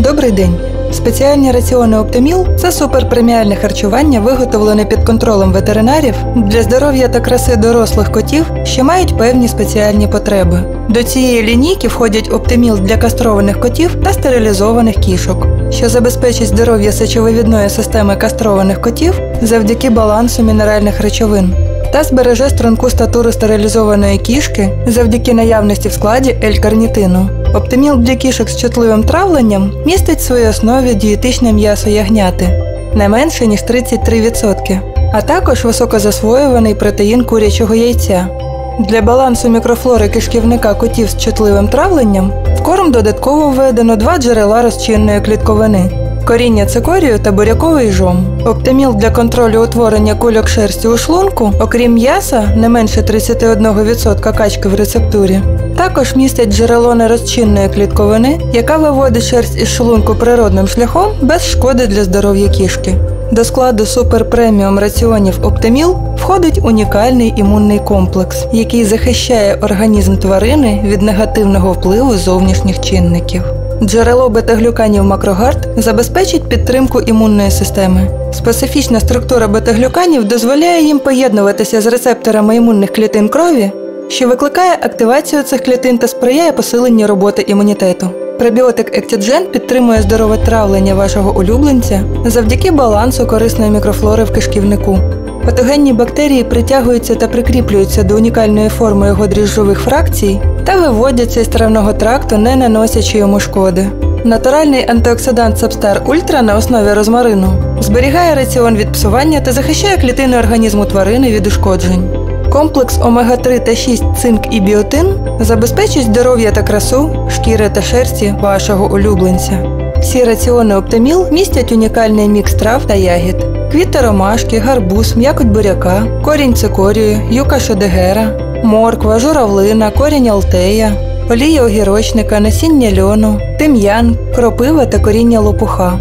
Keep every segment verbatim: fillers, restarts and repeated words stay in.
Добрий день! Спеціальні раціони Оптиміл – це суперпреміальне харчування, виготовлене під контролем ветеринарів для здоров'я та краси дорослих котів, що мають певні спеціальні потреби. До цієї лінійки входять Оптиміл для кастрованих котів та стерилізованих кішок, що забезпечить здоров'я сечовивідної системи кастрованих котів завдяки балансу мінеральних речовин та збереже струнку статуру стерилізованої кішки завдяки наявності в складі L-карнітину. Оптиміл для кішок з чутливим травленням містить в своїй основі дієтичне м'ясо ягняти не менше, ніж тридцять три відсотки, а також високозасвоюваний протеїн курячого яйця. Для балансу мікрофлори кишківника котів з чутливим травленням в корм додатково введено два джерела розчинної клітковини – коріння цикорію та буряковий жом. Оптиміл для контролю утворення кульок шерсті у шлунку, окрім м'яса, не менше тридцять один відсоток качки в рецептурі, також містять джерело нерозчинної клітковини, яка виводить шерсть із шлунку природним шляхом без шкоди для здоров'я кішки. До складу суперпреміум раціонів Оптиміл входить унікальний імунний комплекс, який захищає організм тварини від негативного впливу зовнішніх чинників. Джерело бета-глюканів Макрогард забезпечить підтримку імунної системи. Специфічна структура бета-глюканів дозволяє їм поєднуватися з рецепторами імунних клітин крові, що викликає активацію цих клітин та сприяє посиленню роботи імунітету. Пребіотик Ектіджен підтримує здорове травлення вашого улюбленця завдяки балансу корисної мікрофлори в кишківнику. Патогенні бактерії притягуються та прикріплюються до унікальної форми його дріжджових фракцій та виводяться із травного тракту, не наносячи йому шкоди. Натуральний антиоксидант Сабстар Ультра на основі розмарину зберігає раціон від псування та захищає клітини організму тварини від ушкоджень. Комплекс омега три та шість цинк і біотин забезпечить здоров'я та красу шкіри та шерсті вашого улюбленця. Всі раціони Оптиміл містять унікальний мікс трав та ягід. Квіти ромашки, гарбуз, м'якоть буряка, корінь цикорію, юка шодегера, морква, журавлина, корінь алтея, олія огірочника, насіння льону, тим'ян, кропива та коріння лопуха.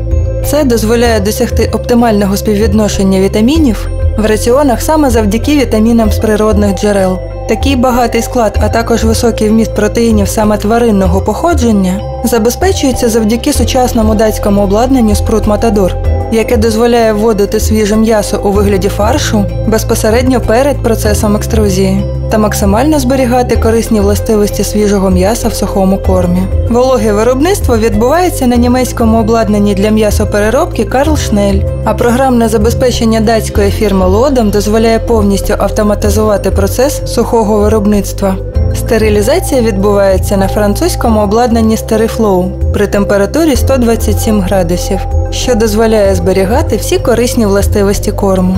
Це дозволяє досягти оптимального співвідношення вітамінів в раціонах саме завдяки вітамінам з природних джерел. Такий багатий склад, а також високий вміст протеїнів саме тваринного походження забезпечується завдяки сучасному датському обладнанню Спрут Матадор, яке дозволяє вводити свіже м'ясо у вигляді фаршу безпосередньо перед процесом екструзії та максимально зберігати корисні властивості свіжого м'яса в сухому кормі. Вологе виробництво відбувається на німецькому обладнанні для м'ясопереробки Карл Шнель, а програмне забезпечення датської фірми Лодем дозволяє повністю автоматизувати процес сухого виробництва. Стерилізація відбувається на французькому обладнанні Стерифлоу при температурі сто двадцять сім градусів, що дозволяє зберігати всі корисні властивості корму.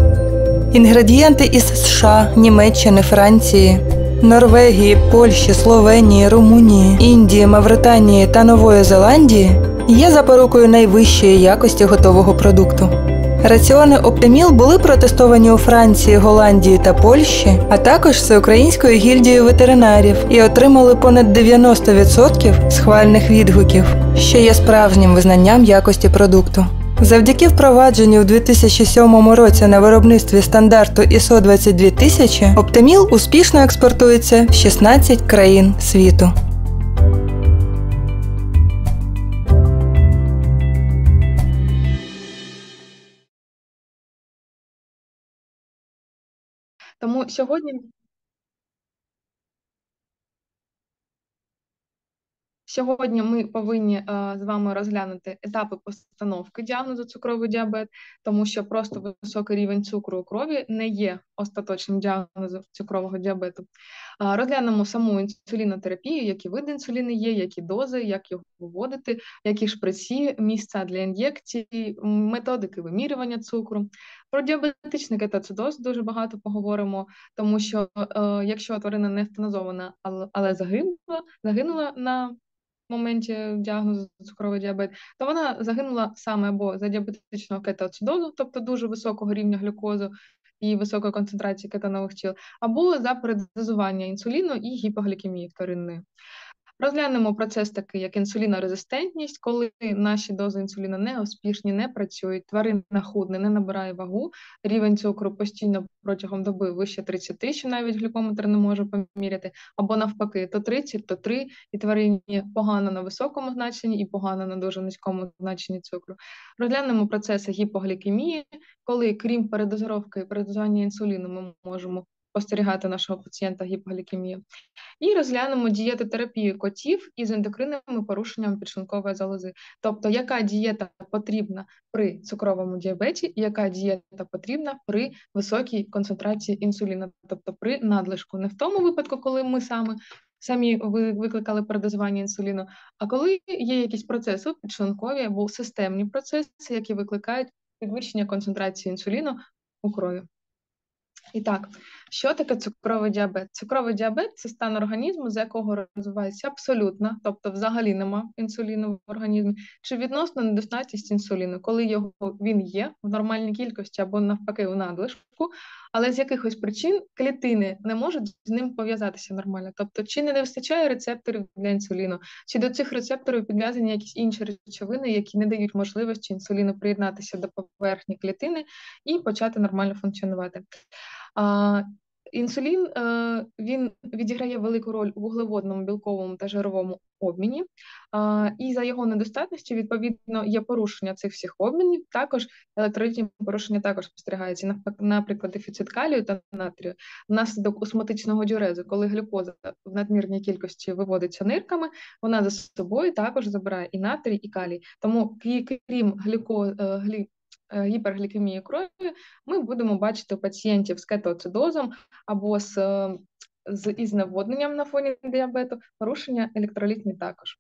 Інгредієнти із США, Німеччини, Франції, Норвегії, Польщі, Словенії, Румунії, Індії, Мавританії та Нової Зеландії є запорукою найвищої якості готового продукту. Раціони Оптиміл були протестовані у Франції, Голландії та Польщі, а також Всеукраїнською гільдією ветеринарів і отримали понад дев'яносто відсотків схвальних відгуків, що є справжнім визнанням якості продукту. Завдяки впровадженню у дві тисячі сьомому році на виробництві стандарту ай ес о двадцять дві тисячі, Оптиміл успішно експортується в шістнадцять країн світу. Тому сьогодні Сьогодні ми повинні е, з вами розглянути етапи постановки діагнозу цукровий діабет, тому що просто високий рівень цукру у крові не є остаточним діагнозом цукрового діабету. Е, розглянемо саму інсулінотерапію, які види інсуліну є, які дози, як його вводити, які шприці, місця для ін'єкцій, методики вимірювання цукру. Про діабетичний кетоацидоз дуже багато поговоримо, тому що е, якщо тварина не евтаназована, але, але загинула, загинула на в моменті діагнозу цукровий діабет, то вона загинула саме або за діабетичного кетоацидозу, тобто дуже високого рівня глюкозу і високої концентрації кетонових тіл, або за передозування інсуліну і гіпоглікемії вторинної. Розглянемо процес такий, як інсулінорезистентність, коли наші дози інсуліну не успішні, не працюють, тварина худне, не набирає вагу, рівень цукру постійно протягом доби вище тридцяти, що навіть глюкометр не може поміряти, або навпаки, то тридцять, то три, і тварині погано на високому значенні і погано на дуже низькому значенні цукру. Розглянемо процеси гіпоглікемії, коли крім передозировки і передозування інсуліну ми можемо спостерігати нашого пацієнта гіпоглікемію. І розглянемо дієтотерапію котів із ендокринними порушеннями підшлункової залози. Тобто, яка дієта потрібна при цукровому діабеті і яка дієта потрібна при високій концентрації інсуліну, тобто при надлишку. Не в тому випадку, коли ми саме самі викликали передозування інсуліну, а коли є якісь процеси підшлункові або системні процеси, які викликають підвищення концентрації інсуліну у крові. І так, що таке цукровий діабет? Цукровий діабет – це стан організму, з якого розвивається абсолютно, тобто взагалі нема інсуліну в організмі, чи відносно недостатність інсуліну, коли його, він є в нормальній кількості або навпаки у надлишку, але з якихось причин клітини не можуть з ним пов'язатися нормально. Тобто, чи не вистачає рецепторів для інсуліну, чи до цих рецепторів підв'язані якісь інші речовини, які не дають можливості інсуліну приєднатися до поверхні клітини і почати нормально функціонувати. А, інсулін е, він відіграє велику роль у вуглеводному, білковому та жировому обміні, а, і за його недостатністю, відповідно, є порушення цих всіх обмінів, також електролітні порушення також спостерігаються, наприклад, дефіцит калію та натрію, внаслідок осмотичного діурезу, коли глюкоза в надмірній кількості виводиться нирками, вона за собою також забирає і натрій, і калій. Тому крім глюко, глі, гіперглікемії крові, ми будемо бачити у пацієнтів з кетоацидозом або з, з із зневодненням на фоні діабету, порушення електролітні також.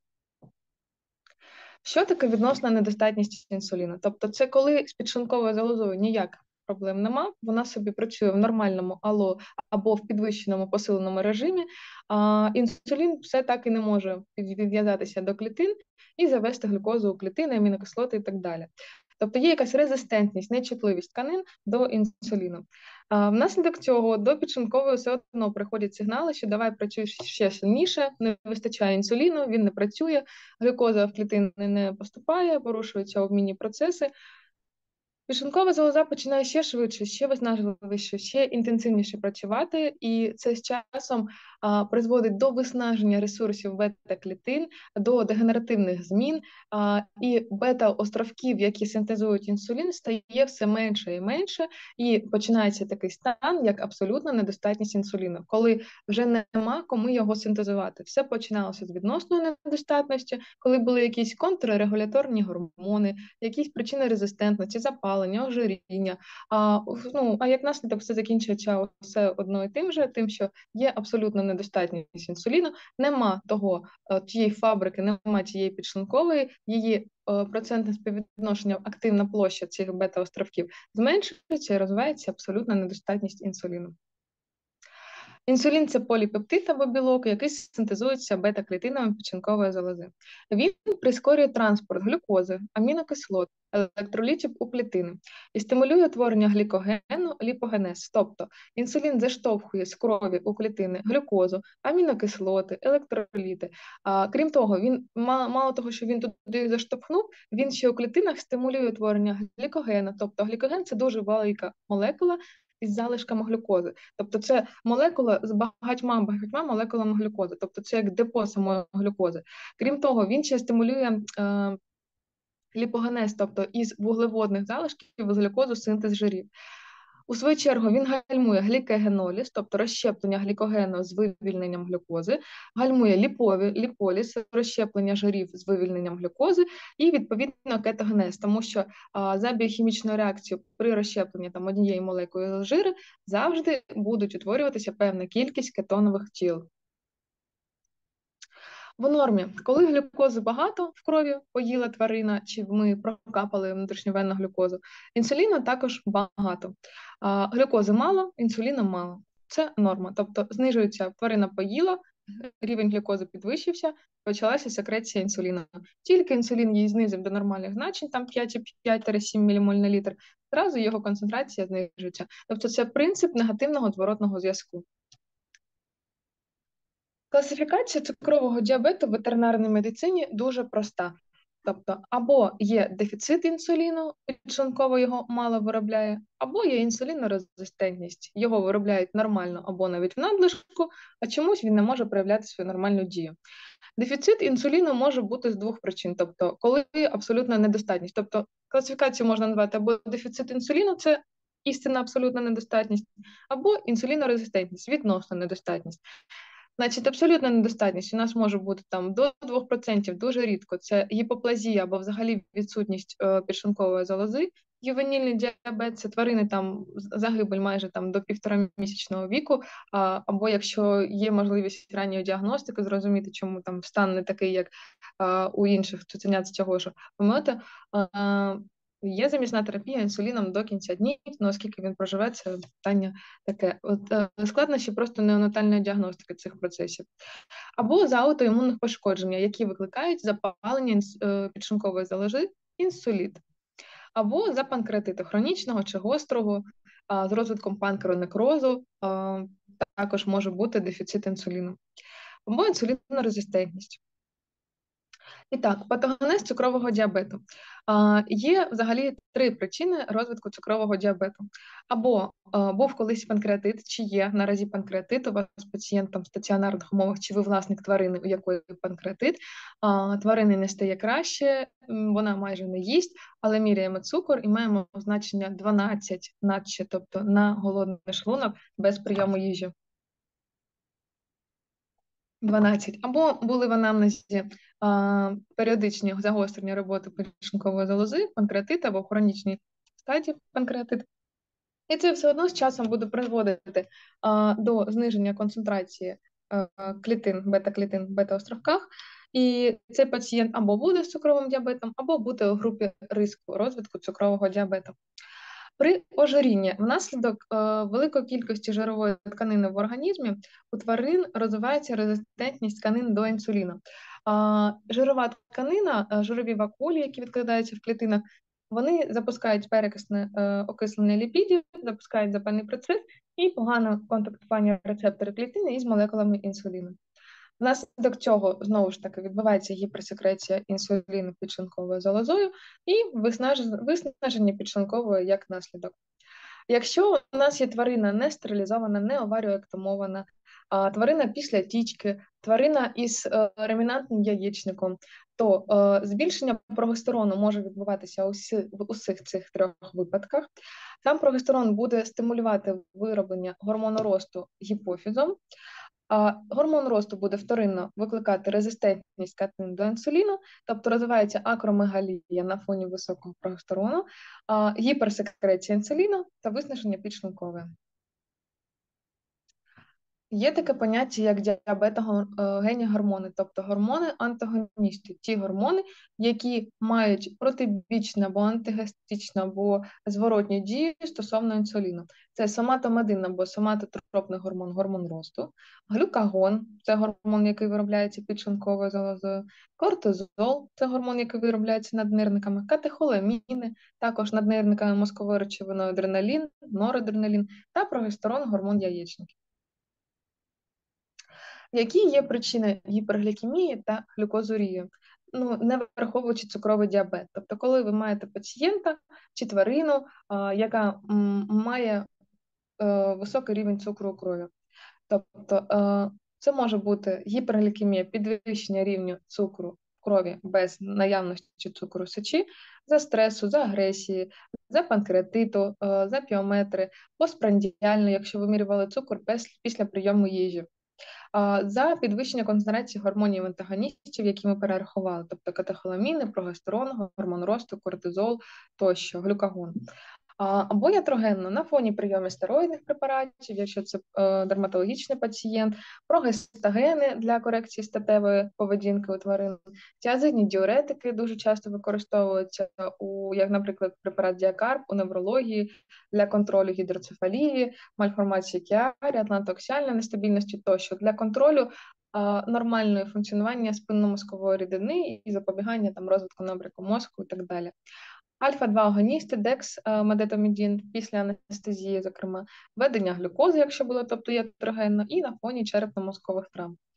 Що таке відносна недостатність інсуліну? Тобто це коли з підшлунковою залозою ніяких проблем нема, вона собі працює в нормальному ало, або в підвищеному посиленому режимі, а інсулін все так і не може відв'язатися до клітин і завести глюкозу у клітини, амінокислоти і так далі. Тобто є якась резистентність, нечутливість тканин до інсуліну. А внаслідок цього до підшлункової все одно приходять сигнали, що давай працюй ще сильніше, не вистачає інсуліну, він не працює, глюкоза в клітини не поступає, порушуються обмінні процеси. Підшлункова залоза починає ще швидше, ще виснажливіше, ще інтенсивніше працювати, і це з часом а, призводить до виснаження ресурсів бета-клітин, до дегенеративних змін, а, і бета-островків, які синтезують інсулін, стає все менше і менше, і починається такий стан, як абсолютна недостатність інсуліну, коли вже нема кому його синтезувати. Все починалося з відносної недостатності, коли були якісь контррегуляторні гормони, якісь причини резистентності, запалення, ожиріння. А, ну, а як наслідок все закінчується все одно і тим же, тим, що є абсолютна недостатність інсуліну, нема того, тієї фабрики, нема тієї підшлункової, її процентне співвідношення, активна площа цих бета-островків зменшується і розвивається абсолютна недостатність інсуліну. Інсулін – це поліпептид або білок, який синтезується бета-клітинами підшлункової залози. Він прискорює транспорт глюкози, амінокислот, електролітів у клітини і стимулює утворення глікогену, ліпогенез. Тобто інсулін заштовхує з крові у клітини глюкозу, амінокислоти, електроліти. А, крім того, він мало того, що він туди заштовхнув, він ще у клітинах стимулює утворення глікогену. Тобто глікоген – це дуже велика молекула із залишками глюкози. Тобто це молекула з багатьма-багатьма молекулами глюкози. Тобто це як депо самої глюкози. Крім того, він ще стимулює е, ліпогенез, тобто із вуглеводних залишків з глюкозу синтез жирів. У свою чергу він гальмує глікогеноліз, тобто розщеплення глікогену з вивільненням глюкози, гальмує ліпові, ліполіз, розщеплення жирів з вивільненням глюкози і, відповідно, кетогенез, тому що а, за біохімічною реакцією при розщепленні там, однієї молекули жири завжди будуть утворюватися певна кількість кетонових тіл. В нормі, коли глюкози багато в крові поїла тварина, чи ми прокапали внутрішньовенну глюкозу, інсуліну також багато. А, глюкози мало, інсуліну мало. Це норма. Тобто знижується, тварина поїла, рівень глюкози підвищився, почалася секреція інсуліну. Тільки інсулін її знизив до нормальних значень, там п'ять цілих п'ять сім мілімоль на літр, одразу його концентрація знижується. Тобто це принцип негативного зворотного зв'язку. Класифікація цукрового діабету в ветеринарній медицині дуже проста. Тобто, або є дефіцит інсуліну, підшлунково його мало виробляє, або є інсулінорезистентність. Його виробляють нормально або навіть в надлишку, а чомусь він не може проявляти свою нормальну дію. Дефіцит інсуліну може бути з двох причин, тобто, коли абсолютна недостатність. Тобто, класифікацію можна назвати або дефіцит інсуліну, це істинна абсолютна недостатність, або інсулінорезистентність, відносна недостатність. Значить, абсолютна недостатність у нас може бути там до двох відсотків, дуже рідко. Це гіпоплазія або взагалі відсутність е, підшлункової залози. Ювенільний діабет – це тварини там загибель майже там до півторамісячного віку, а, або якщо є можливість ранньої діагностики, зрозуміти, чому там стан не такий, як а, у інших цуценят з цього ж помета. Є замісна терапія інсуліном до кінця днів, ну оскільки він проживе, це питання таке. От е, складнощі просто неонатальної діагностики цих процесів. Або за аутоімунних пошкодження, які викликають запалення е, підшлункової залози, інсуліт. Або за панкреатиту хронічного чи гострого, а, з розвитком панкеронекрозу, а, також може бути дефіцит інсуліну. Або інсулінорезистентність. І так, патогенез цукрового діабету. А, є взагалі три причини розвитку цукрового діабету. Або а, був колись панкреатит, чи є наразі панкреатит у вас з пацієнтом в стаціонарних умовах, чи ви власник тварини, у якої панкреатит. А, тварини не стає краще, вона майже не їсть, але міряємо цукор і маємо значення дванадцять надче, тобто на голодний шлунок без прийому їжі. дванадцять. Або були в анамнезі а, періодичні загострення роботи підшлункової залози, панкреатит або в хронічній стадії панкреатит. І це все одно з часом буде призводити а, до зниження концентрації а, клітин, бета-клітин в бета-островках. І цей пацієнт або буде з цукровим діабетом, або буде у групі ризику розвитку цукрового діабету. При ожирінні внаслідок е, великої кількості жирової тканини в організмі у тварин розвивається резистентність тканин до інсуліну. А, жирова тканина, жирові вакуолі, які відкладаються в клітинах, вони запускають перекисне е, окислення ліпідів, запускають запальний процес і погане контактування рецепторів клітини із молекулами інсуліну. Внаслідок цього, знову ж таки, відбувається гіперсекреція інсуліну підшлунковою залозою і виснаження підшлункової як наслідок. Якщо у нас є тварина не стерилізована, не оваріоектомована, а тварина після тічки, тварина із е, ремінантним яєчником, то е, збільшення прогестерону може відбуватися у, в усіх цих трьох випадках. Сам прогестерон буде стимулювати вироблення гормону росту гіпофізом, а гормон росту буде вторинно викликати резистентність тканин до інсуліну, тобто розвивається акромегалія на фоні високого прогестерону, а, гіперсекреція інсуліну та виснаження підшлункове. Є таке поняття, як діабетогенні гормони, тобто гормони-антагоністи, ті гормони, які мають протибічну або антигестичну або зворотню дію стосовно інсуліну. Це соматомедин або соматотропний гормон, гормон росту, глюкагон, це гормон, який виробляється підшлунковою залозою, кортизол, це гормон, який виробляється наднирниками, катехоламіни, також наднирниками мозкової речовиною адреналін, норадреналін та прогестерон, гормон яєчників. Які є причини гіперглікемії та глюкозурії? Ну, не враховуючи цукровий діабет. Тобто, коли ви маєте пацієнта чи тварину, а, яка м, має е, високий рівень цукру у крові. Тобто, е, це може бути гіперглікемія, підвищення рівня цукру в крові без наявності цукру в сечі, за стресу, за агресії, за панкреатиту, е, за піометри, постпрандіальну, якщо вимірювали цукор після прийому їжі. За підвищення концентрації гормонів-антагоністів, які ми перерахували, тобто катехоламіни, прогестерон, гормон росту, кортизол тощо, глюкагон. Або ятрогенно на фоні прийому стероїдних препаратів, якщо це е, дерматологічний пацієнт, прогестагени для корекції статевої поведінки у тварин, тіазидні діуретики дуже часто використовуються, у, як, наприклад, препарат діакарб у неврології для контролю гідроцефалії, мальформації кіарі, атлантооксіальної нестабільності тощо, для контролю е, нормального функціонування спинномозкової рідини і запобігання там, розвитку набряку мозку і так далі. Альфа-два агоністи, декс, медетамідін після анестезії, зокрема, введення глюкози, якщо було, тобто ятрогенно, і на фоні черепно-мозкових травм.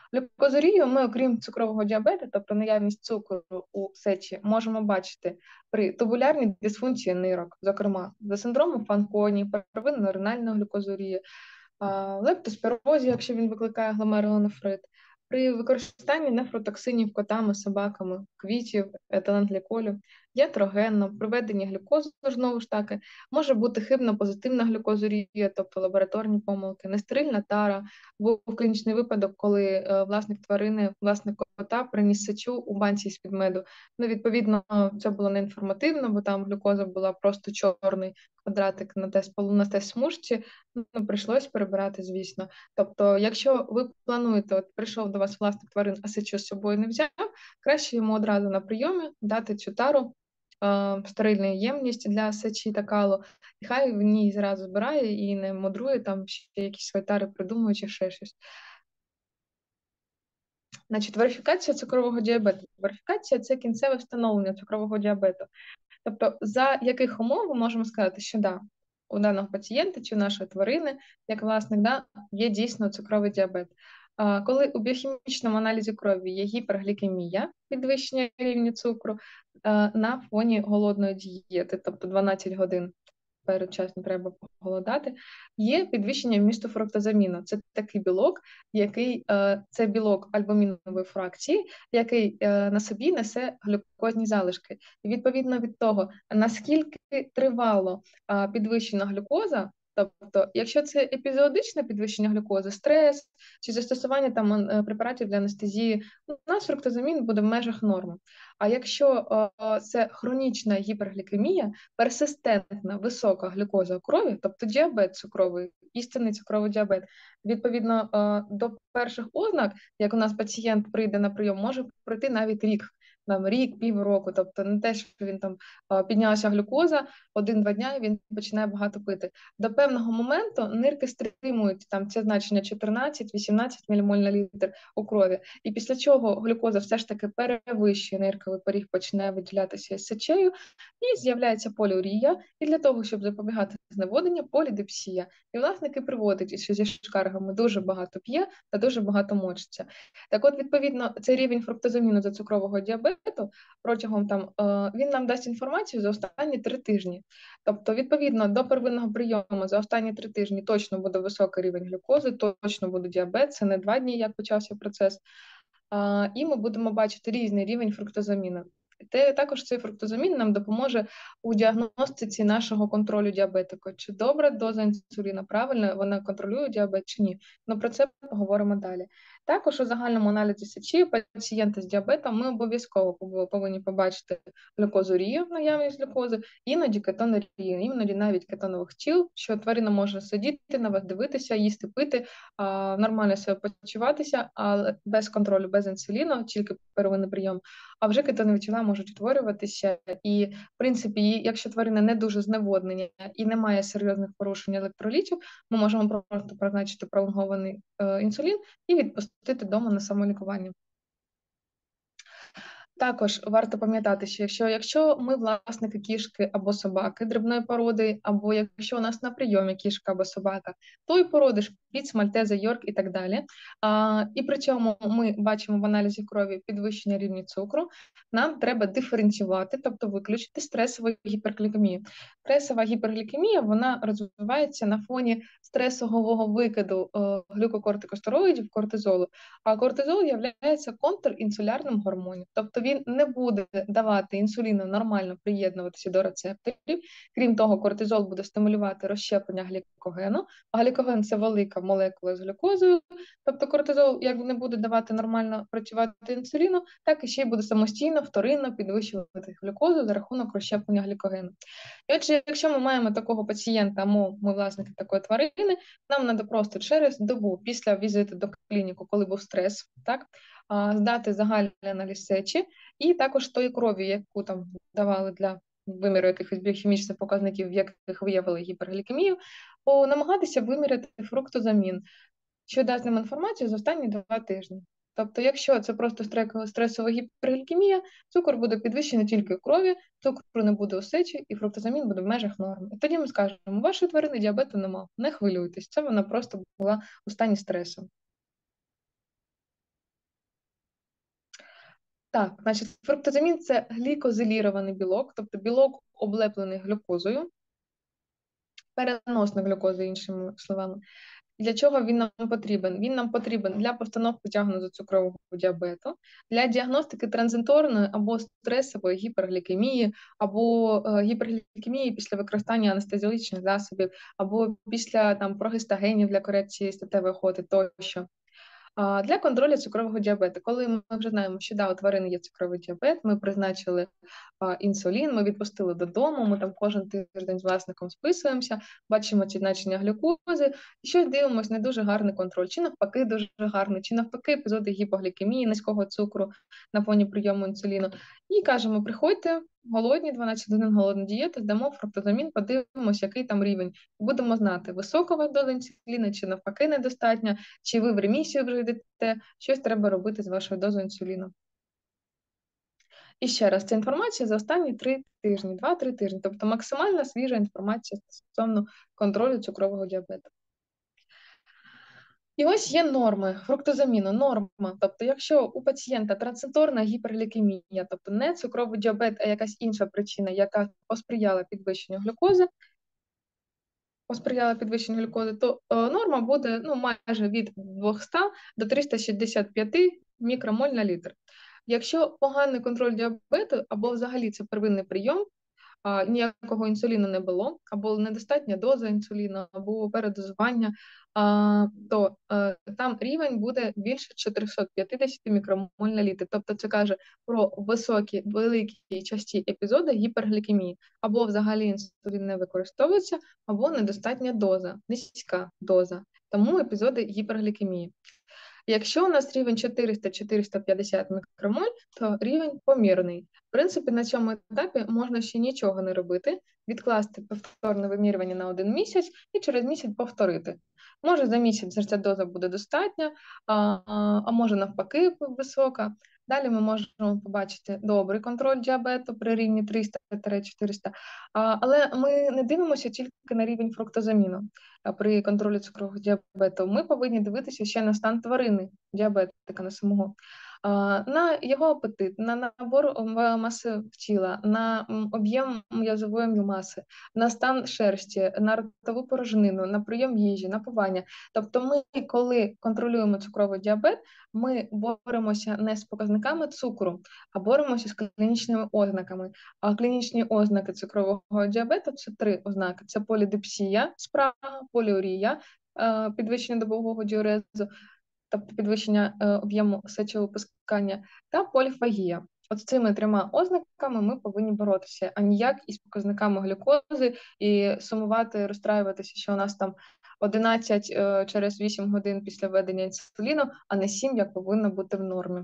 Глюкозурію ми, окрім цукрового діабету, тобто наявність цукру у сечі, можемо бачити при тубулярній дисфункції нирок, зокрема за синдромом Фанконі, первинно ренальної глюкозурії, лептоспірозі, якщо він викликає гломерулонефрит, при використанні нефротоксинів котами, собаками, квітів, етиленгліколю, ятрогенно, при введенні глюкозу, знову ж таки, може бути хибно-позитивна глюкозурія, тобто лабораторні помилки, нестерильна тара. Був клінічний випадок, коли е, власник тварини, власник кота приніс сечу у банці з-під меду. Ну, відповідно, це було не інформативно, бо там глюкоза була просто чорний квадратик на тест, на тест-смужці, ну, прийшлось перебирати, звісно. Тобто, якщо ви плануєте, от прийшов до вас власник тварин, а сечу з собою не взяв, краще йому одразу на прийомі дати цю тару, е, стерильну ємність для сечі та калу, і хай в ній зразу збирає і не мудрує, там ще якісь свої тари придумує чи ще щось. Значить, верифікація цукрового діабету. Верифікація – це кінцеве встановлення цукрового діабету. Тобто, за яких умов ми можемо сказати, що да, у даного пацієнта чи у нашої тварини, як власник, да, є дійсно цукровий діабет. А, коли у біохімічному аналізі крові є гіперглікемія, підвищення рівня цукру, а, на фоні голодної дієти, тобто дванадцять годин передчасно треба поголодати, є підвищення вмісту фруктозаміну. Це такий білок, який е, це білок альбумінової фракції, який е, на собі несе глюкозні залишки. І відповідно від того, наскільки тривало е, підвищена глюкоза, тобто, якщо це епізодичне підвищення глюкози, стрес чи застосування там е, препаратів для анестезії, у нас фруктозамін буде в межах норми. А якщо е, це хронічна гіперглікемія, персистентна висока глюкоза у крові, тобто діабет цукровий, істинний цукровий діабет, відповідно е, до перших ознак, як у нас пацієнт прийде на прийом, може пройти навіть рік, там рік, півроку, тобто не те, що він там е, піднялася глюкоза, один-два дня і він починає багато пити. До певного моменту нирки стримують там це значення чотирнадцять-вісімнадцять мілімоль на літр у крові, і після чого глюкоза все ж таки перевищує нирковий поріг, починає виділятися із сечею, і з'являється поліурія, і для того, щоб запобігати зневодненню, полідипсія. І власники приводить, що зі шкаргами дуже багато п'є та дуже багато мочиться. Так от, відповідно, цей рівень фруктозаміну за цукрового діабету протягом там, е, він нам дасть інформацію за останні три тижні. Тобто, відповідно, до первинного прийому за останні три тижні точно буде високий рівень глюкози, точно буде діабет, це не два дні, як почався процес. А, і ми будемо бачити різний рівень фруктозаміну. Те, також цей фруктозамін нам допоможе у діагностиці нашого контролю діабетику. Чи добра доза інсуліна, правильно, вона контролює діабет чи ні? Ну, про це поговоримо далі. Також у загальному аналізі сечі пацієнта з діабетом ми обов'язково повинні побачити глюкозурію, наявність глюкози, іноді кетонурію, іноді навіть кетонових тіл, що тварина може сидіти на вас, дивитися, їсти, пити, а, нормально себе почуватися, але без контролю, без інсуліну, тільки первинний прийом, а вже кетонові тіла можуть утворюватися. І, в принципі, якщо тварина не дуже зневоднення і не має серйозних порушень електролітів, ми можемо просто призначити пролонгований е, інсулін і відпустити вдома на самолікування. Також варто пам'ятати, що якщо, якщо ми власники кішки або собаки дрібної породи, або якщо у нас на прийомі кішка або собака, тої породи, шпіц, мальтеза, йорк і так далі, а, і при цьому ми бачимо в аналізі крові підвищення рівня цукру, нам треба диференціювати, тобто виключити стресову гіперглікемію. Стресова гіперглікемія, вона розвивається на фоні стресового викиду е, глюкокортикостероїдів, кортизолу, а кортизол є контрінсулярним гормоном, тобто він не буде давати інсуліну нормально приєднуватися до рецепторів. Крім того, кортизол буде стимулювати розщеплення глікогену, а глікоген – це велика молекула з глюкозою, тобто кортизол як не буде давати нормально працювати інсуліну, так і ще й буде самостійно, вторинно підвищувати глюкозу за рахунок розщеплення глікогену. І отже, якщо ми маємо такого пацієнта, або ми власники такої тварини, нам треба просто через добу після візиту до клініку, коли був стрес, так, здати загальний аналіз сечі і також тої крові, яку там давали для виміру якихось біохімічних показників, в яких виявили гіперглікемію, намагатися виміряти фруктозамін, що дасть нам інформацію за останні два тижні. Тобто, якщо це просто стресова гіперглікемія, цукор буде підвищений тільки у крові, цукру не буде у сечі, і фруктозамін буде в межах норми. І тоді ми скажемо, у вашої тварини діабету нема, не хвилюйтесь, це вона просто була у стані стресу. Так, значить, фруктозамін – це глікозилірований білок, тобто білок, облеплений глюкозою, переносна глюкоза, іншими словами. Для чого він нам потрібен? Він нам потрібен для постановки діагнозу цукрового діабету, для діагностики транзиторної або стресової гіперглікемії, або е, гіперглікемії після використання анестезіологічних засобів, або після там прогестагенів для корекції статевої охоти тощо. А, Для контролю цукрового діабету. Коли ми вже знаємо, що да, у тварини є цукровий діабет, ми призначили а, інсулін, ми відпустили додому, ми там кожен тиждень з власником списуємося, бачимо ці значення глюкози, і щось дивимося, не дуже гарний контроль, чи навпаки дуже гарний, чи навпаки епізоди гіпоглікемії, низького цукру на фоні прийому інсуліну. І кажемо, приходьте, голодні, дванадцять годин голодна дієта, здамо фруктозамін, подивимося, який там рівень. Будемо знати, висока у вас доза інсуліну, чи навпаки недостатня, чи ви в ремісію вже йдете, щось треба робити з вашою дозою інсуліну. І ще раз, це інформація за останні три тижні, два-три тижні, тобто максимально свіжа інформація стосовно контролю цукрового діабету. І ось є норми фруктозаміну. Норма, тобто якщо у пацієнта трансцентрорна гіперглікемія, тобто не цукровий діабет, а якась інша причина, яка посприяла підвищенню глюкози, посприяла підвищенню глюкози, то е, норма буде ну, майже від двохсот до трьохсот шістдесят п'ять мікромоль на літр. Якщо поганий контроль діабету, або взагалі це первинний прийом, а, ніякого інсуліну не було, або недостатня доза інсуліну, або передозування, а, то а, там рівень буде більше чотириста п'ятдесят мікромоль на літр. Тобто це каже про високі, великі часті епізоди гіперглікемії. Або взагалі інсулін не використовується, або недостатня доза, низька доза. Тому епізоди гіперглікемії. Якщо у нас рівень чотириста - чотириста п'ятдесят мікромоль, то рівень помірний. В принципі, на цьому етапі можна ще нічого не робити, відкласти повторне вимірювання на один місяць і через місяць повторити. Може за місяць ця доза буде достатня, а, а, а може навпаки висока. Далі ми можемо побачити добрий контроль діабету при рівні триста - чотириста. А, але ми не дивимося тільки на рівень фруктозаміну при контролі цукрового діабету. Ми повинні дивитися ще на стан тварини, діабетика на самого, на його апетит, на набор маси тіла, на об'єм м'язової маси, на стан шерсті, на ротову порожнину, на прийом їжі, на пивання. Тобто ми, коли контролюємо цукровий діабет, ми боремося не з показниками цукру, а боремося з клінічними ознаками. А клінічні ознаки цукрового діабету – це три ознаки. Це полідипсія, спрага, поліурія, підвищення добового діурезу, тобто підвищення е, об'єму сечовипускання, та поліфагія. От з цими трьома ознаками ми повинні боротися, а ніяк із показниками глюкози і сумувати, розстраюватися, що у нас там одинадцять е, через вісім годин після введення інсуліну, а не сім, як повинно бути в нормі.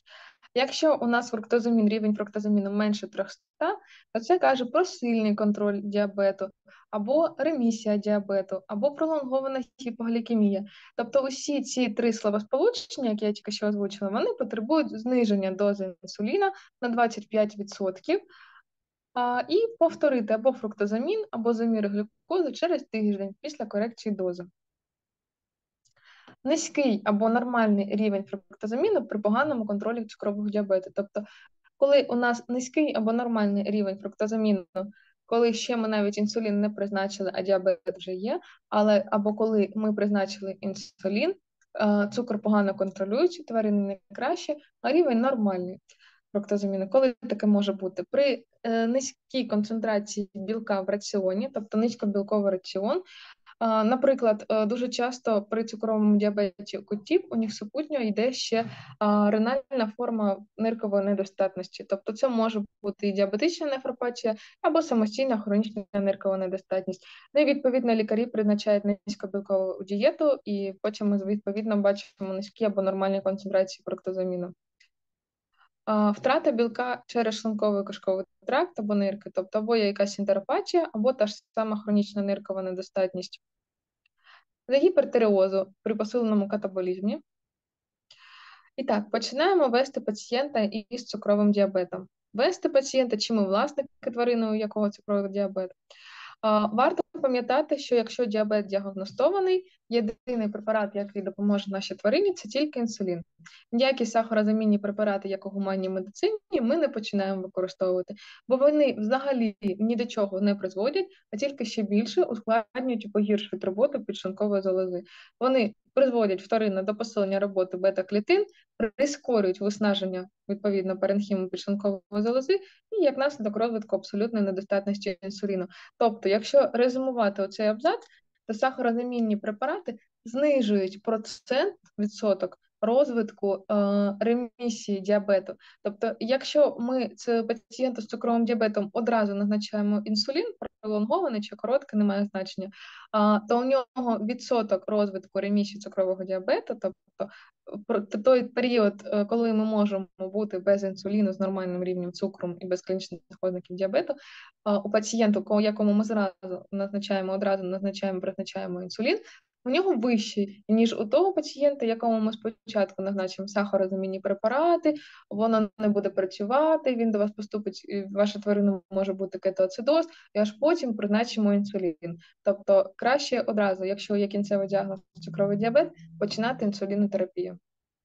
Якщо у нас фруктозамін, рівень фруктозаміну менше трьохсот, то це каже про сильний контроль діабету, або ремісія діабету, або пролонгована гіпоглікемія. Тобто усі ці три словосполучення, які я тільки що озвучила, вони потребують зниження дози інсуліна на двадцять п'ять відсотків а, і повторити або фруктозамін, або заміри глюкози через тиждень після корекції дози. Низький або нормальний рівень фруктозаміну при поганому контролі цукрового діабету. Тобто, коли у нас низький або нормальний рівень фруктозаміну, коли ще ми навіть інсулін не призначили, а діабет вже є, але або коли ми призначили інсулін, цукор погано контролюється, тварини не краще, а рівень нормальний фруктозаміну. Коли таке може бути? При е, низькій концентрації білка в раціоні, тобто низькобілковий раціон. Наприклад, дуже часто при цукровому діабеті котів у них супутньо йде ще ренальна форма ниркової недостатності. Тобто це може бути і діабетична нефропатія або самостійна хронічна ниркова недостатність. Ну і відповідно лікарі призначають низькобілкову дієту, і потім ми відповідно бачимо низькі або нормальні концентрації фруктозаміну. Втрата білка через шлунково-кишковий тракт або нирки, тобто або є якась інтеропатія, або та ж сама хронічна ниркова недостатність. За гіпертиреозу при посиленому катаболізмі. І так, починаємо вести пацієнта із цукровим діабетом. Вести пацієнта, чи ми власники тварини, у якого цукровий діабет. Варто пам'ятати, що якщо діабет діагностований, єдиний препарат, який допоможе нашій тварині, це тільки інсулін. Ніякі сахарозамінні препарати, як у гуманній медицині, ми не починаємо використовувати, бо вони взагалі ні до чого не призводять, а тільки ще більше ускладнюють і погіршують роботу підшлункової залози. Вони призводять вторинно до посилення роботи бета-клітин, прискорюють виснаження відповідно паренхіму підшлункової залози і як наслідок розвитку абсолютної недостатності інсуліну. Тобто, якщо резюмувати оцей абзац, то сахарозамінні препарати знижують процент, відсоток розвитку е, ремісії діабету. Тобто, якщо ми це пацієнту з цукровим діабетом одразу назначаємо інсулін, пролонгований чи короткий, не має значення, а, то у нього відсоток розвитку ремісії цукрового діабету, тобто той період, коли ми можемо бути без інсуліну з нормальним рівнем цукру і без клінічних ознаків діабету, у пацієнту, якому ми зразу назначаємо, одразу назначаємо, призначаємо інсулін, у нього вищий, ніж у того пацієнта, якому ми спочатку назначимо сахарозамінні препарати, воно не буде працювати, він до вас поступить, ваша тварина може бути кетоацидоз, і аж потім призначимо інсулін. Тобто краще одразу, якщо є кінцевий діагноз цукровий діабет, починати інсулінотерапію.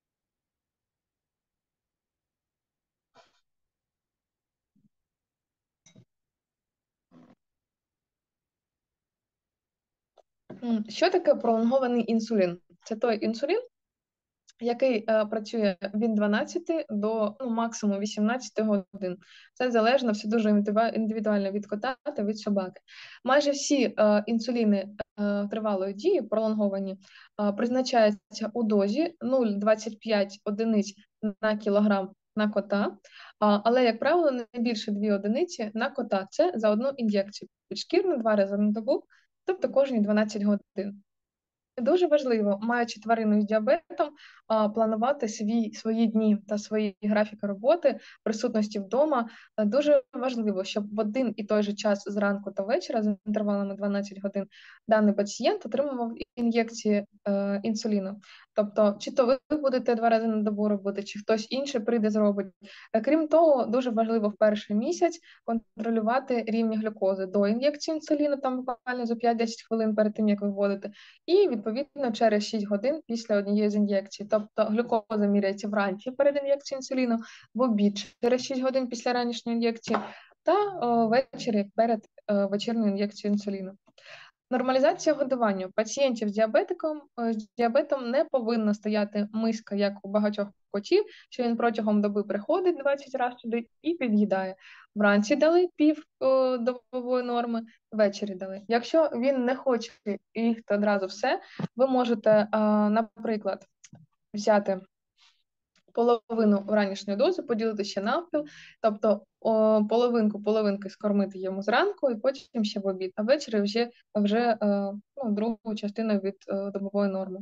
Що таке пролонгований інсулін? Це той інсулін, який е, працює від дванадцяти до ну, максимум вісімнадцяти годин. Це залежно, все дуже індивідуально від кота та від собаки. Майже всі е, інсуліни е, тривалої дії, пролонговані, е, призначаються у дозі нуль цілих двадцять п'ять одиниць на кілограм на кота, а, але, як правило, не більше дві одиниці на кота. Це за одну ін'єкцію підшкірну два рази на добу, тобто кожні дванадцять годин. Дуже важливо, маючи тварину з діабетом, планувати свій, свої дні та свої графіки роботи, присутності вдома. Дуже важливо, щоб в один і той же час зранку та вечора, з інтервалами дванадцять годин, даний пацієнт отримував ін'єкції е, інсуліну. Тобто, чи то ви будете два рази на добу робити, чи хтось інший прийде зробить. Крім того, дуже важливо в перший місяць контролювати рівні глюкози до ін'єкції інсуліну, там буквально за п'ять-десять хвилин перед тим, як ви вводите, і відповідно через шість годин після однієї з ін'єкцій. Тобто глюкоза міряється вранці перед ін'єкцією інсуліну, в обід через шість годин після ранішньої ін'єкції та о, ввечері перед о, вечірньою ін'єкцією інсуліну. Нормалізація годування пацієнтів з діабетиком з діабетом не повинна стояти миска, як у багатьох котів, що він протягом доби приходить двадцять разів сюди і під'їдає. Вранці дали пів о, добової норми, ввечері дали. Якщо він не хоче їсти одразу все, ви можете, а, наприклад, взяти половину ранішньої дози, поділити ще навпіл, тобто о, половинку половинки скормити йому зранку і потім ще в обід, а ввечері вже, вже е, ну, другу частину від е, добової норми.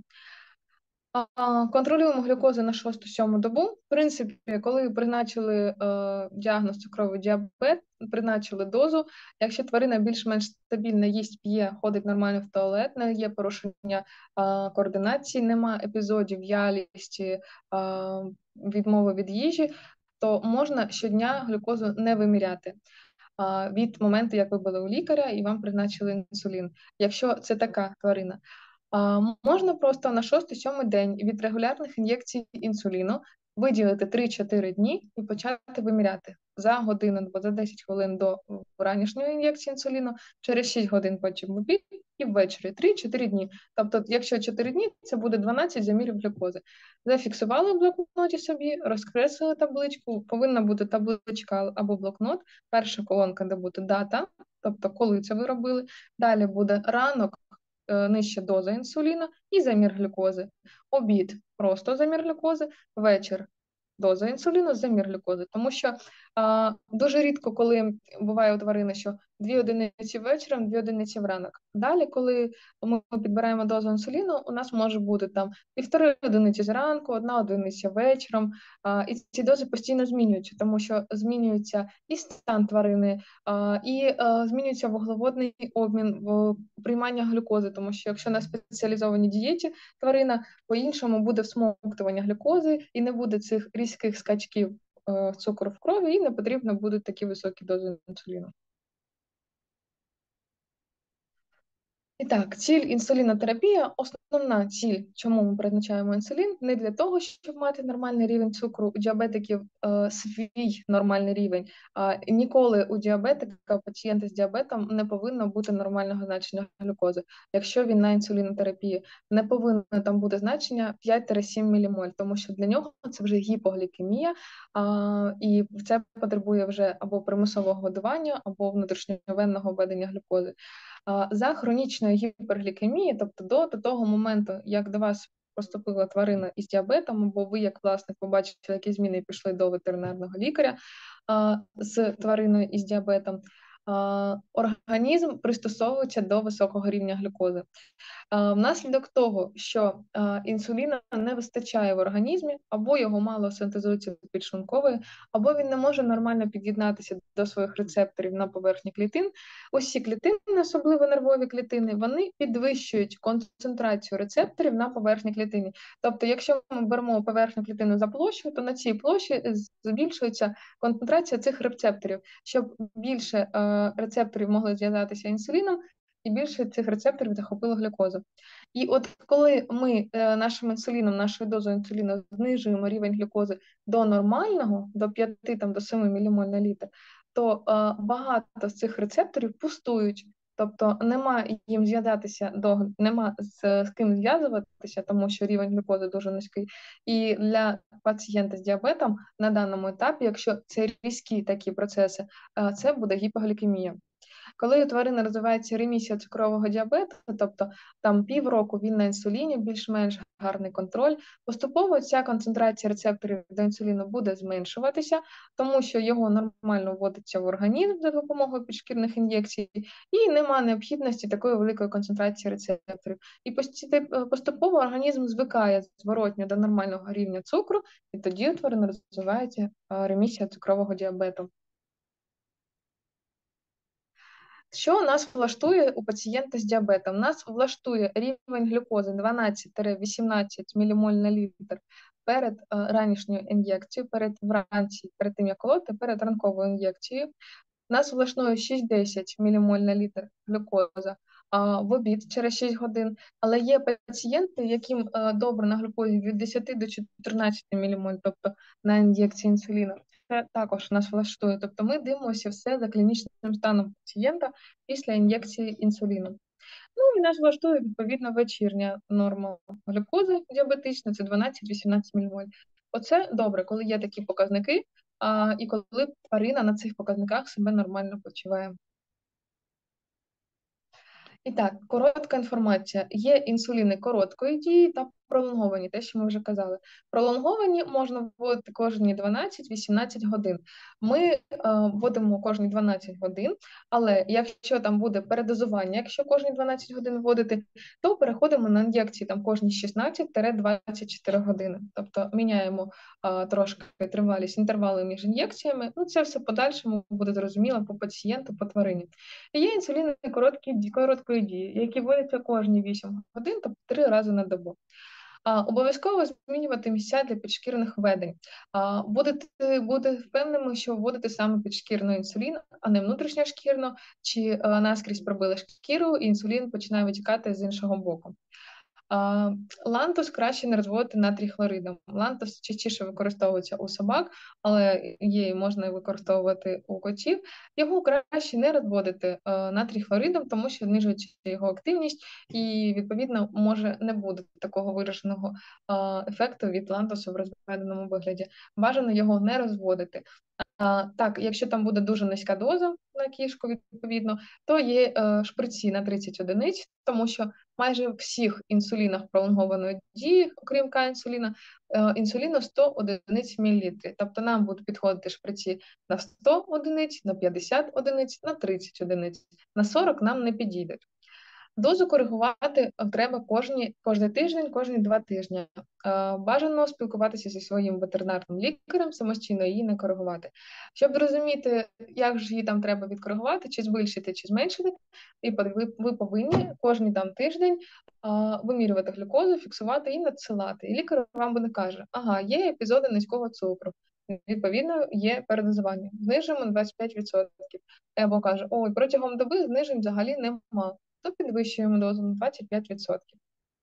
А, контролюємо глюкозу на шосту-сьому добу. В принципі, коли призначили е, діагноз цукровий діабет, призначили дозу. Якщо тварина більш-менш стабільна, їсть, п'є, ходить нормально в туалет, не є порушення е, координації, нема епізодів в'ялісті, е, відмови від їжі, то можна щодня глюкозу не виміряти е, від моменту, як ви були у лікаря і вам призначили інсулін. Якщо це така тварина. А, можна просто на шостий-сьомий день від регулярних ін'єкцій інсуліну виділити три-чотири дні і почати виміряти за годину або за десять хвилин до ранішньої ін'єкції інсуліну, через шість годин потім обід і ввечері три-чотири дні. Тобто, якщо чотири дні, це буде дванадцять замірів глюкози. Зафіксували в блокноті собі, розкреслили табличку, повинна бути табличка або блокнот, перша колонка, де буде дата, тобто коли це ви робили, далі буде ранок, нижча доза інсуліну і замір глюкози. Обід – просто замір глюкози, вечір – доза інсуліну, замір глюкози. Тому що а, дуже рідко, коли буває у тварини, що дві одиниці вечором, дві одиниці вранок. Далі, коли ми підбираємо дозу інсуліну, у нас може бути там півтори одиниці зранку, одна одиниця вечором. А, і ці дози постійно змінюються, тому що змінюється і стан тварини, а, і а, змінюється вуглеводний обмін, в приймання глюкози, тому що якщо на спеціалізованій дієті тварина, по-іншому буде всмоктування глюкози і не буде цих різких скачків е, цукру в крові, і не потрібно будуть такі високі дози інсуліну. І так, ціль інсулінотерапія, основна ціль, чому ми призначаємо інсулін, не для того, щоб мати нормальний рівень цукру у діабетиків, е, свій нормальний рівень. А ніколи у діабетика, пацієнта з діабетом не повинно бути нормального значення глюкози. Якщо він на інсулінотерапії, не повинно там бути значення п'ять-сім мілімоль, тому що для нього це вже гіпоглікемія, а, і це потребує вже або примусового годування, або внутрішньовенного введення глюкози. За хронічної гіперглікемії, тобто до, до того моменту, як до вас поступила тварина із діабетом, або ви, як власник, побачили, які зміни пішли до ветеринарного лікаря а, з твариною із діабетом, а, організм пристосовується до високого рівня глюкози. А, внаслідок того, що а, інсуліна не вистачає в організмі, або його мало синтезується підшлунковою, або він не може нормально під'єднатися до своїх рецепторів на поверхні клітин, усі клітини, особливо нервові клітини, вони підвищують концентрацію рецепторів на поверхні клітини. Тобто, якщо ми беремо поверхню клітини за площею, то на цій площі збільшується концентрація цих рецепторів, щоб більше е, рецепторів могли зв'язатися інсуліном, і більше цих рецепторів захопило глюкозу. І от коли ми е, нашим інсуліном, нашою дозою інсуліну знижуємо рівень глюкози до нормального, до п'яти там, до семи мілімоль на літр, то е, багато з цих рецепторів пустують. Тобто нема їм зв'язатися до нема з, з ким зв'язуватися, тому що рівень глюкози дуже низький. І для пацієнта з діабетом на даному етапі, якщо це різкі такі процеси, е, це буде гіпоглікемія. Коли у тварини розвивається ремісія цукрового діабету, тобто там півроку він на інсуліні, більш-менш гарний контроль, поступово ця концентрація рецепторів до інсуліну буде зменшуватися, тому що його нормально вводиться в організм за допомогою підшкірних ін'єкцій, і нема необхідності такої великої концентрації рецепторів. І поступово організм звикає зворотньо до нормального рівня цукру, і тоді у тварини розвивається ремісія цукрового діабету. Що нас влаштує у пацієнта з діабетом? Нас влаштує рівень глюкози дванадцять-вісімнадцять мілімоль на літр перед е, ранішньою ін'єкцією, перед вранці, перед тим, як колоти, перед ранковою ін'єкцією. Нас влаштує шість-десять мілімоль на літр глюкоза а, в обід через шість годин, але є пацієнти, яким е, добре на глюкозі від десяти до чотирнадцяти мілімоль, тобто на ін'єкції інсуліну. Це також нас влаштує. Тобто ми дивимося все за клінічним станом пацієнта після ін'єкції інсуліну. Ну і нас влаштує відповідно вечірня норма глюкози діабетична, це дванадцять-вісімнадцять мілімоль. Оце добре, коли є такі показники, а, і коли тварина на цих показниках себе нормально почуває. І так, коротка інформація. Є інсуліни короткої дії та пролонговані, те, що ми вже казали. Пролонговані можна вводити кожні дванадцять-вісімнадцять годин. Ми е, вводимо кожні дванадцять годин, але якщо там буде передозування, якщо кожні дванадцять годин вводити, то переходимо на ін'єкції там кожні шістнадцять-двадцять чотири години. Тобто міняємо е, трошки тривалість, інтервали між ін'єкціями. Ну, це все подальшому буде зрозуміло по пацієнту, по тварині. І є інсуліни короткі, короткої дії, які вводяться кожні вісім годин, тобто три рази на добу. А, обов'язково змінювати місця для підшкірних введень. А, будете, будете впевнені, що вводите саме підшкірно інсулін, а не внутрішньошкірно, чи а, наскрізь пробили шкіру, і інсулін починає витікати з іншого боку. А, лантус краще не розводити натрій хлоридом. Лантус частіше використовується у собак, але є можна використовувати у котів. Його краще не розводити а, натрій хлоридом, тому що знижується його активність і, відповідно, може не буде такого вираженого а, ефекту від лантусу в розведеному вигляді. Бажано його не розводити. А, так, якщо там буде дуже низька доза на кішку, відповідно, то є е, шприці на тридцять одиниць, тому що майже в всіх інсулінах пролонгованої дії, окрім К-інсуліна, е, інсуліну сто одиниць в мілілітрі. Тобто нам будуть підходити шприці на сто одиниць, на п'ятдесят одиниць, на тридцять одиниць. На сорок нам не підійдуть. Дозу коригувати треба кожні, кожний тиждень, кожні два тижні. Бажано спілкуватися зі своїм ветеринарним лікарем, самостійно її не коригувати. Щоб зрозуміти, як ж її там треба відкоригувати, чи збільшити, чи зменшити, ви, ви повинні кожен там тиждень вимірювати глюкозу, фіксувати і надсилати. І лікар вам буде каже, ага, є епізоди низького цукру. Відповідно, є передозування. Знижуємо двадцять п'ять відсотків. Або каже, ой, протягом доби знижень взагалі нема. то підвищуємо дозу на двадцять п'ять відсотків.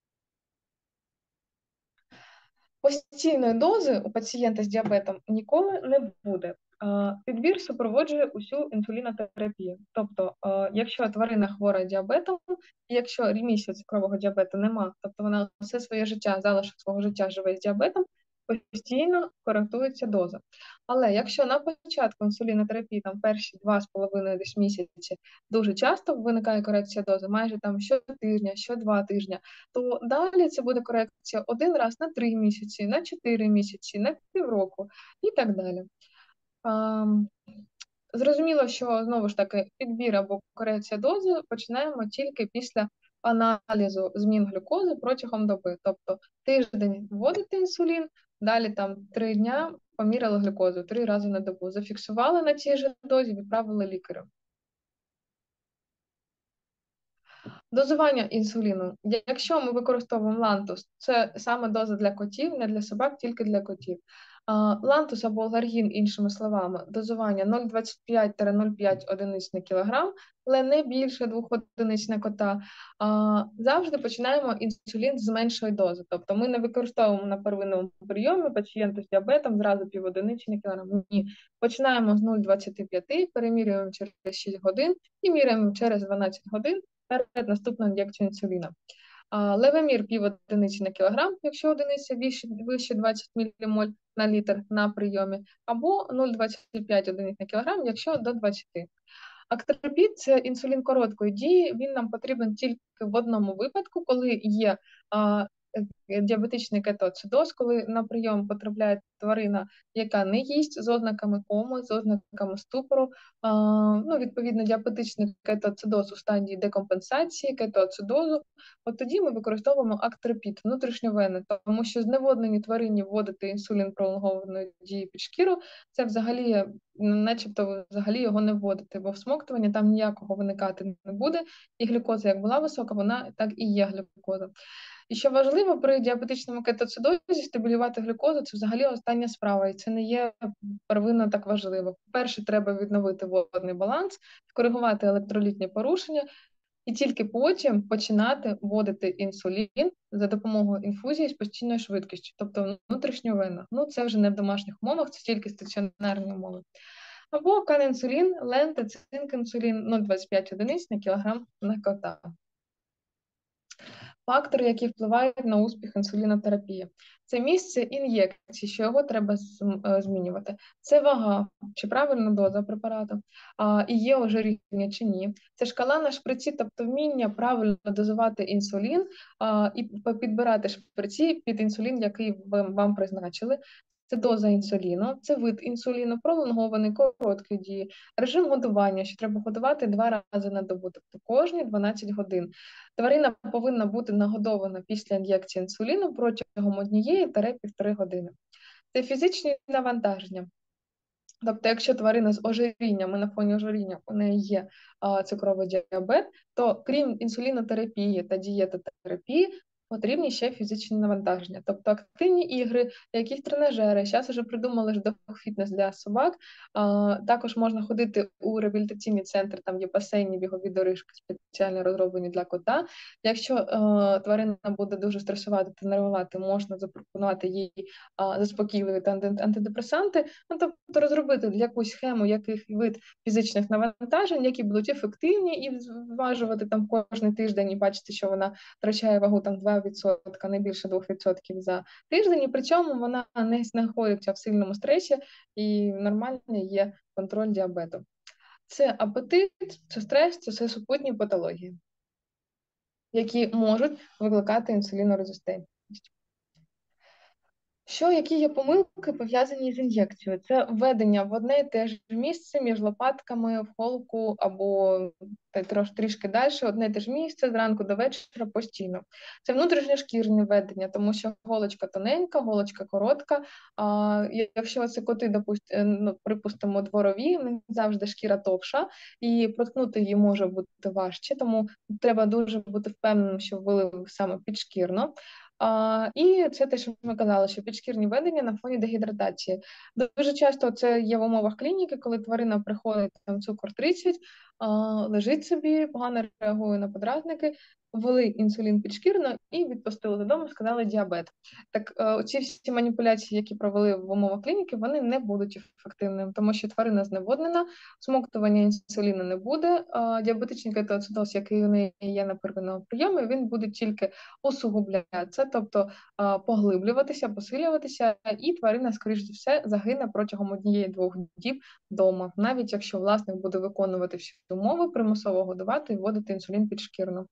Постійної дози у пацієнта з діабетом ніколи не буде. Підбір супроводжує усю інсулінотерапію. Тобто, якщо тварина хвора діабетом, і якщо ремісії цукрового діабету нема, тобто вона все своє життя, залишок свого життя живе з діабетом, постійно коректується доза. Але якщо на початку інсулінотерапії, там перші два з половиною десь місяці, дуже часто виникає корекція дози, майже там щотижня, що два тижня, то далі це буде корекція один раз на три місяці, на чотири місяці, на півроку і так далі. А, зрозуміло, що, знову ж таки, підбір або корекція дози починаємо тільки після аналізу змін глюкози протягом доби. Тобто тиждень вводите інсулін, далі там три дня поміряли глюкозу, три рази на добу. Зафіксували на цій же дозі, відправили лікарю. Дозування інсуліну. Якщо ми використовуємо лантус, це саме доза для котів, не для собак, тільки для котів. Лантус або алгаргін, іншими словами, дозування нуль цілих двадцять п'ять - нуль цілих п'ять одиниць на кілограм, але не більше двох одиниць на кота. Завжди починаємо інсулін з меншої дози. Тобто ми не використовуємо на первинному прийомі пацієнту з діабетом зразу пів одиниці на кілограм. Ні. Починаємо з нуль цілих двадцять п'ять, перемірюємо через шість годин і міряємо через дванадцять годин перед наступною ін'єкцією інсуліна. Левомір пів одиниці на кілограм, якщо одиниця вище, вище двадцять мілімоль на літр на прийомі, або нуль цілих двадцять п'ять одиниць на кілограм, якщо до двадцяти. Актерпід – це інсулін короткої дії, він нам потрібен тільки в одному випадку, коли є а, діабетичний кетоацидоз, коли на прийом потрапляє тварина, яка не їсть, з ознаками коми, з ознаками ступору, а, ну, відповідно, діабетичний кетоацидоз у стадії декомпенсації, кетоацидозу, от тоді ми використовуємо актерпід, внутрішньовенний, тому що зневоднені тварині вводити інсулін пролонгованої дії під шкіру, це взагалі, начебто, взагалі його не вводити, бо всмоктування там ніякого виникати не буде, і глюкоза, як була висока, вона так і є глюкоза. І що важливо, при діабетичному кетоацидозі стабілювати глюкозу – це взагалі остання справа, і це не є первинно так важливо. Перше, треба відновити водний баланс, скоригувати електролітні порушення, і тільки потім починати вводити інсулін за допомогою інфузії з постійною швидкістю, тобто внутрішньовенно. Ну, це вже не в домашніх умовах, це тільки стаціонарні умови. Або канінсулін, лента, цинкінсулін нуль цілих двадцять п'ять одиниць на кілограм на кота. Фактори, які впливають на успіх інсулінотерапії. Це місце ін'єкції, що його треба змінювати. Це вага, чи правильна доза препарату, а, і є ожиріння чи ні. Це шкала на шприці, тобто вміння правильно дозувати інсулін а, і підбирати шприці під інсулін, який вам призначили. Це доза інсуліну, це вид інсуліну, пролонгований, короткий дії, режим годування, що треба годувати два рази на добу, тобто кожні дванадцять годин. Тварина повинна бути нагодована після ін'єкції інсуліну протягом однієї та півтори години. Це фізичні навантаження. Тобто, якщо тварина з ожирінням і на фоні ожиріння у неї є а, цукровий діабет, то крім інсулінотерапії та дієтотерапії, потрібні ще фізичні навантаження, тобто активні ігри, якісь тренажери. Зараз вже придумали ж фітнес для собак. А, також можна ходити у реабілітаційний центр, там є басейні, бігові доріжки спеціально розроблені для кота. Якщо а, тварина буде дуже стресувати та нервувати, можна запропонувати їй а, заспокійливі та антидепресанти, ну, тобто розробити якусь схему, яких вид фізичних навантажень, які будуть ефективні, і зважувати там кожен тиждень і бачити, що вона втрачає вагу там два відсотки, не більше двох відсотків за тиждень, і при цьому вона не знаходиться в сильному стресі і нормальний є контроль діабету. Це апетит, це стрес, це все супутні патології, які можуть викликати інсулінорезистентність. Що, які є помилки, пов'язані з ін'єкцією? Це введення в одне і те ж місце між лопатками, в холку або трош, трішки далі, одне і те ж місце, зранку до вечора постійно. Це внутрішньошкірне введення, тому що голочка тоненька, голочка коротка. А якщо це коти, допустимо, ну, припустимо, дворові, не завжди шкіра товша, і проткнути її може бути важче, тому треба дуже бути впевненим, що ввели саме підшкірно. А, і це те, що ми казали, що підшкірні ведення на фоні дегідратації. Дуже часто це є в умовах клініки, коли тварина приходить, там цукор тридцять, а, лежить собі, погано реагує на подразники, ввели інсулін підшкірно і відпустили додому, сказали діабет. Так е, ці всі маніпуляції, які провели в умовах клініки, вони не будуть ефективними, тому що тварина зневоднена, смоктування інсуліну не буде, а діабетичний кетоацидоз, який у неї є на первинному прийомі, він буде тільки усугублятися, тобто а, поглиблюватися, посилюватися, і тварина, скоріш за все, загине протягом однієї-двох діб вдома, навіть якщо власник буде виконувати всі умови, примусово годувати і вводити інсулін підшкірно.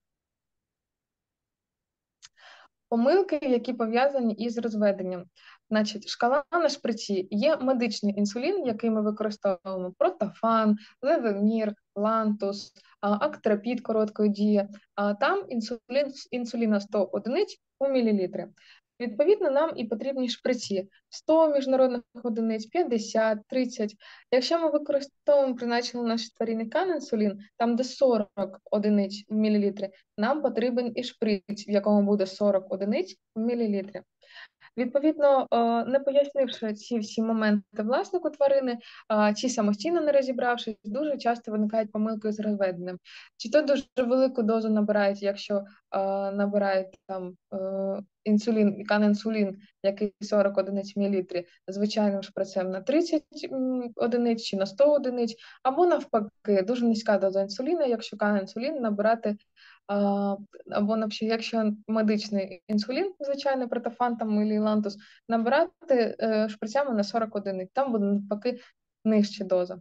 Помилки, які пов'язані із розведенням. Значить, шкала на шприці є медичний інсулін, який ми використовуємо: протофан, левемір, лантус, актрапід короткої дії. Там інсулін, інсуліна сто одиниць у мілілітри. Відповідно, нам і потрібні шприці: сто міжнародних одиниць, п'ятдесят, тридцять. Якщо ми використовуємо призначений наш тваринний інсулін, там де сорок одиниць в мілілітрі, нам потрібен і шприц, в якому буде сорок одиниць в мілілітрі. Відповідно, не пояснивши ці всі моменти власнику тварини, чи самостійно не розібравшись, дуже часто виникають помилки з розведенням. Чи то дуже велику дозу набирають, якщо набирають там інсулін, канінсулін, який сорок одиниць в мілілітрі, звичайним шприцем на тридцять одиниць чи на сто одиниць, або навпаки, дуже низька доза інсуліна, якщо канінсулін набирати, або якщо медичний інсулін, звичайно, протофан там і лантус, набирати шприцями на сорок одиниць, там буде навпаки нижча доза.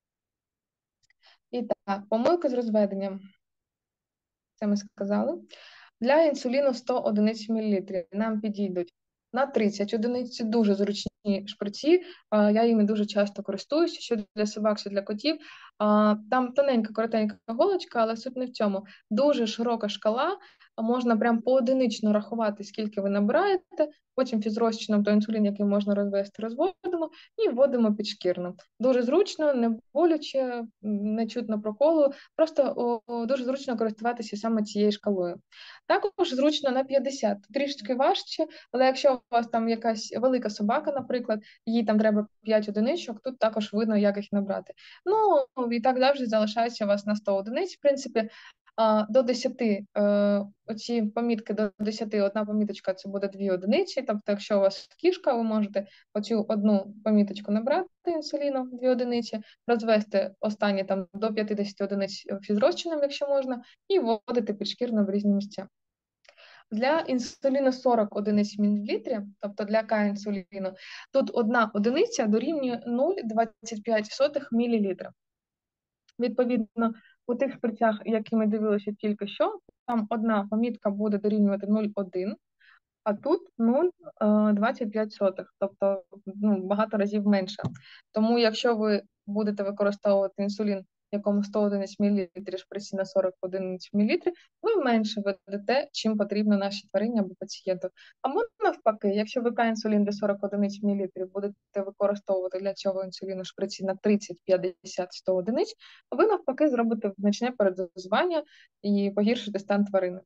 І так, помилки з розведенням. Це ми сказали. Для інсуліну сто одиниць в мілілітрі нам підійдуть на тридцять одиниць, дуже зручні шприці, я їми дуже часто користуюся, що для собак, що для котів. Там тоненька, коротенька голочка, але суть не в цьому. Дуже широка шкала, можна прям поодинично рахувати, скільки ви набираєте, потім фізрозчином той інсулін, який можна розвести, розводимо і вводимо підшкірно. Дуже зручно, не боляче, не чутно проколу, просто о, дуже зручно користуватися саме цією шкалою. Також зручно на п'ятдесят, трішки важче, але якщо у вас там якась велика собака, наприклад, їй там треба п'ять одиничок, тут також видно, як їх набрати. Ну, і так завжди залишається у вас на сто одиниць, в принципі. До десяти, оці помітки до десяти, одна поміточка це буде дві одиниці, тобто якщо у вас кішка, ви можете оцю одну поміточку набрати інсуліну, дві одиниці, розвести останні там до п'ятдесят одиниць фізрозчином, якщо можна, і вводити підшкірно в різні місця. Для інсуліну сорок одиниць в мілілітрі, тобто для К-інсуліну, тут одна одиниця дорівнює нуль цілих двадцять п'ять сотих мілілітра. Відповідно, у тих шприцях, які ми дивилися тільки що, там одна помітка буде дорівнювати нуль цілих один, а тут нуль цілих двадцять п'ять сотих, тобто ну, багато разів менше. Тому якщо ви будете використовувати інсулін, якому сто одиниць в мілілітрі, шприці на сорок одиниць в мілілітрі, ви менше ведете, чим потрібно нашій тварині або пацієнту. Або навпаки, якщо ви інсулін для сорок одиниць в мілілітрі будете використовувати для цього інсуліну шприці на тридцять, п'ятдесят, сто одиниць, ви навпаки зробите значне передозування і погіршите стан тварини.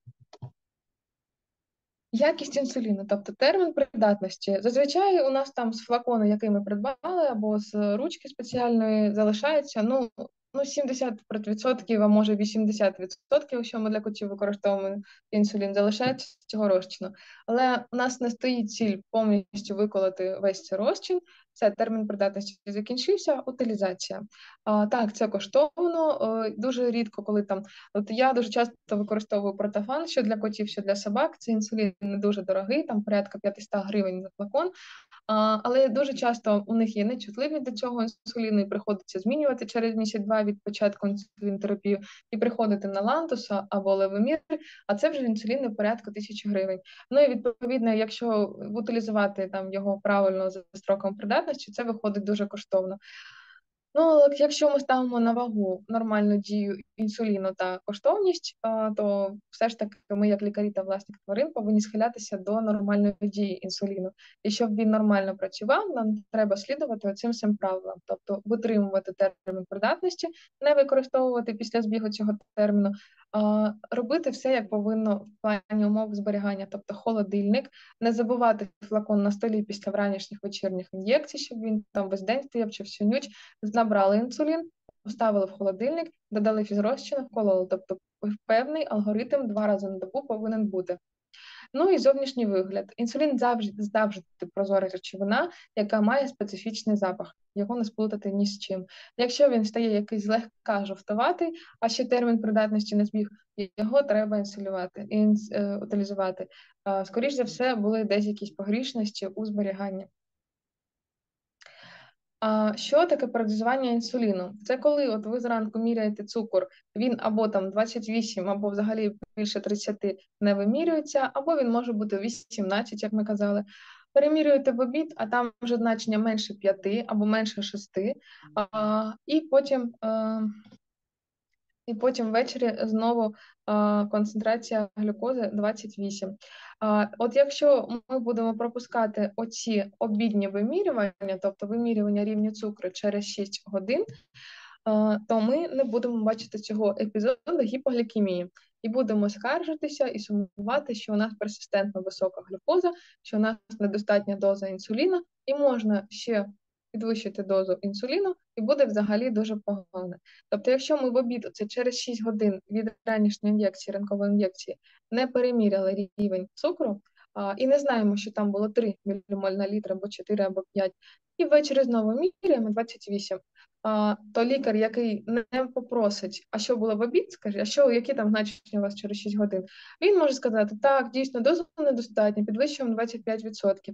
Якість інсуліну, тобто термін придатності. Зазвичай у нас там з флакону, який ми придбали, або з ручки спеціальної залишається, ну, ну сімдесят відсотків, а може вісімдесят відсотків, якщо ми для котів використовуємо інсулін, залишається цього розчину. Але у нас не стоїть ціль повністю виколоти весь цей розчин. Це термін придатності закінчився, утилізація. А, так, це коштовно, дуже рідко, коли там, от я дуже часто використовую протофан, що для котів, що для собак, це інсулін не дуже дорогий, там порядка п'ятсот гривень за флакон, а, але дуже часто у них є нечутливість до цього інсуліну і приходиться змінювати через місяць-два від початку інсулінотерапії і приходити на лантуса або левомір, а це вже інсулін порядка тисячі гривень. Ну і відповідно, якщо утилізувати там його правильно за строком придатності, це виходить дуже коштовно. Ну, якщо ми ставимо на вагу нормальну дію інсуліну та коштовність, то все ж таки ми, як лікарі та власник тварин, повинні схилятися до нормальної дії інсуліну. І щоб він нормально працював, нам треба слідувати цим всім правилам, тобто витримувати термін придатності, не використовувати після збігу цього терміну, Робити все, як повинно в плані умов зберігання, тобто холодильник, не забувати флакон на столі після вранішніх вечірніх ін'єкцій, щоб він там весь день стояв чи всю ніч, набрали інсулін, поставили в холодильник, додали фізрозчину, вкололи. Тобто певний алгоритм два рази на добу повинен бути. Ну і зовнішній вигляд. Інсулін завжди, завжди прозора речовина, яка має специфічний запах. Його не сплутати ні з чим. Якщо він стає якийсь злегка жовтуватий, а ще термін придатності не збіг, його треба інсулювати, інс, е, утилізувати. Е, скоріш за все, були десь якісь погрішності у зберіганні. А що таке передозування інсуліну? Це коли от ви зранку міряєте цукор, він або там двадцять вісім, або взагалі більше тридцять не вимірюється, або він може бути вісімнадцять, як ми казали. Перемірюєте в обід, а там вже значення менше п'яти або менше шести, а, і потім а, і потім ввечері знову а, концентрація глюкози двадцять вісім. А, от якщо ми будемо пропускати оці обідні вимірювання, тобто вимірювання рівня цукру через шість годин, а, то ми не будемо бачити цього епізоду гіпоглікемії. І будемо скаржитися і сумувати, що у нас персистентно висока глюкоза, що у нас недостатня доза інсуліну, і можна ще підвищити дозу інсуліну, і буде взагалі дуже погано. Тобто, якщо ми в обід, це через шість годин від ранішньої ін'єкції, ранкової ін'єкції, не переміряли рівень цукру, а, і не знаємо, що там було три мілімоль на літр, або чотири, або п'ять, і ввечері знову міряємо двадцять вісім, а, то лікар, який не попросить, а що було в обід, скаже, а що, які там значення у вас через шість годин, він може сказати, так, дійсно, доза недостатня, підвищуємо двадцять п'ять відсотків.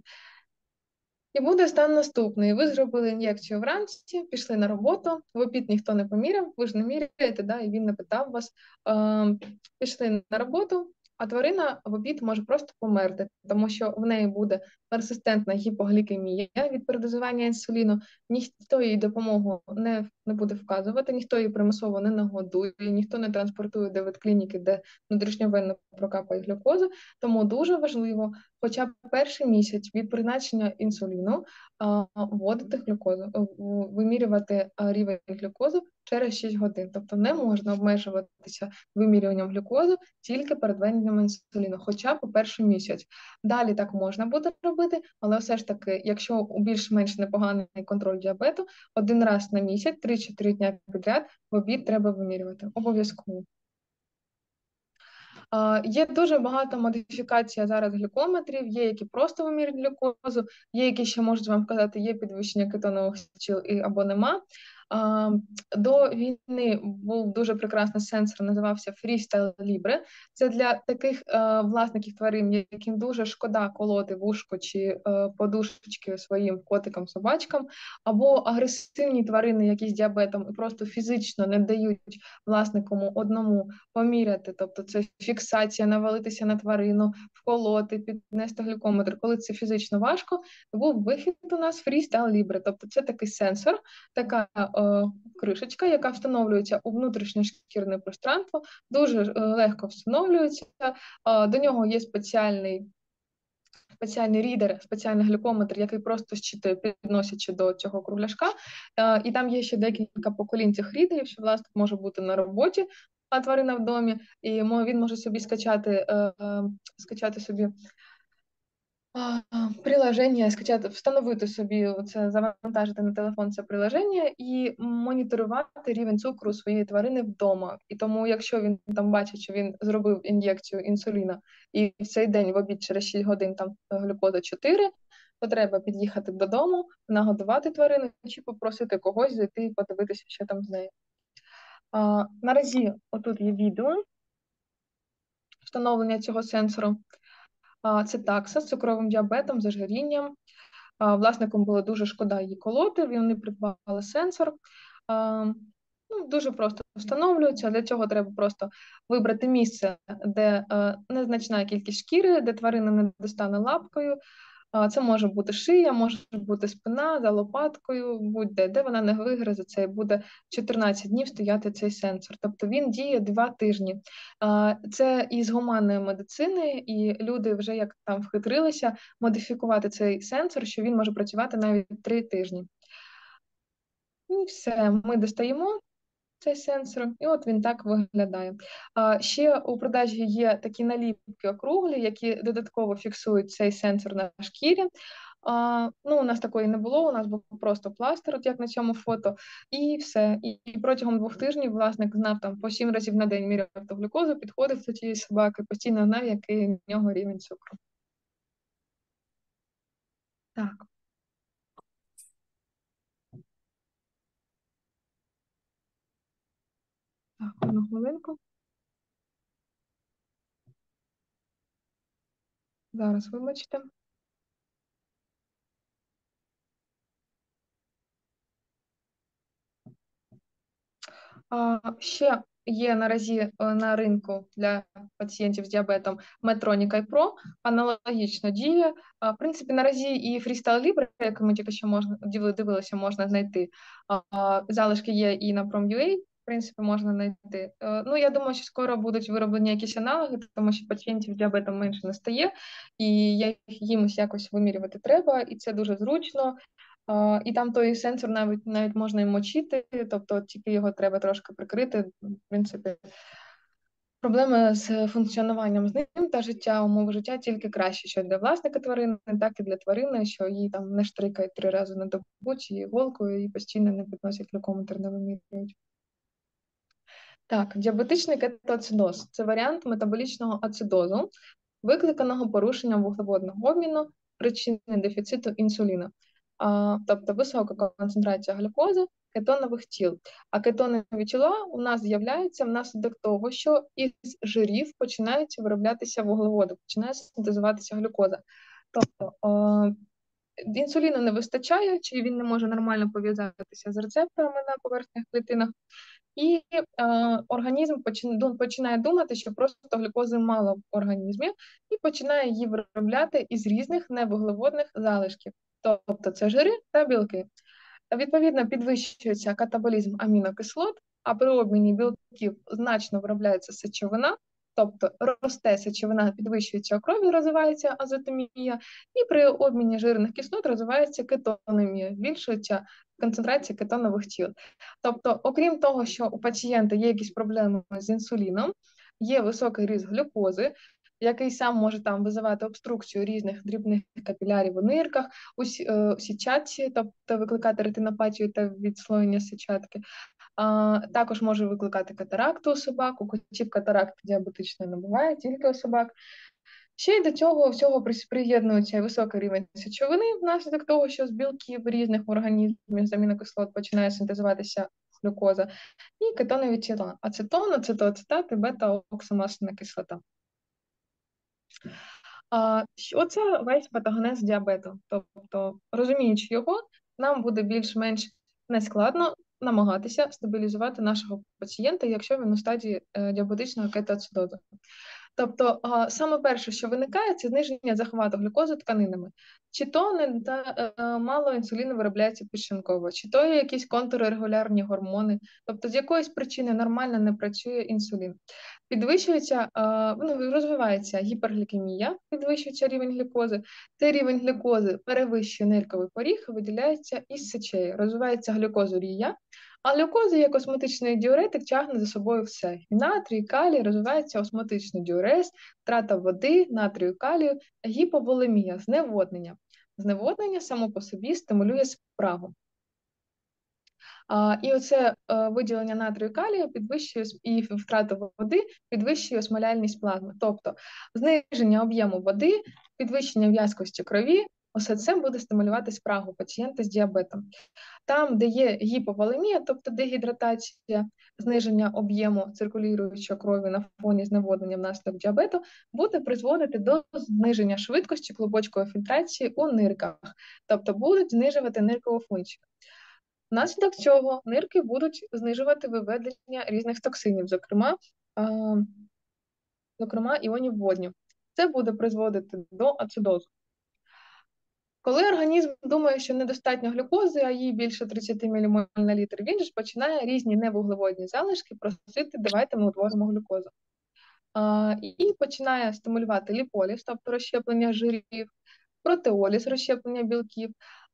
І буде стан наступний. Ви зробили ін'єкцію вранці, пішли на роботу, в обід ніхто не поміряв, ви ж не міряєте, да, і він не питав вас. Е, пішли на роботу, а тварина в обід може просто померти, тому що в неї буде персистентна гіпоглікемія від передозування інсуліну, ніхто їй допомогу не, не буде вказувати, ніхто її примусово не нагодує, ніхто не транспортує до ветклініки, де внутрішньовенно прокапає глюкозу, тому дуже важливо хоча б перший місяць від призначення інсуліну а, вводити глюкозу, вимірювати рівень глюкозу через шість годин. Тобто не можна обмежуватися вимірюванням глюкозу тільки перед введенням інсуліну, хоча б перший місяць. Далі так можна буде робити, але все ж таки, якщо у більш-менш непоганий контроль діабету, один раз на місяць, три-чотири дня підряд в обід треба вимірювати. Обов'язково. Uh, є дуже багато модифікацій зараз глюкометрів, є, які просто вимірюють глюкозу, є, які ще можуть вам сказати, є підвищення кетонових сил або нема. Uh, до війни був дуже прекрасний сенсор, називався Freestyle Libre. Це для таких uh, власників тварин, яким дуже шкода колоти вушко чи uh, подушечки своїм котикам, собачкам, або агресивні тварини, які з діабетом і просто фізично не дають власнику одному поміряти, тобто це фіксація, навалитися на тварину, вколоти, піднести глюкометр. Коли це фізично важко, був вихід у нас Freestyle Libre, тобто це такий сенсор, така е, кришечка, яка встановлюється у внутрішнє шкірне пространство, дуже е, легко встановлюється, е, до нього є спеціальний спеціальний рідер, спеціальний глюкометр, який просто щитує, підносячи до цього кругляшка. Е, і там є ще декілька поколінь цих рідерів, що власник може бути на роботі, а тварина в домі, і він може собі скачати, е, скачати собі приложення, скачати, встановити собі, це, завантажити на телефон це приложення і моніторувати рівень цукру своєї тварини вдома. І тому, якщо він там бачить, що він зробив ін'єкцію інсуліна, і в цей день в обід через шість годин там глюкоза чотири, то треба під'їхати додому, нагодувати тварину чи попросити когось зайти і подивитися, що там з нею. А, наразі отут є відео встановлення цього сенсору. А, це такса з цукровим діабетом, з ожирінням. А, власникам було дуже шкода її колоти, вони придбали сенсор. А, ну, дуже просто встановлюється. Для цього треба просто вибрати місце, де а, незначна кількість шкіри, де тварина не достане лапкою. Це може бути шия, може бути спина, за лопаткою, будь-де, де вона не вигризе, це і буде чотирнадцять днів стояти цей сенсор. Тобто він діє два тижні. Це із гуманної медицини, і люди вже як там вхитрилися модифікувати цей сенсор, що він може працювати навіть три тижні. І все, ми достаємо цей сенсор, і от він так виглядає. А, ще у продажі є такі наліпки округлі, які додатково фіксують цей сенсор на шкірі. А, ну, у нас такої не було, у нас був просто пластир, от як на цьому фото, і все. І, і протягом двох тижнів власник знав там по сім разів на день міряв глюкозу, підходив до тієї собаки, постійно знав, який в нього рівень цукру. Так. Так, одну хвилинку. Зараз вибачте. А, ще є наразі е, на ринку для пацієнтів з діабетом Medtronic iPro, аналогічно діє. А, в принципі, наразі і Freestyle Libre, як ми тільки що можна дивилися, можна знайти. А, залишки є і на Prom.ua, в принципі, можна знайти. Е, ну, я думаю, що скоро будуть вироблені якісь аналоги, тому що пацієнтів з діабетом менше не стає, і я їм якось вимірювати треба, і це дуже зручно. Uh, і там той сенсор навіть навіть можна і мочити, тобто тільки його треба трошки прикрити. В принципі, проблеми з функціонуванням з ним та життя, умови життя тільки краще, що для власника тварини, так і для тварини, що її там не штрикають три рази на добу чи іголкою і постійно не підносять глюкометр, не вимірюють. Так, діабетичний кетоацидоз – це варіант метаболічного ацидозу, викликаного порушенням вуглеводного обміну, причини дефіциту інсуліну. А, тобто висока концентрація глюкози, кетонових тіл. А кетонові тіла у нас з'являються внаслідок того, що із жирів починають вироблятися вуглеводи, починає синтезуватися глюкоза. Тобто а, інсуліну не вистачає, чи він не може нормально пов'язатися з рецепторами на поверхнях клітинах, і е, організм починає думати, що просто глюкози мало в організмі, і починає її виробляти із різних невуглеводних залишків. Тобто це жири та білки. Відповідно, підвищується катаболізм амінокислот, а при обміні білків значно виробляється сечовина, тобто росте сечовина, підвищується у крові, розвивається азотомія, і при обміні жирних кислот розвивається кетономія, збільшується концентрація кетонових тіл. Тобто, окрім того, що у пацієнта є якісь проблеми з інсуліном, є високий ризик глюкози, який сам може там визивати обструкцію різних дрібних капілярів у нирках, у сітчатці, тобто викликати ретинопатію та відслоєння сітчатки. А, також може викликати катаракту у собак, у котів катаракти діабетичної не буває, тільки у собак. Ще й до цього всього приєднується високий рівень сечовини внаслідок того, що з білків різних організмів з амінокислот починає синтезуватися глюкоза, і кетонові тіла – ацетон, ацетоацетат і бета-оксамасляна кислота. А, оце весь патогенез діабету. Тобто, розуміючи його, нам буде більш-менш нескладно намагатися стабілізувати нашого пацієнта, якщо він у стадії е, діабетичного кетоацидозу. Тобто, а, саме перше, що виникає, це зниження захвату глюкози тканинами. Чи то не та, е, мало інсуліну виробляється підшлунково, чи то є якісь контррегулярні гормони, тобто з якоїсь причини нормально не працює інсулін. Підвищується, е, ну, розвивається гіперглікемія, підвищується рівень глюкози. Цей рівень глюкози перевищує нирковий поріг, виділяється із сечею, розвивається глюкозурія. А глюкоза як осмотичний діуретик тягне за собою все. І натрій, калій, розвивається осмотичний діурез, втрата води, натрію, калію, гіповолемія, зневоднення. Зневоднення само по собі стимулює спрагу. А, і оце а, виділення натрію, калію підвищує і втрата води підвищує осмоляльність плазми. Тобто зниження об'єму води, підвищення в'язкості крові, усе це буде стимулювати спрагу пацієнта з діабетом. Там, де є гіповолемія, тобто дегідратація, зниження об'єму циркулюючої крові на фоні зневоднення внаслідок діабету, буде призводити до зниження швидкості клубочкової фільтрації у нирках, тобто будуть знижувати ниркову функцію. Внаслідок цього нирки будуть знижувати виведення різних токсинів, зокрема, е, зокрема іонів водню. Це буде призводити до ацидозу. Коли організм думає, що недостатньо глюкози, а їй більше тридцять мілімоль на літр, він ж починає різні невуглеводні залишки просити, давайте ми утворимо глюкозу. А, і починає стимулювати ліполіз, тобто розщеплення жирів, протеоліз, розщеплення білків,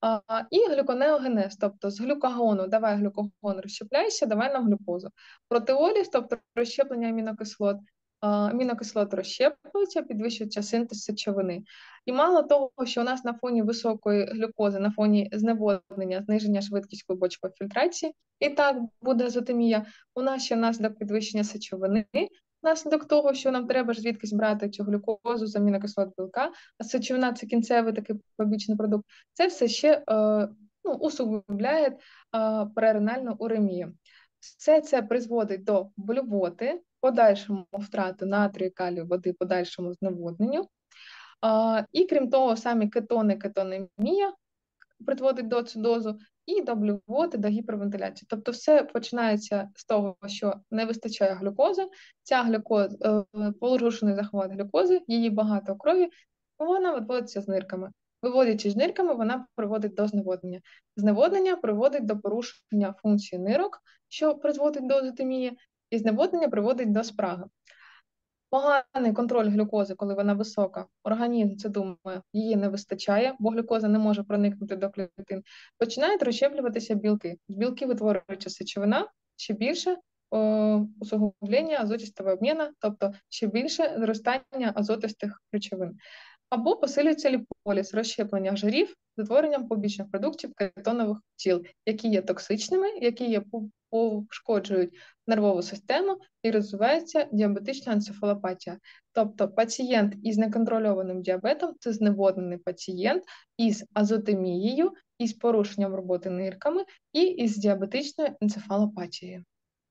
А, і глюконеогенез, тобто з глюкагону, давай глюкогон розщепляйся, давай нам глюкозу. Протеоліз, тобто розщеплення амінокислот, а, амінокислоти розщеплюються, підвищується синтез сечовини. І мало того, що у нас на фоні високої глюкози, на фоні зневоднення, зниження швидкість клубочкової фільтрації, і так буде азотемія, у нас ще внаслідок підвищення сечовини, внаслідок того, що нам треба ж звідкись брати цю глюкозу з амінокислот білка, а сечовина – це кінцевий такий побічний продукт, це все ще е, ну, усугубляє е, переренальну уремію. Все це призводить до блювоти, подальшому втрату натрію, калію, води, подальшому зневодненню. А, і крім того, самі кетони, кетонемія призводить до ацидозу і до блювоти, до гіпервентиляції. Тобто все починається з того, що не вистачає глюкози, ця глюкоза, порушений захват глюкози, її багато в крові, вона виводиться з нирками. Виводячи з нирками, вона приводить до зневоднення. Зневоднення приводить до порушення функції нирок, що призводить до азотемії, і зневоднення приводить до спраги. Поганий контроль глюкози, коли вона висока, організм це думає, її не вистачає, бо глюкоза не може проникнути до клітин, починають розщеплюватися білки. З білки витворюється сечовина, ще більше о, усугублення азотистого обміну, тобто ще більше зростання азотистих речовин. Або посилюється ліполіз, розщеплення жирів з утворенням побічних продуктів кетонових тіл, які є токсичними, які є пошкоджують нервову систему і розвивається діабетична енцефалопатія. Тобто пацієнт із неконтрольованим діабетом – це зневоднений пацієнт із азотемією, із порушенням роботи нирками і із діабетичною енцефалопатією.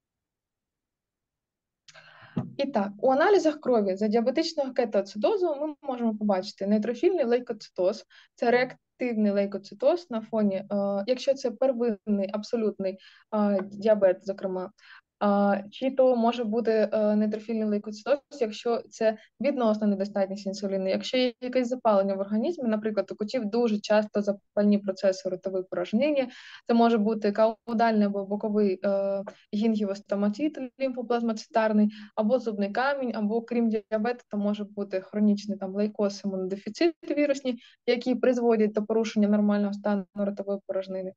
І так, у аналізах крові за діабетичного кетоацидозу ми можемо побачити нейтрофільний лейкоцитоз, це реактивний лейкоцитоз на фоні, е, якщо це первинний абсолютний е, діабет, зокрема, е, чи то може бути е, нейтрофільний лейкоцитоз, якщо це відносно недостатність інсуліну, якщо є якесь запалення в організмі, наприклад, у котів дуже часто запальні процеси ротової порожнини, це може бути каудальний або боковий е, гінгівостоматит, лімфоплазмоцитарний, або зубний камінь, або крім діабету, то може бути хронічний там лейкоз, імунодефіцит вірусні, які призводять до порушення нормального стану ротової порожнини.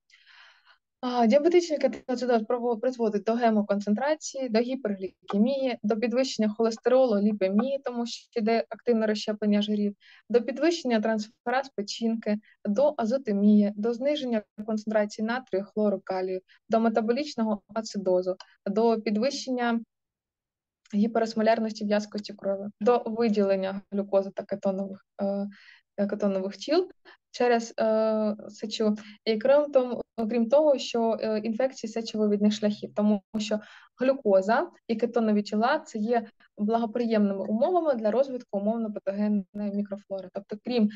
А, діабетичний кетоацидоз призводить до гемоконцентрації, до гіперглікемії, до підвищення холестеролу, ліпемії, тому що йде активне розщеплення жирів, до підвищення трансфераз печінки, до азотемії, до зниження концентрації натрію, хлору, калію, до метаболічного ацидозу, до підвищення гіперосмолярності в'язкості крові, до виділення глюкози та кетонових, е, кетонових тіл через е, сечу. І крім того, крім того, що е, інфекції сечовивідних шляхів, тому що глюкоза і кетонові тіла – це є благоприємними умовами для розвитку умовно-патогенної мікрофлори. Тобто, крім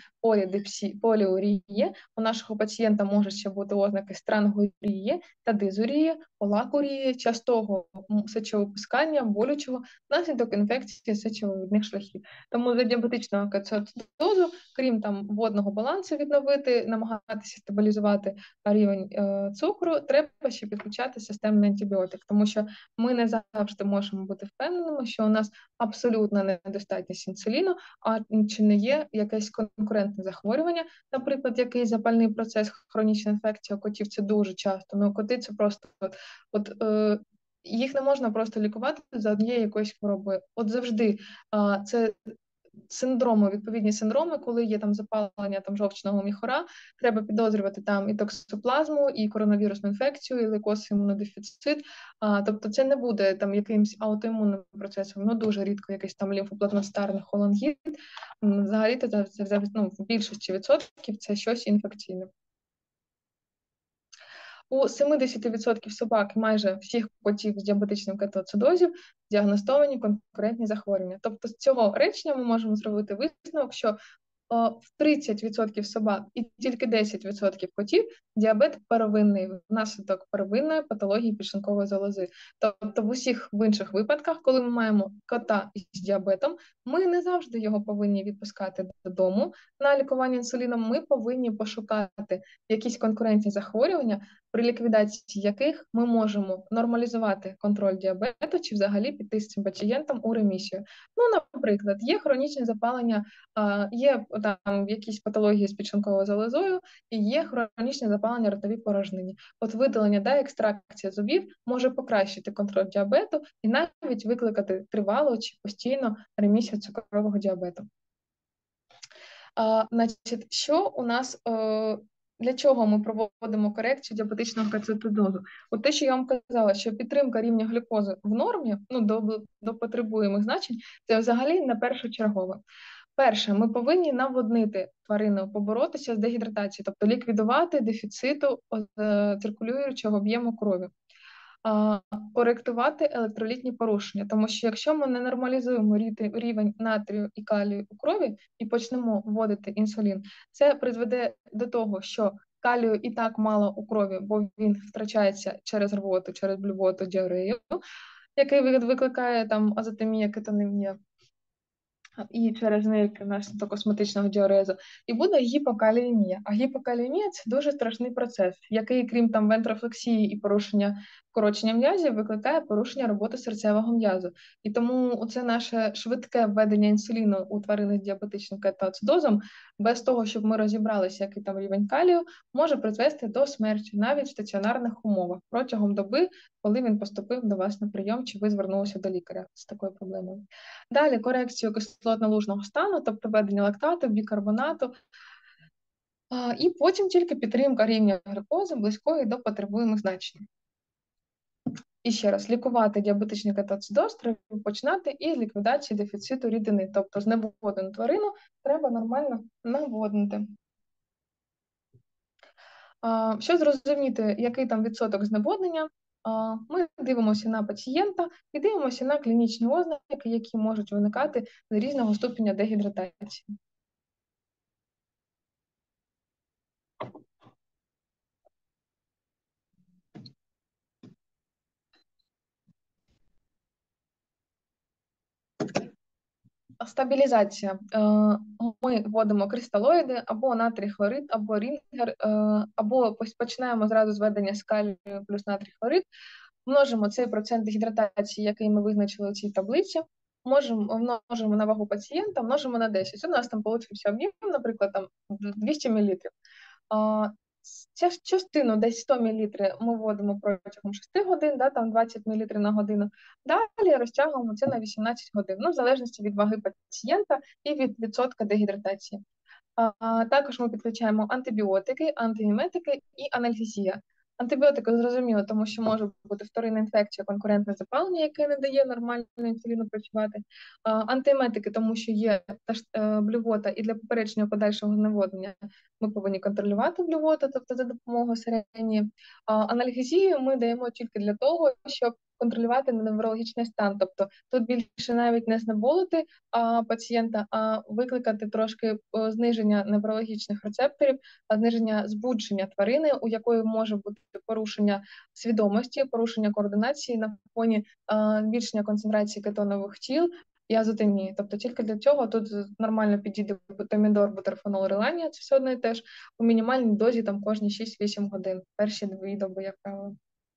поліурії, у нашого пацієнта можуть ще бути ознаки странгурії та дизурії, олакурії, частого сечовипускання, болючого внаслідок інфекції сечовивідних шляхів. Тому для діабетичного кетоацидозу, крім там водного балансу відновити, намагатися стабілізувати рівень е, цукру, треба ще підключати системний антибіотик, тому що ми не завжди можемо бути впевненими, що у нас абсолютна недостатність інсуліну, а чи не є якесь конкурентне захворювання, наприклад, якийсь запальний процес, хронічна інфекція у котів, це дуже часто, ну коти це просто от, от е, їх не можна просто лікувати за однією якоюсь хворобою. От завжди а, це синдроми, відповідні синдроми, коли є там запалення там жовчного міхора, треба підозрювати там і токсоплазму, і коронавірусну інфекцію, і лейкоз, імунодефіцит. А, тобто це не буде там якимось аутоімунним процесом, ну дуже рідко якийсь там лімфоплазмостарний холангіт. Взагалі це, це ну, в більшості відсотків це щось інфекційне. У сімдесят відсотків собак і майже всіх котів з діабетичним кетоацидозом діагностовані конкурентні захворювання. Тобто з цього речення ми можемо зробити висновок, що о, в тридцять відсотків собак і тільки десять відсотків котів діабет первинний внаслідок первинної патології підшлункової залози. Тобто в усіх в інших випадках, коли ми маємо кота із діабетом, ми не завжди його повинні відпускати додому на лікування інсуліном, ми повинні пошукати якісь конкурентні захворювання, при ліквідації яких ми можемо нормалізувати контроль діабету чи взагалі піти з цим пацієнтом у ремісію. Ну, наприклад, є хронічне запалення, є там якісь патології з підшлунковою залозою і є хронічне запалення ротовій порожнині. От видалення да, екстракція зубів може покращити контроль діабету і навіть викликати тривалу чи постійно ремісію цукрового діабету. А, значить, що у нас, е, для чого ми проводимо корекцію діабетичного кацетозу? От те, що я вам казала, що підтримка рівня глюкози в нормі, ну, до, до потребуємих значень, це взагалі не першочергове. Перше, ми повинні наводнити тварину, поборотися з дегідратацією, тобто ліквідувати дефіциту е, циркулюючого об'єму крові. Коректувати електролітні порушення, тому що якщо ми не нормалізуємо рівень натрію і калію у крові і почнемо вводити інсулін, це призведе до того, що калію і так мало у крові, бо він втрачається через рвоту, через блювоту, діарею, який викликає там азотемія, кетонемія, і через нирки внаслідок косметичного діорезу, і буде гіпокаліємія. А гіпокаліємія – це дуже страшний процес, який, крім там вентрофлексії і порушення вкорочення м'язів, викликає порушення роботи серцевого м'язу. І тому це наше швидке введення інсуліну у тварини з діабетичним кетоацидозом, без того, щоб ми розібралися, який там рівень калію, може призвести до смерті навіть в стаціонарних умовах протягом доби, коли він поступив до вас на прийом, чи ви звернулися до лікаря з такою проблемою. Далі корекцію кислотно-лужного стану, тобто введення лактату, бікарбонату, і потім тільки підтримка рівня глюкози близької до потребуємих значень. І ще раз, лікувати діабетичний кетоацидоз треба починати із ліквідації дефіциту рідини, тобто зневоднену тварину треба нормально наводнити. Щоб зрозуміти, який там відсоток зневоднення, ми дивимося на пацієнта і дивимося на клінічні ознаки, які можуть виникати з різного ступеня дегідратації. Стабілізація. Ми вводимо кристалоїди, або натрій хлорид, або рінгер, або починаємо зразу з введення з калію плюс натрій хлорид, множимо цей процент дегідратації, який ми визначили у цій таблиці, можемо, множимо на вагу пацієнта, множимо на десять. У нас там получився об'єм, наприклад, там двісті мілілітрів. Ця частину, десь сто мілілітрів, ми вводимо протягом шести годин, да, там двадцять мілілітрів на годину. Далі розтягуємо це на вісімнадцять годин, ну, в залежності від ваги пацієнта і від відсотка дегідратації. А, також ми підключаємо антибіотики, антиеметики і анальгезія. Антибіотики зрозуміло, тому що може бути вторинна інфекція, конкурентне запалення, яке не дає нормально інсуліну працювати. А, антиеметики, тому що є та блювота, і для попередження подальшого зневоднення ми повинні контролювати блювоту, тобто за допомогою сирені. А, анальгезію ми даємо тільки для того, щоб контролювати неврологічний стан. Тобто тут більше навіть не знеболити а, пацієнта, а викликати трошки зниження неврологічних рецепторів, зниження збудження тварини, у якої може бути порушення свідомості, порушення координації на фоні а, збільшення концентрації кетонових тіл і азотемії. Тобто тільки для цього тут нормально підійде бутамідор, бутерфенол, реланія, це все одно і теж у мінімальній дозі там кожні шість-вісім годин, перші дві доби, як правило.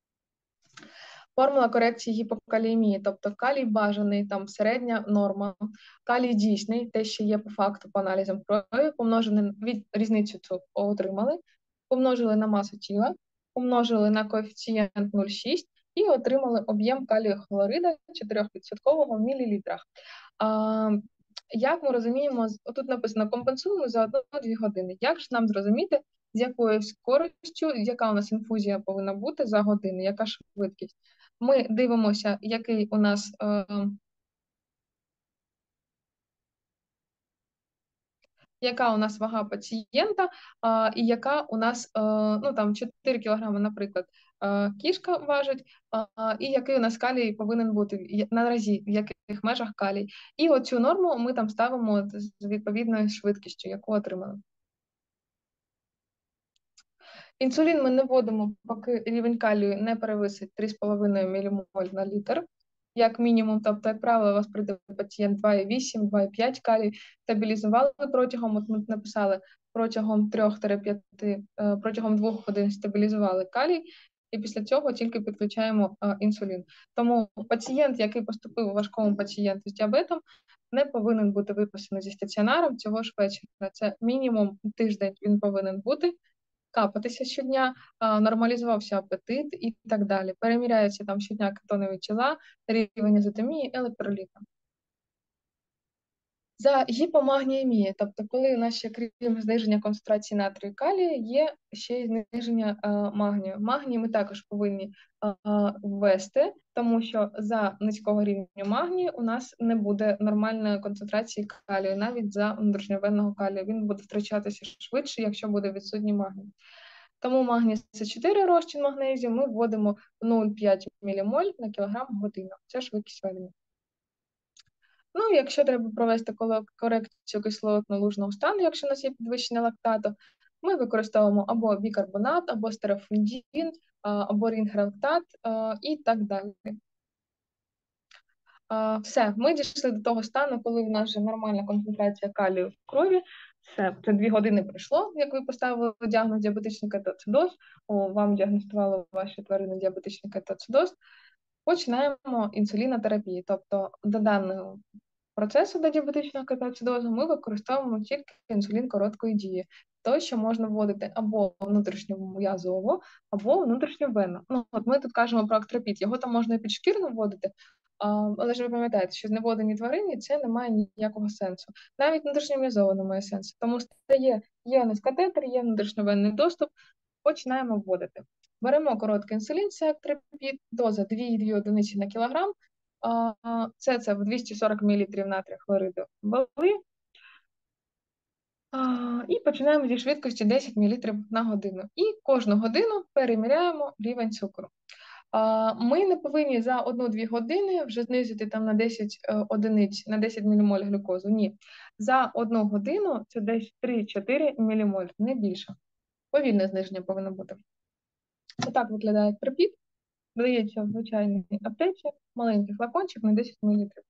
Формула корекції гіпокаліємії, тобто калій бажаний, там середня норма, калій дійсний, те, що є по факту по аналізам крові, помножений від різницю цю отримали, помножили на масу тіла, помножили на коефіцієнт нуль цілих шість і отримали об'єм калію хлорида чотири відсотки в мілілітрах. А, як ми розуміємо, тут написано компенсуємо за одну-дві години. Як ж нам зрозуміти, з якою скоростю, яка у нас інфузія повинна бути за годину, яка швидкість? Ми дивимося, який у нас е, яка у нас вага пацієнта, е, і яка у нас, е, ну там чотири кілограми, наприклад, е, кішка важить, е, і який у нас калій повинен бути, наразі, в яких межах калій. І оцю норму ми там ставимо з відповідною швидкістю, яку отримали. Інсулін ми не вводимо, поки рівень калію не перевисить три з половиною мілімоль на літр. як мінімум. Тобто, як правило, у вас прийде пацієнт два і вісім, два і п'ять калій, стабілізували протягом, от ми написали, протягом трьох-п'яти, протягом двох годин стабілізували калій, і після цього тільки підключаємо а, інсулін. Тому пацієнт, який поступив у важкому пацієнту з діабетом, не повинен бути виписаний зі стаціонаром цього ж вечора. Це мінімум тиждень він повинен бути, капатися щодня, а, нормалізувався апетит і так далі. Переміряється там щодня кетонові тіла, рівень азотемії, електроліта. За гіпомагніємією, тобто коли у нас ще крім зниження концентрації натрію і калія, є ще й зниження а, магнію. Магній ми також повинні а, ввести, тому що за низького рівня магнію у нас не буде нормальної концентрації калію, навіть за внутрішньовенного калію. Він буде втрачатися швидше, якщо буде відсутній магній. Тому магній С чотири розчин магнезію ми вводимо нуль цілих п'ять мілімоль на кілограм в годину. Це швидкість ведення. Ну, якщо треба провести корекцію кислотно-лужного стану, якщо у нас є підвищення лактату, ми використовуємо або бікарбонат, або стерофундін, або рінгрелактат і так далі. Все, ми дійшли до того стану, коли в нас вже нормальна концентрація калію в крові. Все, це дві години пройшло, як ви поставили діагноз діабетичний кетоацидоз, вам діагностували ваші тварини діабетичний кетоацидоз. Починаємо інсулінотерапію, тобто до даного процесу до діабетичного кетоацидозу ми використовуємо тільки інсулін короткої дії, той, що можна вводити або внутрішньом'язово, або внутрішньовенно. Ну, от ми тут кажемо про актропід, його там можна і підшкірно вводити, але ж ви пам'ятаєте, що зневодені тварині це не має ніякого сенсу. Навіть внутрішньом'язово не має сенсу. Тому стає, є у нас катетер, є внутрішньовенний доступ, починаємо вводити. Беремо короткий інсулін, це актропід, доза дві одиниці на кілограм, це, це в двісті сорок мілілітрів натрію хлориду води. І починаємо зі швидкості десять мілілітрів на годину. І кожну годину переміряємо рівень цукру. Ми не повинні за одну-дві години вже знизити там на десять одиниць, на десять мілімоль глюкозу. Ні. За одну годину це десь три-чотири мілімоль, не більше. Повільне зниження повинно бути. Отак виглядає припід. Додається в звичайній аптеці, маленький флакончик на десять мілілітрів.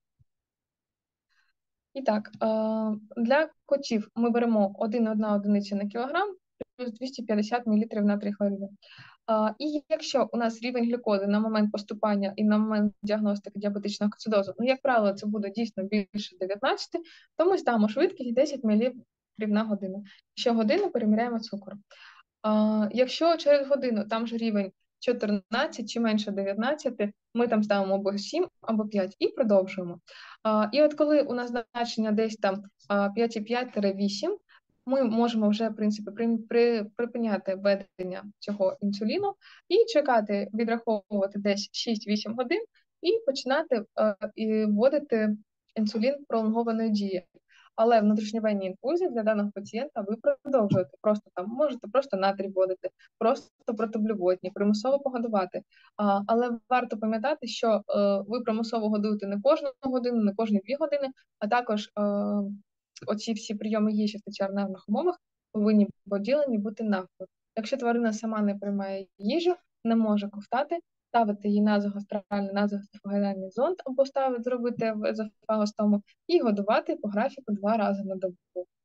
І так, для котів ми беремо один цілих одна одиниця на кілограм плюс двісті п'ятдесят мілілітрів натрію хлориду. І якщо у нас рівень глюкози на момент поступання і на момент діагностики діабетичного кецидозу, ну, як правило, це буде дійсно більше дев'ятнадцяти, то ми ставимо швидкість десять мілілітрів на годину. Щогодину переміряємо цукор. Якщо через годину там же рівень чотирнадцять чи менше дев'ятнадцяти, ми там ставимо або сім, або п'ять і продовжуємо. І от коли у нас значення десь там п'ять цілих п'ять - вісім, ми можемо вже, в принципі, при, при, припиняти введення цього інсуліну і чекати, відраховувати десь шість-вісім годин і починати е, і вводити інсулін пролонгованої дії. Але внутрішньовенні інфузії для даного пацієнта ви продовжуєте. Просто там можете просто натрій вводити, просто протиблювотні, примусово погодувати. А, але варто пам'ятати, що е, ви примусово годуєте не кожну годину, не кожні дві години, а також е, оці всі прийоми їжі в стаціонарних умовах повинні поділені бути навпіл. Якщо тварина сама не приймає їжу, не може ковтати, ставити її назогастральний, назоесофагеальний зонд або ставити, зробити в езофагостому і годувати по графіку два рази на добу.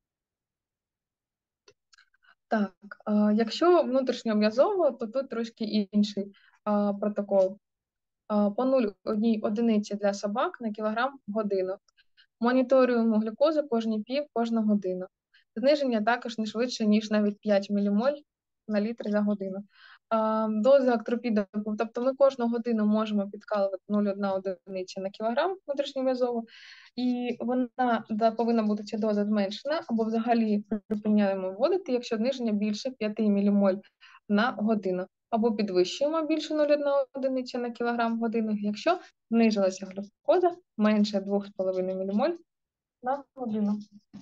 Так, а, якщо внутрішньом'язово, то тут трошки інший а, протокол. А, по нуль цілих одна одиниці для собак на кілограм в годину. Моніторуємо глюкозу кожні пів, кожну годину. Зниження також не швидше, ніж навіть п'ять мілімоль на літр за годину. А, доза актропіду, тобто ми кожну годину можемо підкалувати нуль цілих одна одиниця на кілограм внутрішньом'язово, і вона да, повинна бути ця доза зменшена, або взагалі припиняємо вводити, якщо зниження більше п'ять мілімоль на годину, або підвищуємо більше нуль цілих одна одиниця на кілограм в годину, якщо знизилася глюкоза менше два з половиною мілімоль на годину.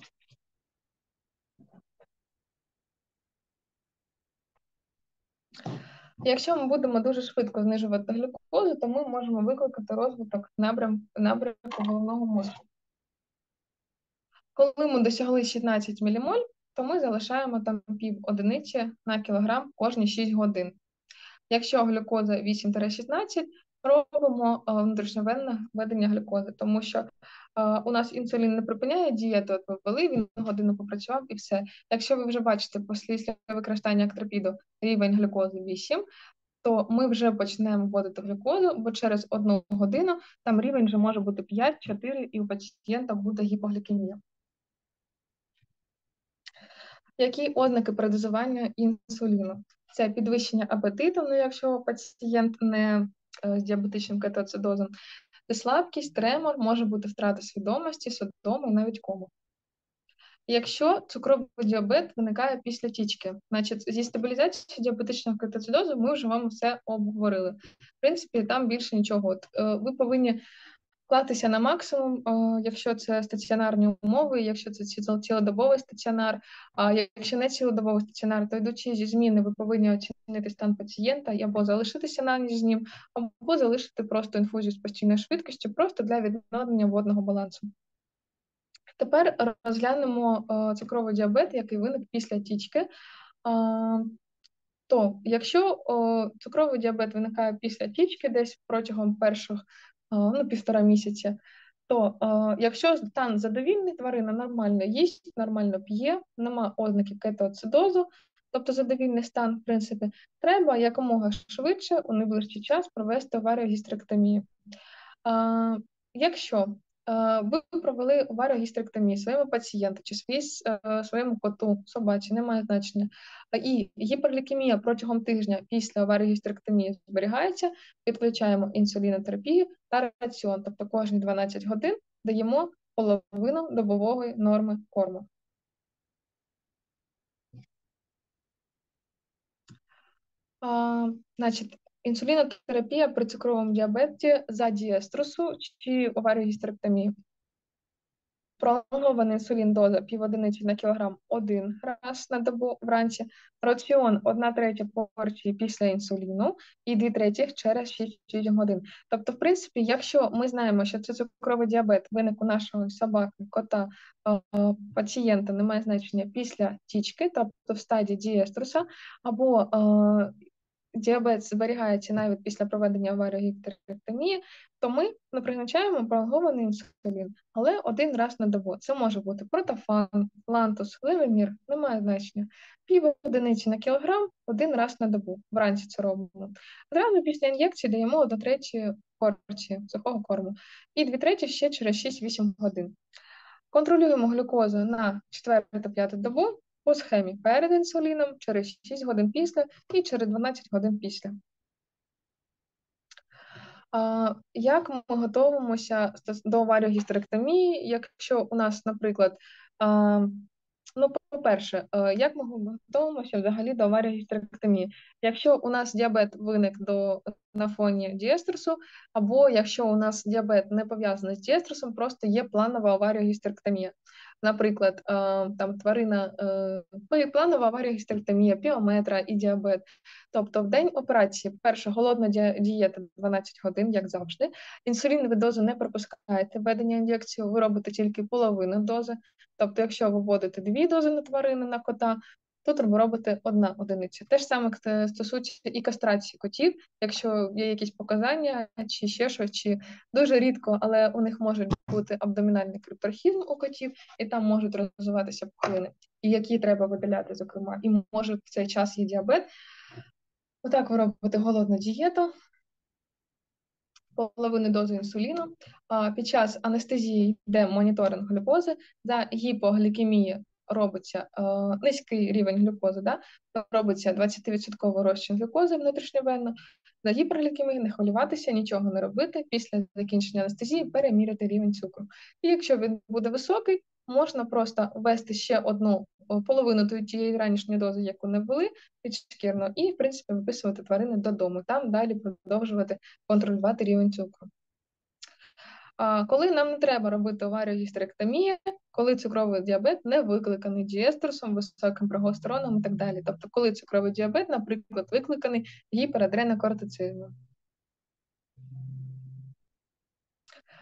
Якщо ми будемо дуже швидко знижувати глюкозу, то ми можемо викликати розвиток набрям, набряку головного мозку. Коли ми досягли шістнадцять мілімоль, то ми залишаємо там пів одиниці на кілограм кожні шість годин. Якщо глюкоза вісім шістнадцять, робимо е, внутрішньовенне введення глюкози, тому що е, у нас інсулін не припиняє дієту, от ви ввели, він годину попрацював і все. Якщо ви вже бачите після використання актропіду рівень глюкози вісім, то ми вже почнемо вводити глюкозу, бо через одну годину там рівень вже може бути п'ять-чотири, і у пацієнта буде гіпоглікемія. Які ознаки передозування інсуліну? Це підвищення апетиту, ну якщо пацієнт не е, з діабетичним кетоацидозом, це слабкість, тремор, може бути втрата свідомості, судоми і навіть кома. Якщо цукровий діабет виникає після тічки, значить зі стабілізацією діабетичного кетоацидозу ми вже вам все обговорили. В принципі, там більше нічого. От, е, ви повинні вклатися на максимум, е, якщо це стаціонарні умови, якщо це ціл- цілодобовий стаціонар, а якщо не цілодобовий стаціонар, то йдучи зі зміни, ви повинні оцінити стан пацієнта і або залишитися на ніч з ним, або залишити просто інфузію з постійною швидкістю, просто для відновлення водного балансу. Тепер розглянемо е, цукровий діабет, який виник після тічки. Е, то, якщо о, цукровий діабет виникає після тічки, десь протягом перших о, ну, півтора місяця, то о, якщо стан задовільний, тварина нормально їсть, нормально п'є, нема ознаків кетоацидозу, тобто задовільний стан, в принципі, треба якомога швидше у найближчий час провести варіогістеректомію. А, якщо е, ви провели варіогістеректомію своєму пацієнту чи свій, е, своєму коту, собаці, немає значення, і гіперглікемія протягом тижня після варіогістеректомії зберігається, підключаємо інсулінотерапію та раціон, тобто кожні дванадцять годин даємо половину добової норми корму. А, значить, інсулінотерапія при цукровому діабеті за діеструсу чи оваріогістеректомії. Пролонгований інсулін доза пів одиниці на кілограм один раз на добу вранці, раціон одна третя порції після інсуліну і дві третіх через шість годин. Тобто, в принципі, якщо ми знаємо, що це цукровий діабет виник у нашого собаки, кота, пацієнта, немає значення після тічки, тобто в стадії діеструса, або діабет зберігається навіть після проведення варіогістеректомії, то ми не призначаємо пролонгований інсулін, але один раз на добу. Це може бути протофан, лантус, левемір, немає значення. Пів одиниці на кілограм один раз на добу. Вранці це робимо. Одразу після ін'єкції даємо одну третю порції сухого корму і дві треті ще через шість-вісім годин. Контролюємо глюкозу на четверту-п'яту добу по схемі перед інсуліном, через шість годин після і через дванадцять годин після. А, як ми готуємося до варіогістеректомії, якщо у нас, наприклад, а, ну, по-перше, як ми готуємося взагалі до варіогістеректомії? Якщо у нас діабет виник до, на фоні діеструсу, або якщо у нас діабет не пов'язаний з діеструсом, просто є планова варіогістеректомія. Наприклад, там тварина, планова варіогістеректомія, піометра і діабет. Тобто в день операції перша голодна дієта дванадцять годин, як завжди. Інсулінову дозу не пропускаєте введення ін'єкції, ви робите тільки половину дози. Тобто, якщо ви вводите дві дози на тварини, на кота, то треба робити одна одиниця. Те ж саме стосується і кастрації котів, якщо є якісь показання, чи ще щось, чи дуже рідко, але у них може бути абдомінальний крипторхізм у котів, і там можуть розвиватися пухлини, і які треба видаляти, зокрема. І може в цей час є діабет. Отак ви робите голодну дієту, половини дози інсуліну. Під час анестезії йде моніторинг глюкози, за гіпоглікемії робиться е, низький рівень глюкози, да? Робиться двадцять відсотків розчин глюкози внутрішньовенно, за гіперглікемії не хвилюватися, нічого не робити, після закінчення анестезії переміряти рівень цукру. І якщо він буде високий, можна просто ввести ще одну половину тієї ранішньої дози, яку не ввели, підшкірно, і, в принципі, виписувати тварини додому, там далі продовжувати контролювати рівень цукру. А коли нам не треба робити варіогістеректомію, коли цукровий діабет не викликаний діеструсом, високим прогестероном і так далі. Тобто, коли цукровий діабет, наприклад, викликаний гіперадренокортицизмом.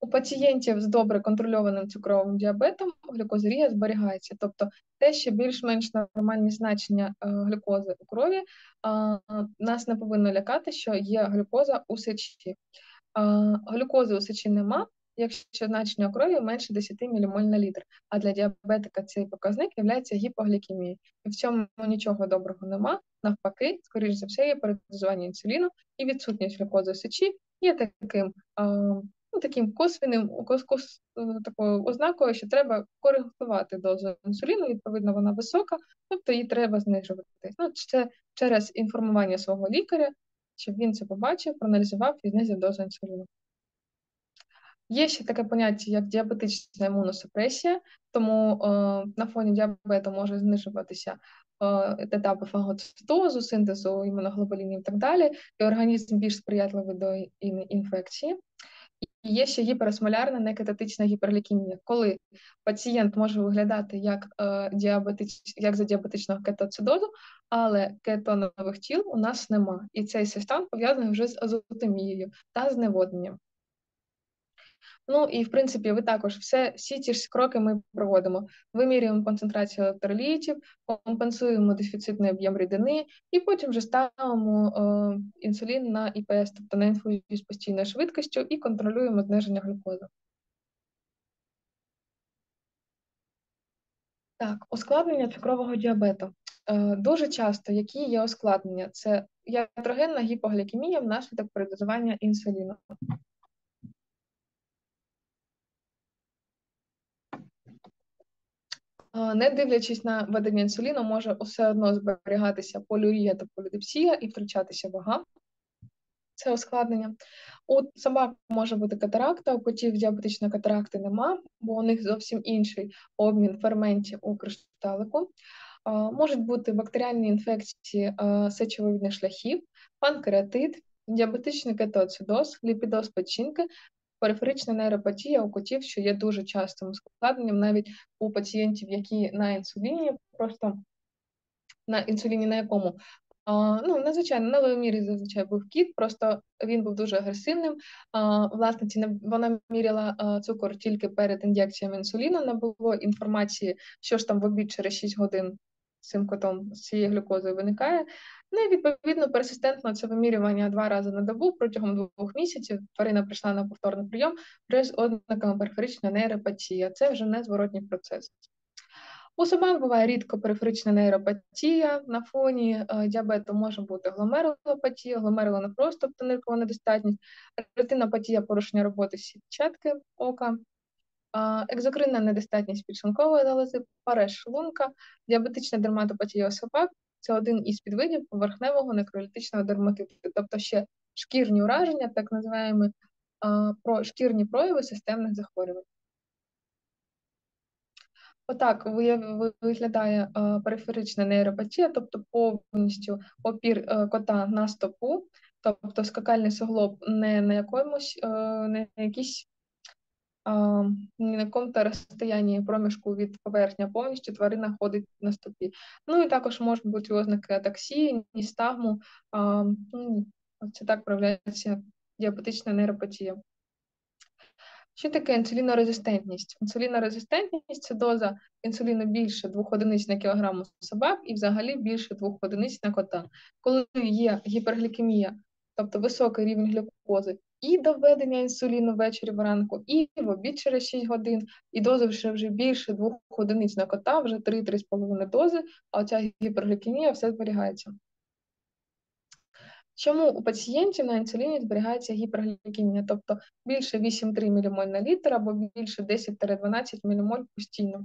У пацієнтів з добре контрольованим цукровим діабетом глюкозурія зберігається, тобто те, що більш-менш нормальні значення е, глюкози у крові, е, нас не повинно лякати, що є глюкоза у сечі. Е, глюкози у сечі нема, якщо значення у крові менше десять мілімоль на літр, а для діабетика цей показник є гіпоглікемією. І в цьому нічого доброго нема, навпаки, скоріш за все, є передозування інсуліну і відсутність глюкози у сечі є таким е, ну, таким косвенним кос, кос, такою ознакою, що треба коригувати дозу інсуліну, відповідно, вона висока, тобто її треба знижувати. Ну, це через інформування свого лікаря, щоб він це побачив, проаналізував і знизив дозу інсуліну. Є ще таке поняття, як діабетична імуносупресія, тому е, на фоні діабету може знижуватися е, етапи фагоцитозу, синтезу імуноглобулінів і так далі, і організм більш сприятливий до інфекції. І є ще гіперосмолярна некетатична гіперглікемія, коли пацієнт може виглядати як, е, діабетич, як за діабетичного кетоацидозу, але кетонових тіл у нас нема. І цей стан пов'язаний вже з азотемією та зневодненням. Ну і в принципі, ви також все, всі ті ж кроки ми проводимо. Вимірюємо концентрацію електролітів, компенсуємо дефіцитний об'єм рідини і потім вже ставимо е, інсулін на І Пе Ес, тобто на інфузію з постійною швидкістю, і контролюємо зниження глюкози. Так, ускладнення цукрового діабету. Е, дуже часто, які є ускладнення? Це ятрогенна гіпоглікемія внаслідок передозування інсуліну. Не дивлячись на введення інсуліну, може все одно зберігатися поліурія та полідипсія і втрачатися вага. Це ускладнення. У собак може бути катаракта, у котів діабетичної катаракти нема, бо у них зовсім інший обмін ферментів у кришталику. Можуть бути бактеріальні інфекції сечовидних шляхів, панкреатит, діабетичний кетоацидоз, ліпідоз печінки, периферична нейропатія у котів, що є дуже частим ускладненням навіть у пацієнтів, які на інсуліні, просто на інсуліні на якому, а, ну, надзвичайно, на Леомірі зазвичай був кіт, просто він був дуже агресивним. А, власниці, вона міряла а, цукор тільки перед ін'єкціями інсуліну, не було інформації, що ж там в обід через шість годин з цим котом, з цією глюкозою виникає. Ну і відповідно персистентно це вимірювання два рази на добу протягом двох місяців. Тварина прийшла на повторний прийом вже з ознаками периферичної нейропатії. Це вже не зворотній процес. У собак буває рідко периферична нейропатія. На фоні е, діабету може бути гломерулопатія, гломерулонефроз, тобто ниркова недостатність, ретинопатія, порушення роботи сітчатки ока, е, екзокринна недостатність підшлункової залози, парез шлунка, діабетична дерматопатія у собак – це один із підвидів поверхневого некролітичного дерматиту, тобто ще шкірні ураження, так називаємо, е, про шкірні прояви системних захворювань. Отак виглядає е, периферична нейропатія, тобто повністю опір е, кота на стопу, тобто скакальний суглоб не на якомусь, е, не на якійсь, е, не на якому-то розстоянні проміжку від поверхня, повністю тварина ходить на стопі. Ну і також можуть бути ознаки атаксії, ністагму, е, ну, це так проявляється діабетична нейропатія. Що таке інсулінорезистентність? Інсулінорезистентність – це доза інсуліну більше двох одиниць на кілограм у собак і взагалі більше двох одиниць на кота. Коли є гіперглікемія, тобто високий рівень глюкози, і до введення інсуліну ввечері вранку, і в обід через шість годин, і доза вже, вже більше двох одиниць на кота, вже три-три з половиною дози, а оця гіперглікемія все зберігається. Чому у пацієнтів на інсуліні зберігається гіперглікемія, тобто більше вісім цілих три мілімоль на літр або більше десять-дванадцять мілімоль постійно?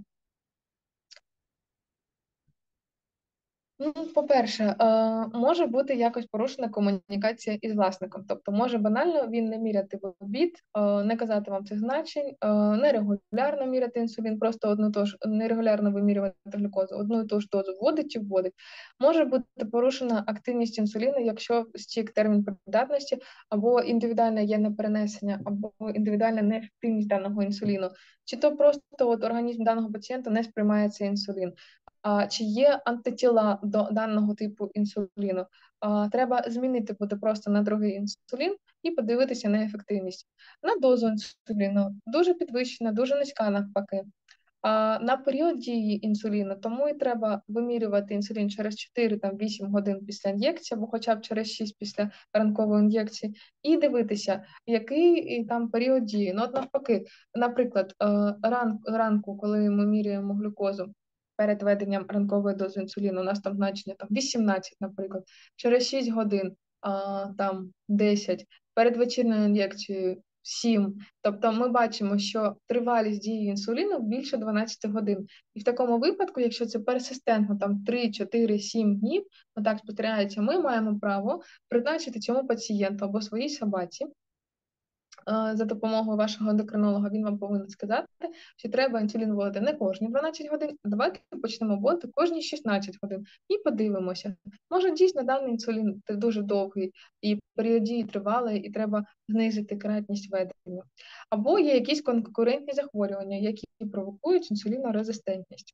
Ну, по-перше, е, може бути якось порушена комунікація із власником. Тобто, може банально він не міряти в обід, е, не казати вам цих значень, е, нерегулярно міряти інсулін, просто одну ту ж нерегулярно вимірювати глюкозу, одну і ту ж дозу вводить чи вводить. Може бути порушена активність інсуліну, якщо стік термін придатності, або індивідуальне є неперенесення, або індивідуальна неефективність даного інсуліну, чи то просто от організм даного пацієнта не сприймає цей інсулін. А, чи є антитіла до даного типу інсуліну? А, Треба змінити буде просто на другий інсулін і подивитися на ефективність. На дозу інсуліну дуже підвищена, дуже низька навпаки. А на період дії інсуліну, тому і треба вимірювати інсулін через чотири-вісім годин після ін'єкції, або хоча б через шість після ранкової ін'єкції, і дивитися, який там період дії. Ну, от навпаки, наприклад, ран, ранку, коли ми міряємо глюкозу перед введенням ранкової дози інсуліну, у нас там значення там вісімнадцять, наприклад, через шість годин а, там десять, перед вечірньою ін'єкцією сім. Тобто ми бачимо, що тривалість дії інсуліну більше дванадцять годин. І в такому випадку, якщо це персистентно там три, чотири, сім днів, отак спостерігається, ми маємо право призначити цьому пацієнту або своїй собаці за допомогою вашого ендокринолога, він вам повинен сказати, що треба інсулін вводити не кожні дванадцять годин, а давайте почнемо вводити кожні шістнадцять годин і подивимося. Може, дійсно даний інсулін дуже довгий і період дії тривалий, і треба знизити кратність введення. Або є якісь конкурентні захворювання, які провокують інсулінорезистентність.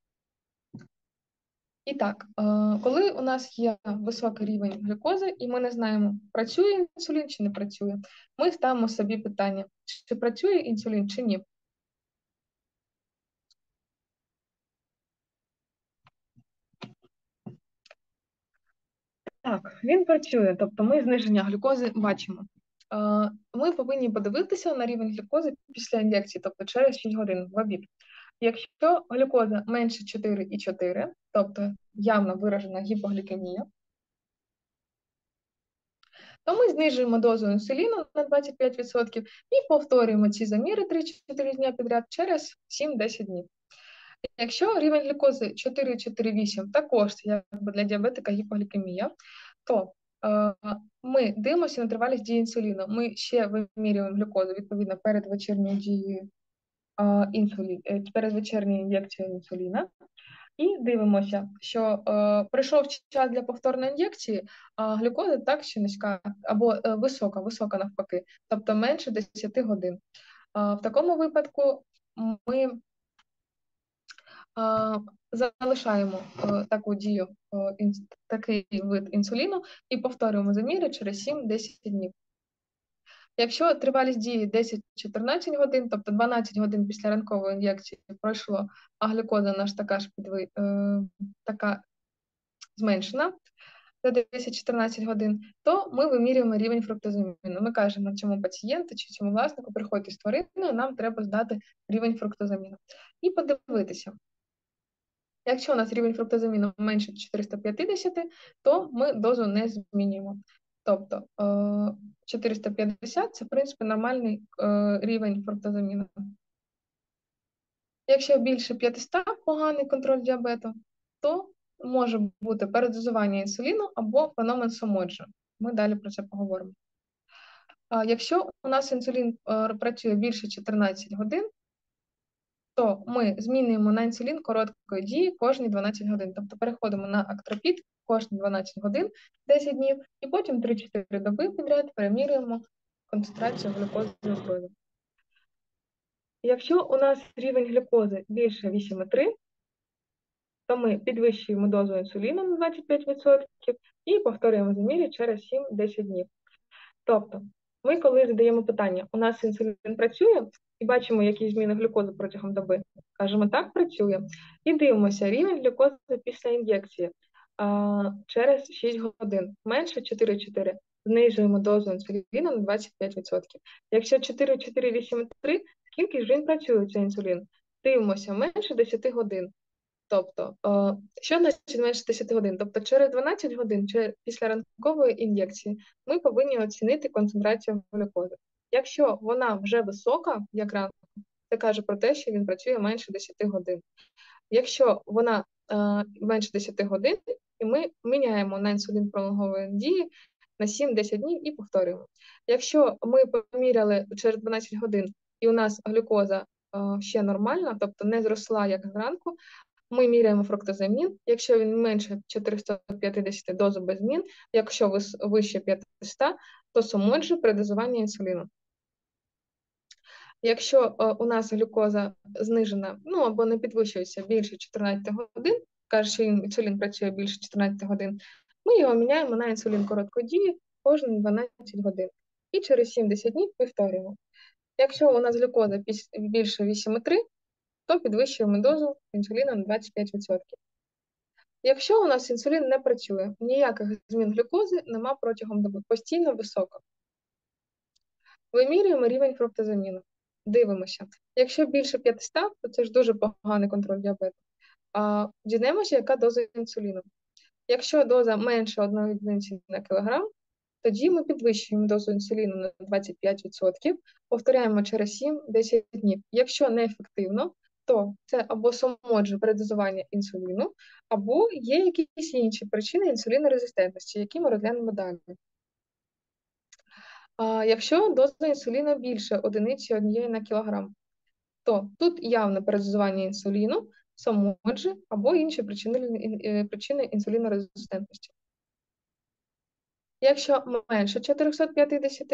І так, коли у нас є високий рівень глюкози, і ми не знаємо, працює інсулін чи не працює, ми ставимо собі питання, чи працює інсулін чи ні. Так, він працює, тобто ми зниження глюкози бачимо. Ми повинні подивитися на рівень глюкози після ін'єкції, тобто через шість годин в обід. Якщо глюкоза менше чотири і чотири, тобто явно виражена гіпоглікемія, то ми знижуємо дозу інсуліну на двадцять п'ять відсотків і повторюємо ці заміри три-чотири дні підряд через сім-десять днів. Якщо рівень глюкози чотири-чотири-вісім також якби для діабетика гіпоглікемія, то е, ми дивимося на тривалість дії інсуліну. Ми ще вимірюємо глюкозу відповідно перед вечірньою дією е, інсулі, е, перед вечірньою ін'єкцією інсуліна. І дивимося, що е, прийшов час для повторної ін'єкції, а глюкоза так ще низька, або е, висока, висока навпаки, тобто менше десять годин. Е, в такому випадку ми е, залишаємо е, таку дію, е, ін, такий вид інсуліну і повторюємо заміри через сім-десять днів. Якщо тривалість дії десять-чотирнадцять годин, тобто дванадцять годин після ранкової ін'єкції пройшло, а глюкоза наша така ж підви, е, така зменшена за десять-чотирнадцять годин, то ми вимірюємо рівень фруктозаміну. Ми кажемо цьому пацієнту чи цьому власнику, приходьте з твариною, нам треба здати рівень фруктозаміну. І подивитися. Якщо у нас рівень фруктозаміну менше чотириста п'ятдесят, то ми дозу не змінюємо. Тобто чотириста п'ятдесят – це, в принципі, нормальний рівень фруктозаміну. Якщо більше п'ятсот поганий контроль діабету, то може бути передозування інсуліну або феномен Сомоджо. Ми далі про це поговоримо. Якщо у нас інсулін працює більше чотирнадцять годин, то ми змінюємо на інсулін короткої дії кожні дванадцять годин. Тобто переходимо на актропід кожні дванадцять годин, десять днів, і потім три-чотири доби підряд перемірюємо концентрацію глюкози в крові. Якщо у нас рівень глюкози більше вісім цілих три десятих, то ми підвищуємо дозу інсуліну на двадцять п'ять відсотків і повторюємо заміри через сім-десять днів. Тобто, ми коли задаємо питання, у нас інсулін працює, і бачимо, які зміни глюкози протягом доби, кажемо, так, працює. І дивимося рівень глюкози після ін'єкції а, через шість годин, менше чотири-чотири, знижуємо дозу інсуліну на двадцять п'ять відсотків. Якщо чотири-чотири-вісім цілих три десятих, скільки ж він працює, цей інсулін? Дивимося, менше десять годин. Тобто, що значить менше десять годин? Тобто через дванадцять годин після ранкової ін'єкції ми повинні оцінити концентрацію глюкози. Якщо вона вже висока, як ранку, це каже про те, що він працює менше десять годин. Якщо вона е, менше десять годин, і ми міняємо на інсулін пролонгової дії на сім-десять днів і повторюємо. Якщо ми поміряли через дванадцять годин, і у нас глюкоза е, ще нормальна, тобто не зросла, як зранку, ми міряємо фруктозамін. Якщо він менше чотириста п'ятдесят, дозу без змін. Якщо вище п'ятсот, то Сомоджо передозування інсуліну. Якщо о, у нас глюкоза знижена, ну або не підвищується більше чотирнадцять годин, каже, що інсулін працює більше чотирнадцять годин, Ми його міняємо на інсулін короткої дії кожні дванадцять годин. І через сімдесят днів повторюємо. Якщо у нас глюкоза більше вісім цілих три десятих, то підвищуємо дозу інсуліну на двадцять п'ять відсотків. Якщо у нас інсулін не працює, ніяких змін глюкози нема протягом доби, постійно високо. Вимірюємо рівень фруктозаміну. Дивимося. Якщо більше п'ятсот, то це ж дуже поганий контроль діабету. А дізнаємося, яка доза інсуліну. Якщо доза менше однієї одиниці на кілограм, тоді ми підвищуємо дозу інсуліну на двадцять п'ять відсотків, повторяємо через сім-десять днів. Якщо неефективно, то це або самотже передозування інсуліну, або є якісь інші причини інсулінорезистентності, які ми розглянемо далі. А якщо доза інсуліну більше одиниці однієї на кілограм, то тут явне передозування інсуліну, самотже або інші причини, причини інсулінорезистентності. Якщо менше чотириста п'ятдесят,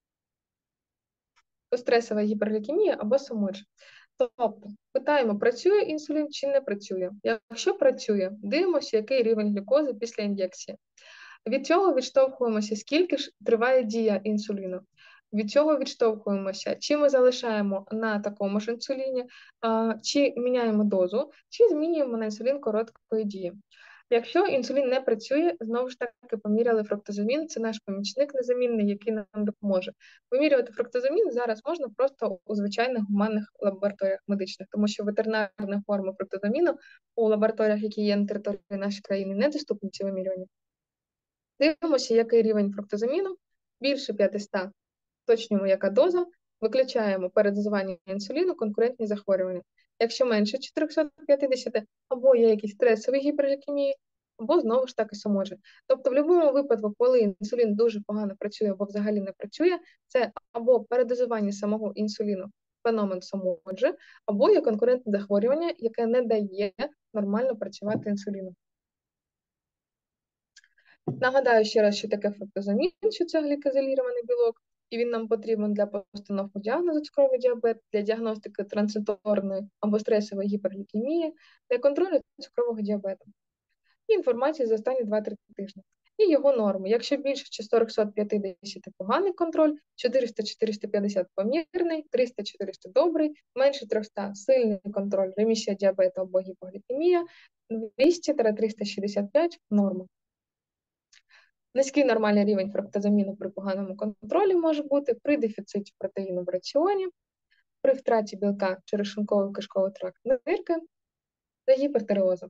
то стресова гіперглікемія або самотже. Тобто, питаємо, працює інсулін чи не працює. Якщо працює, дивимося, який рівень глюкози після ін'єкції. Від цього відштовхуємося, скільки ж триває дія інсуліну. Від цього відштовхуємося, чи ми залишаємо на такому ж інсуліні, чи міняємо дозу, чи змінюємо на інсулін короткої дії. Якщо інсулін не працює, знову ж таки поміряли фруктозамін, це наш помічник незамінний, який нам допоможе. Помірювати фруктозамін зараз можна просто у звичайних гуманних лабораторіях медичних, тому що ветеринарна форма фруктозаміну у лабораторіях, які є на території нашої країни, недоступні ці вимірювання. Дивимося, який рівень фруктозаміну, більше п'ятсот, уточнюємо, яка доза, виключаємо передозування інсуліну, конкурентні захворювання. Якщо менше чотириста п'ятдесят, або є якісь стресові гіперглікемії, або знову ж таки самотже. Тобто в будь-якому випадку, коли інсулін дуже погано працює або взагалі не працює, це або передозування самого інсуліну, феномен самотже, або є конкурентне захворювання, яке не дає нормально працювати інсуліну. Нагадаю ще раз, що таке фруктозамін, що це глікозилірований білок, і він нам потрібен для постановки діагнозу цукровий діабет, для діагностики транситорної або стресової гіперглікемії, для контролю цукрового діабету. І інформація за останні два-три тижні. І його норми. Якщо більше чотириста п'ятдесят поганий контроль, чотириста - чотириста п'ятдесят помірний, триста - чотириста добрий, менше триста сильний контроль, ремісія діабету або гіпоглікемія, двісті - триста шістдесят п'ять норма. Низький нормальний рівень фруктозаміну при поганому контролі може бути при дефіциті протеїну в раціоні, при втраті білка через шлунково-кишковий тракт нирки та гіпертиреозом.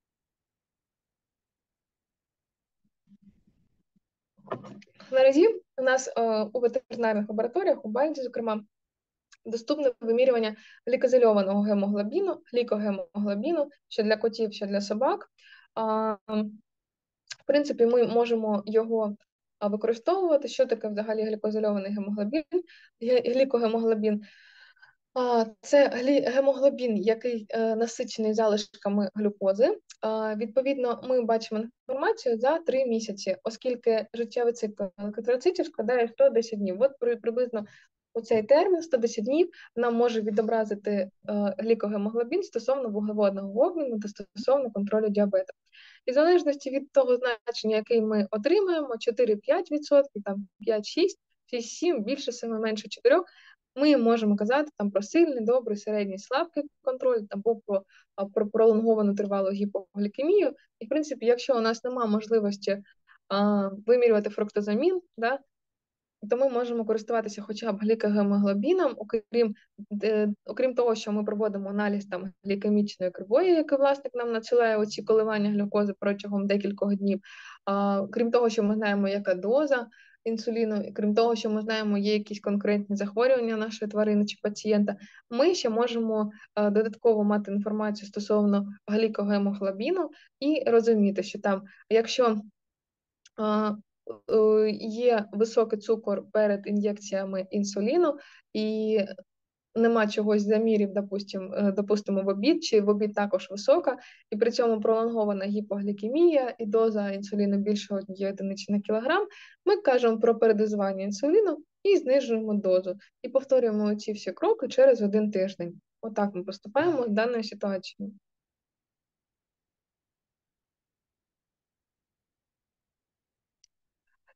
Наразі у нас е, у ветеринарних лабораторіях, у Бальді, зокрема, доступне вимірювання глікозильованого гемоглобіну, глікогемоглобіну, що для котів, що для собак. А, В принципі, ми можемо його використовувати. Що таке взагалі глікозильований гемоглобін? Глікогемоглобін – це гемоглобін, який насичений залишками глюкози. Відповідно, ми бачимо інформацію за три місяці, оскільки життєвий цикл еритроцитів складає сто десять днів. От приблизно у цей термін, сто десять днів, нам може відобразити глікогемоглобін стосовно вуглеводного обміну та стосовно контролю діабету. І в залежності від того значення, яке ми отримаємо, чотири-п'ять відсотків, там п'ять-шість, шість-сім, більше семи, менше чотирьох, ми можемо казати там про сильний, добрий, середній, слабкий контроль, або про, про пролонговану тривалу гіпоглікемію. І, в принципі, якщо у нас немає можливості а, вимірювати фруктозамін, да, то ми можемо користуватися хоча б глікогемоглобіном, окрім, е, окрім того, що ми проводимо аналіз там глікемічної кривої, який власник нам надсилає оці коливання глюкози протягом декількох днів. А, крім того, що ми знаємо, яка доза інсуліну, і крім того, що ми знаємо, є якісь конкретні захворювання нашої тварини чи пацієнта, ми ще можемо а, додатково мати інформацію стосовно глікогемоглобіну і розуміти, що там, якщо а, є високий цукор перед ін'єкціями інсуліну, і нема чогось замірів, допустимо, допустимо, в обід, чи в обід також висока, і при цьому пролонгована гіпоглікемія і доза інсуліну більше однієї одиниці на кілограм, ми кажемо про передозування інсуліну і знижуємо дозу. І повторюємо ці всі кроки через один тиждень. Отак ми поступаємо з даною ситуацією.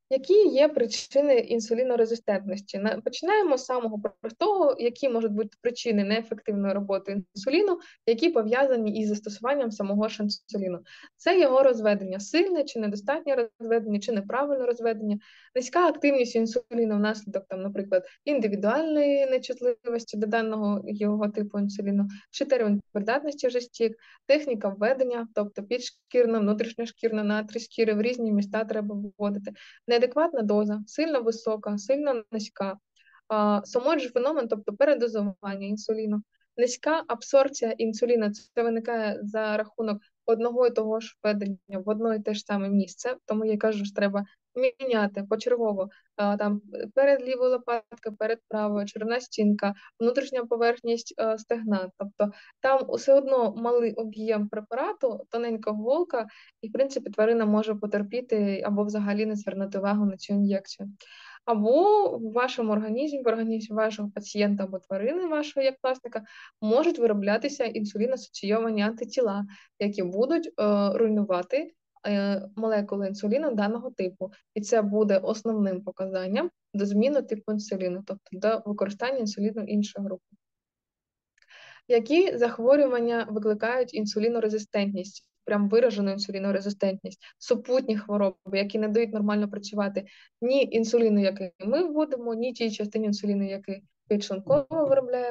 Які є причини інсулінорезистентності? На- Починаємо з самого простого, які можуть бути причини неефективної роботи інсуліну, які пов'язані із застосуванням самого ж інсуліну. Це його розведення, сильне чи недостатнє розведення, чи неправильне розведення, низька активність інсуліну внаслідок, там, наприклад, індивідуальної нечутливості до даного його типу інсуліну, чи термін придатності вже стік, техніка введення, тобто підшкірна, внутрішньошкірна, натрій шкіри в різні міста треба вводити. Неадекватна доза, сильно висока, сильно низька, а, самий ж феномен, тобто передозування інсуліну, низька абсорбція інсуліну, це виникає за рахунок одного і того ж введення в одно і те ж саме місце, тому я кажу, що треба міняти почергово а, там перед лівою лопаткою, перед правою, черевна стінка, внутрішня поверхність а, стегна, тобто там усе одно малий об'єм препарату, тоненька голка, і в принципі тварина може потерпіти або взагалі не звернути увагу на цю ін'єкцію. Або в вашому організмі, в організмі вашого пацієнта або тварини, вашого як власника, можуть вироблятися інсулін-асоційовані антитіла, які будуть е, руйнувати е, молекули інсуліну даного типу. І це буде основним показанням до зміни типу інсуліну, тобто до використання інсуліну іншої групи. Які захворювання викликають інсулінорезистентність, прям виражену інсулінорезистентність, супутні хвороби, які не дають нормально працювати ні інсуліну, який ми вводимо, ні тій частині інсуліну, який підшлунково виробляє.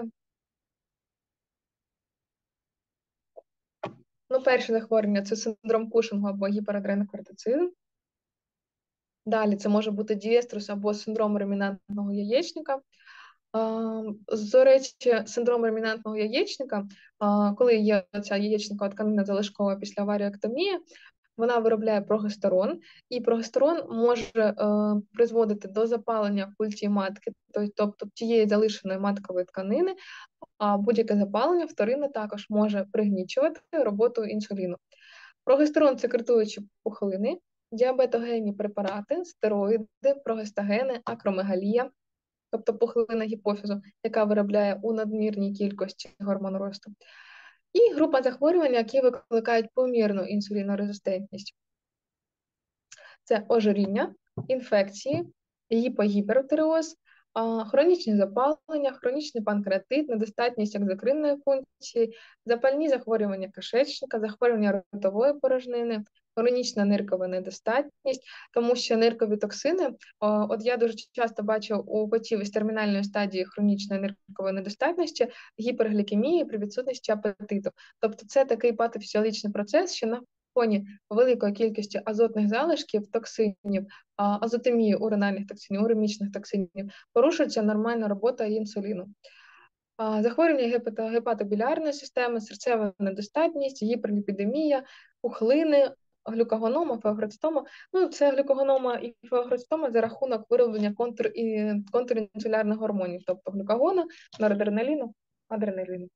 Ну, перше захворювання – це синдром Кушингу або гіперадренокортицизм. Далі це може бути дієструс або синдром ремінантного яєчника. До речі, синдром ремінантного яєчника, коли є ця яєчникова тканина залишкова після аваріоктомії, вона виробляє прогестерон, і прогестерон може е, призводити до запалення в культі матки, тобто тієї залишеної маткової тканини, а будь-яке запалення вторинне також може пригнічувати роботу інсуліну. Прогестерон – це секретуючі пухлини, діабетогенні препарати, стероїди, прогестагени, акромегалія, тобто пухлина гіпофізу, яка виробляє у надмірній кількості гормон росту. І група захворювань, які викликають помірну інсулінорезистентність. Це ожиріння, інфекції, гіпогіперотиреоз, хронічні запалення, хронічний панкреатит, недостатність екзокринної функції, запальні захворювання кишечника, захворювання ротової порожнини, хронічна ниркова недостатність, тому що ниркові токсини, от я дуже часто бачу у котів із термінальної стадії хронічної ниркової недостатності, гіперглікемії при відсутності апетиту. Тобто це такий патофізіологічний процес, що на фоні великої кількості азотних залишків, токсинів, азотемії уринальних токсинів, уремічних токсинів, порушується нормальна робота інсуліну. Захворювання гепатобілярної системи, серцева недостатність, гіперліпідемія, пухлини, глюкагонома, феогроцистома. Ну, це глюкагонома і феогроцистома за рахунок вироблення контур, і, контрінсулярних гормонів, тобто глюкагона, норадреналіну, адреналіну.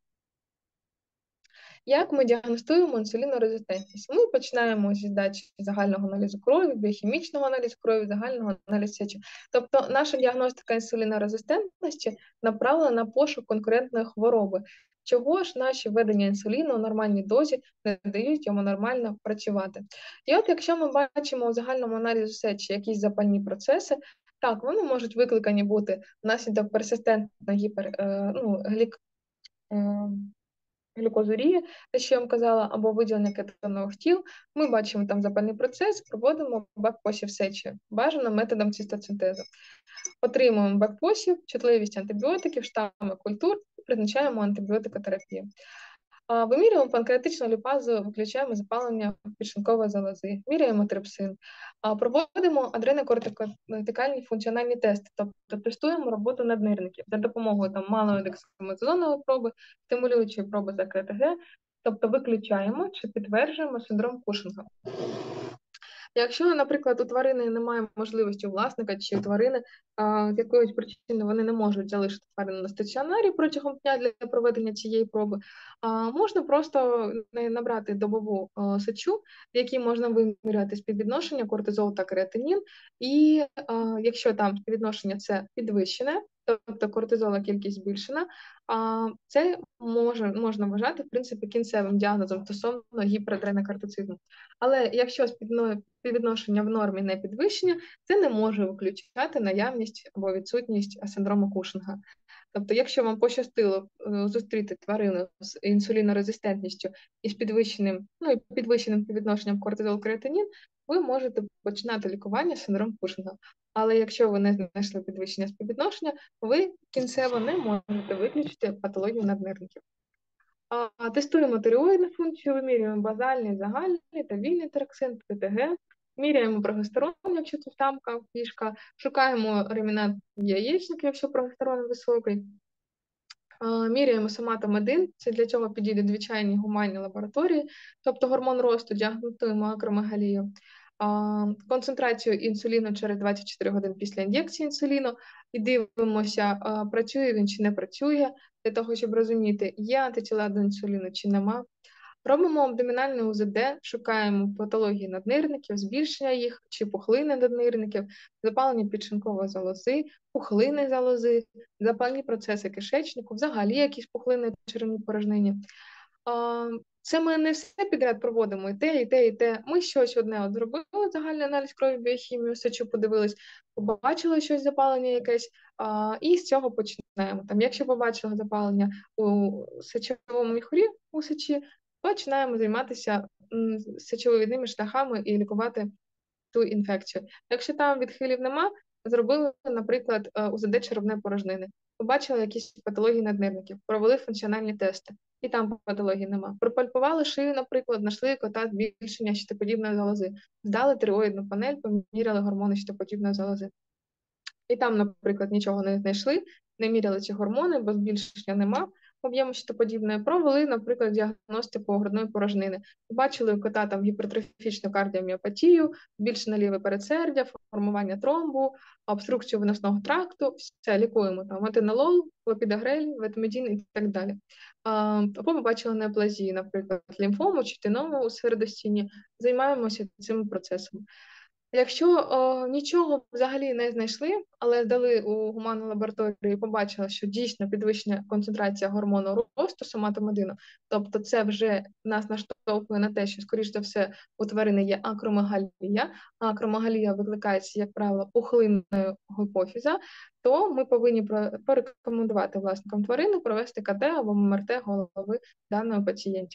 Як ми діагностуємо інсулінорезистентність? Ми починаємо зі здачі загального аналізу крові, біохімічного аналізу крові, загального аналізу сечі. Тобто наша діагностика інсулінорезистентності направлена на пошук конкурентної хвороби. Чого ж наші введення інсуліну у нормальній дозі не дають йому нормально працювати? І от якщо ми бачимо у загальному аналізу сечі якісь запальні процеси, так, вони можуть викликані бути внаслідок персистентної гіпер, е, ну, глік, е, глюкозурії, те, що я вам казала, або виділення кетонових тіл, ми бачимо там запальний процес, проводимо бек-посів сечі, бажано методом цистоцинтезу. Отримуємо бек-посів, чутливість антибіотиків, штами культур, призначаємо антибіотикотерапію. Вимірюємо панкреатичну ліпазу, виключаємо запалення підшлункової залози, міряємо трипсин, проводимо адренокортикальні функціональні тести, тобто тестуємо роботу наднирників за допомогою там, малої дексамезонової проби, стимулюючої проби за КТГ, тобто виключаємо чи підтверджуємо синдром Кушинга. Якщо, наприклад, у тварини немає можливості у власника чи у тварини а, з якоїсь причини вони не можуть залишити тварину на стаціонарі протягом дня для проведення цієї проби, а, можна просто набрати добову а, сечу, в якій можна виміряти співвідношення кортизол та креатинін, і а, якщо там співвідношення це підвищене, тобто кортизола кількість збільшена, а це може, можна вважати, в принципі, кінцевим діагнозом стосовно гіперадренокортицизму. Але якщо співвідношення в нормі не підвищення, це не може виключати наявність або відсутність синдрому Кушинга. Тобто, якщо вам пощастило е, зустріти тварину з інсулінорезистентністю і з підвищеним, ну і підвищеним співвідношенням кортизол-креатинін, ви можете починати лікування синдрому Кушинга. Але якщо ви не знайшли підвищення співвідношення, ви кінцево не можете виключити патологію наднирників. А, тестуємо тиреоїдну функцію, вимірюємо базальний, загальний та вільний тироксин, ТТГ, міряємо прогестерон, якщо це самка, кішка, шукаємо ремінант яєчник, якщо прогестерон високий. А, міряємо соматом один, це для цього підійде звичайні гуманні лабораторії, тобто гормон росту, діагностуємо акромегалію. А, концентрацію інсуліну через двадцять чотири години після ін'єкції інсуліну і дивимося, а, працює він чи не працює, для того, щоб розуміти, є антитіла до інсуліну чи нема. Робимо абдомінальне УЗД, шукаємо патології наднирників, збільшення їх, чи пухлини наднирників, запалення підшинкової залози, пухлини залози, запальні процеси кишечнику, взагалі якісь пухлини в черевній порожнині. Це ми не все підряд проводимо, і те, і те, і те. Ми щось одне от зробили, загальний аналіз крові, біохімію, сечу подивились, побачили щось запалення якесь, а, і з цього починаємо. Там, якщо побачили запалення у сечовому міхурі у сечі, починаємо займатися сечовивідними шляхами і лікувати ту інфекцію. Якщо там відхилів нема, зробили, наприклад, УЗД черевної порожнини, побачили якісь патології наднирників, провели функціональні тести, і там патології нема. Пропальпували шию, наприклад, знайшли кота збільшення щитоподібної залози, здали тиреоїдну панель, поміряли гормони щитоподібної залози. І там, наприклад, нічого не знайшли, не міряли ці гормони, бо збільшення нема об'єму щитоподібної, провели, наприклад, діагностику грудної порожнини. Бачили у кота там гіпертрофічну кардіоміопатію, збільшене ліве передсердя, формування тромбу, обструкцію виносного тракту, все, лікуємо там метинолол, клопідогрель, ветмедін і так далі. Або побачили неоплазію, наприклад, лімфому чи тиному у середостіні, займаємося цим процесом. Якщо о, нічого взагалі не знайшли, але здали у гуманну лабораторію і побачили, що дійсно підвищення концентрація гормону росту соматомедину, тобто це вже нас наштовхує на те, що, скоріш за все, у тварини є акромегалія, а акромегалія викликається, як правило, пухлинною гіпофіза, то ми повинні порекомендувати власникам тварини провести КТ або МРТ голови даного пацієнта.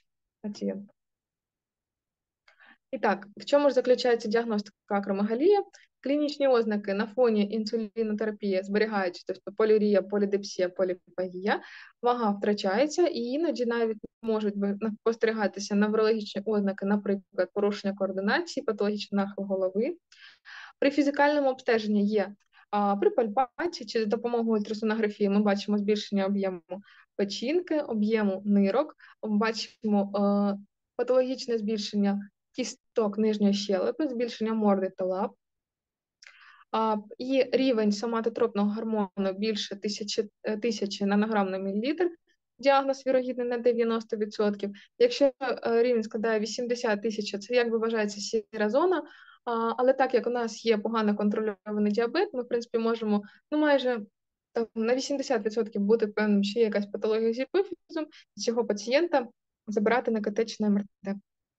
І так, в чому ж заключається діагностика акромегалії? Клінічні ознаки на фоні інсулінотерапії зберігаються, тобто полірія, полідипсія, поліпагія, вага втрачається і іноді навіть можуть спостерігатися неврологічні ознаки, наприклад, порушення координації, патологічний нахил голови. При фізикальному обстеженні є а, при пальпації чи за допомогою ультрасонографії ми бачимо збільшення об'єму печінки, об'єму нирок, бачимо а, патологічне збільшення кісток нижньої щелепи, збільшення морди та лап. А, і рівень соматотропного гормону більше тисячі, тисячі нанограм на мілілітр, діагноз вірогідний на дев'яносто відсотків. Якщо рівень складає вісімдесят тисяч, це якби вважається сіра зона, а, але так як у нас є погано контрольований діабет, ми, в принципі, можемо ну, майже там, на вісімдесят відсотків бути певним, що є якась патологія з гіпофізом, і цього пацієнта забирати на КТ чи на МРТ.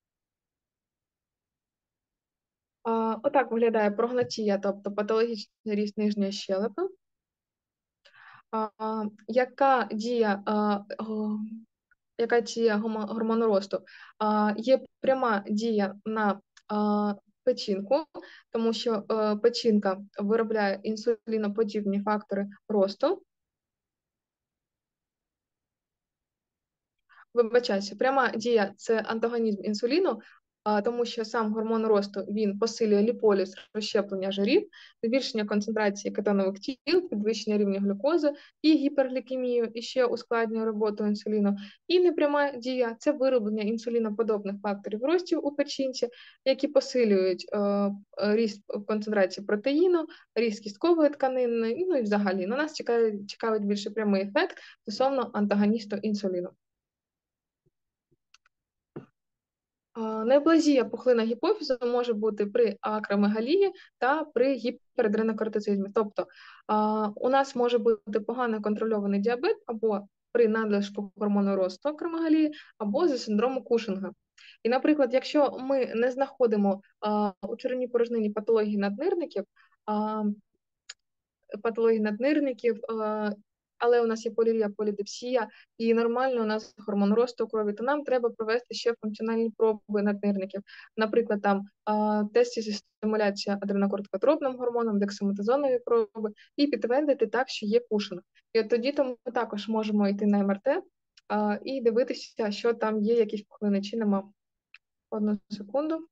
А, отак виглядає прогнатія, тобто патологічний ріст нижньої щелепи. А, яка дія, а, о, яка дія гормону росту? А, є пряма дія на а, печінку, тому що а, печінка виробляє інсуліноподібні фактори росту. Вибачаюся, пряма дія – це антагонізм інсуліну, тому що сам гормон росту він посилює ліполіз, розщеплення жирів, збільшення концентрації кетонових тіл, підвищення рівня глюкози і гіперглікемію, і ще ускладнює роботу інсуліну. І непряма дія – це вироблення інсуліноподобних факторів росту у печінці, які посилюють е, ріст концентрації протеїну, ріст кісткової тканини, ну і взагалі. На нас цікавить, цікавить більше прямий ефект стосовно антагоністу інсуліну. Неоплазія пухлина гіпофізу може бути при акромегалії та при гіперадренокортицизмі. Тобто у нас може бути погано контрольований діабет або при надлишку гормону росту акромегалії, або за синдрому Кушинга. І, наприклад, якщо ми не знаходимо у черевній порожнині патології наднирників, патології наднирників, але у нас є полірія, полідипсія, і нормально у нас гормон росту крові, то нам треба провести ще функціональні проби наднирників. Наприклад, там тест зі стимуляція адренокортикотропним гормоном, дексаметазонові проби, і підтвердити так, що є Кушинг. І от тоді то ми також можемо йти на ем ер те і дивитися, що там є якісь пухлини чи нема. Одну секунду.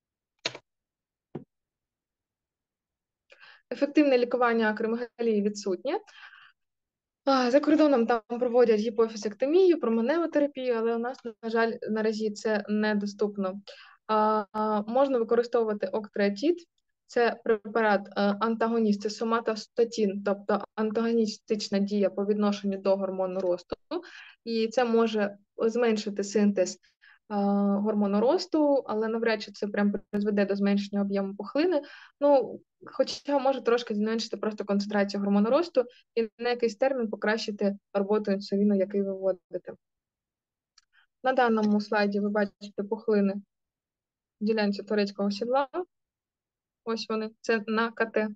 Ефективне лікування акромегалії відсутнє. За кордоном там проводять гіпофізектомію, променеотерапію, але у нас, на жаль, наразі це недоступно. Можна використовувати октреатід. Це препарат антагоніст, це соматостатін, тобто антагоністична дія по відношенню до гормону росту. І це може зменшити синтез гормону росту, але навряд чи це прям призведе до зменшення об'єму пухлини. Ну, хоча може трошки зменшити просто концентрацію гормону росту і на якийсь термін покращити роботу інсуліну, який ви вводите. На даному слайді ви бачите пухлини в ділянці турецького сідла. Ось вони, це на ка те.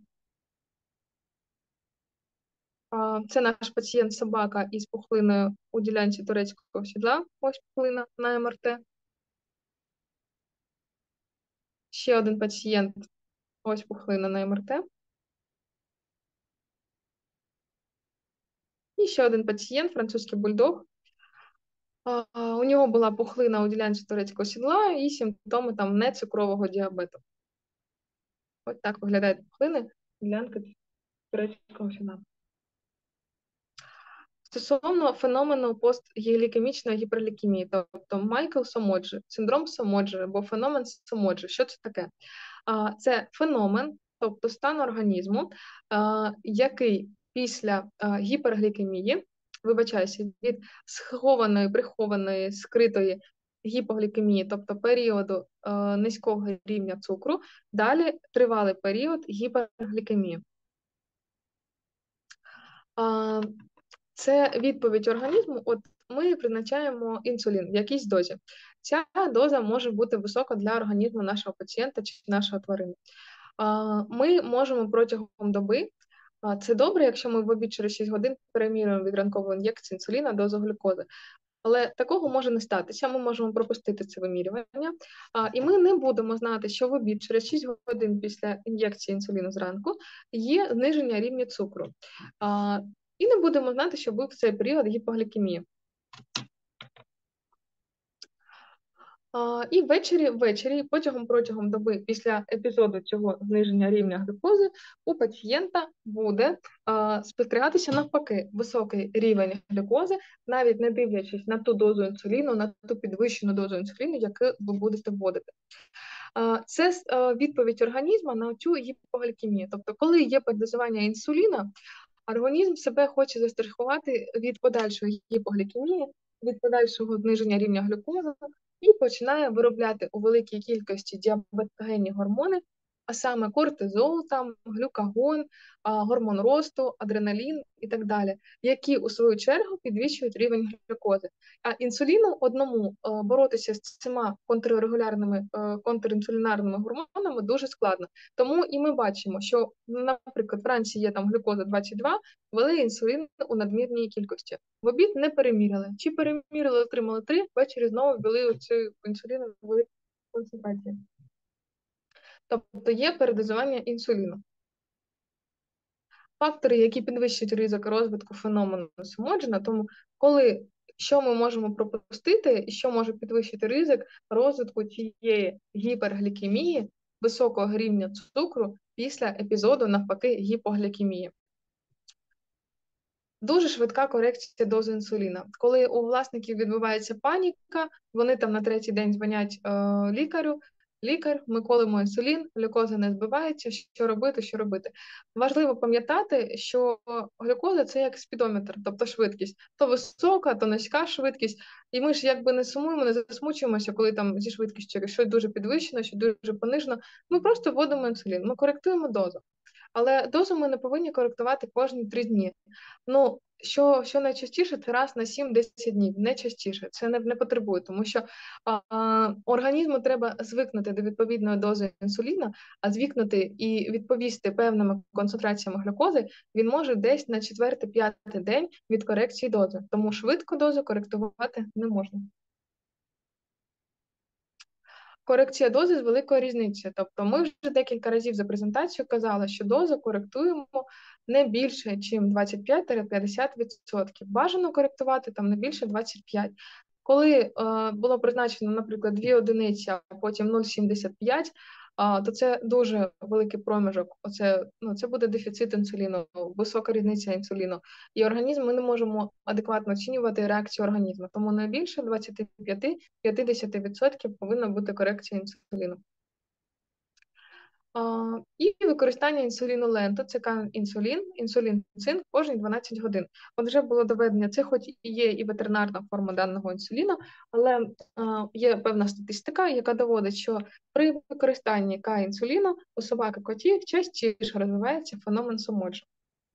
Це наш пацієнт собака із пухлиною у ділянці турецького сідла. Ось пухлина на ем ер те. Ще один пацієнт, ось пухлина на ем ер те. І ще один пацієнт, французький бульдог. У нього була пухлина у ділянці турецького сідла і симптоми там нецукрового діабету. Ось так виглядають пухлини ділянки турецького сідла. Стосовно феномену постглікемічної гіперлікемії, тобто Майкл Сомоджі, синдром Сомоджі або феномен Сомоджі. Що це таке? Це феномен, тобто стан організму, який після гіперглікемії, вибачаюся, від схованої, прихованої, скритої гіпоглікемії, тобто періоду низького рівня цукру, далі тривалий період гіперглікемії. Це відповідь організму, от ми призначаємо інсулін в якійсь дозі. Ця доза може бути висока для організму нашого пацієнта чи нашого тварини. Ми можемо протягом доби, це добре, якщо ми в обід через шість годин перемірюємо від ранкової ін'єкції інсуліна дозу глюкози. Але такого може не статися, ми можемо пропустити це вимірювання, і ми не будемо знати, що в обід через шість годин після ін'єкції інсуліну зранку є зниження рівня цукру. І не будемо знати, що був в цей період гіпоглікемія. І ввечері, ввечері, потягом протягом доби після епізоду цього зниження рівня глюкози у пацієнта буде а, спостерігатися навпаки високий рівень глюкози, навіть не дивлячись на ту дозу інсуліну, на ту підвищену дозу інсуліну, яку ви будете вводити. А, це а, відповідь організму на цю гіпоглікемію. Тобто, коли є передозування інсуліна, організм себе хоче застрахувати від подальшої гіпоглікемії, від подальшого зниження рівня глюкози і починає виробляти у великій кількості діабетогенні гормони, а саме кортизол, там, глюкагон, гормон росту, адреналін і так далі, які у свою чергу підвищують рівень глюкози. А інсуліну одному боротися з цими контррегулярними, контрінсулінарними гормонами дуже складно. Тому і ми бачимо, що, наприклад, в Франції є там глюкоза двадцять два, ввели інсулін у надмірній кількості. В обід не переміряли. Чи переміряли, отримали три, ввечері знову ввели цю інсуліну в великій концентрації. Тобто є передозування інсуліну. Фактори, які підвищують ризик розвитку феномену Сомоджена, тому коли, що ми можемо пропустити, і що може підвищити ризик розвитку цієї гіперглікемії, високого рівня цукру після епізоду, навпаки, гіпоглікемії. Дуже швидка корекція дози інсуліна. Коли у власників відбувається паніка, вони там на третій день дзвонять е, лікарю лікар, ми колимо інсулін, глюкоза не збивається, що робити, що робити. Важливо пам'ятати, що глюкоза – це як спідометр, тобто швидкість. То висока, то низька швидкість. І ми ж якби не сумуємо, не засмучуємося, коли там зі швидкістю щось дуже підвищено, що дуже понижено. Ми просто вводимо інсулін, ми коректуємо дозу. Але дозу ми не повинні коректувати кожні три дні. Ну, що що найчастіше, це раз на сім-десять днів, не частіше, це не, не потребує, тому що а, а, організму треба звикнути до відповідної дози інсуліна, а звикнути і відповісти певними концентраціями глюкози він може десь на четвертий-п'ятий день від корекції дози, тому швидко дозу коректувати не можна. Корекція дози з великою різницею. Тобто ми вже декілька разів за презентацію казали, що дозу коректуємо не більше, ніж двадцять п'ять - п'ятдесят відсотків. Бажано коректувати там не більше двадцять п'ять відсотків. Коли е, було призначено, наприклад, дві одиниці, а потім нуль цілих сімдесят п'ять сотих, а, то це дуже великий проміжок. Оце, ну, це буде дефіцит інсуліну, висока різниця інсуліну. І організм ми не можемо адекватно оцінювати реакцію організму. Тому найбільше двадцять п'ять - п'ятдесят відсотків повинна бути корекція інсуліну. А, і використання інсуліну лента, це інсулін, інсулін цинк кожні дванадцять годин. От вже було доведення, це хоч і є і ветеринарна форма даного інсуліну, але а, є певна статистика, яка доводить, що при використанні К-інсуліну у собак і котів частіше розвивається феномен сумоджу.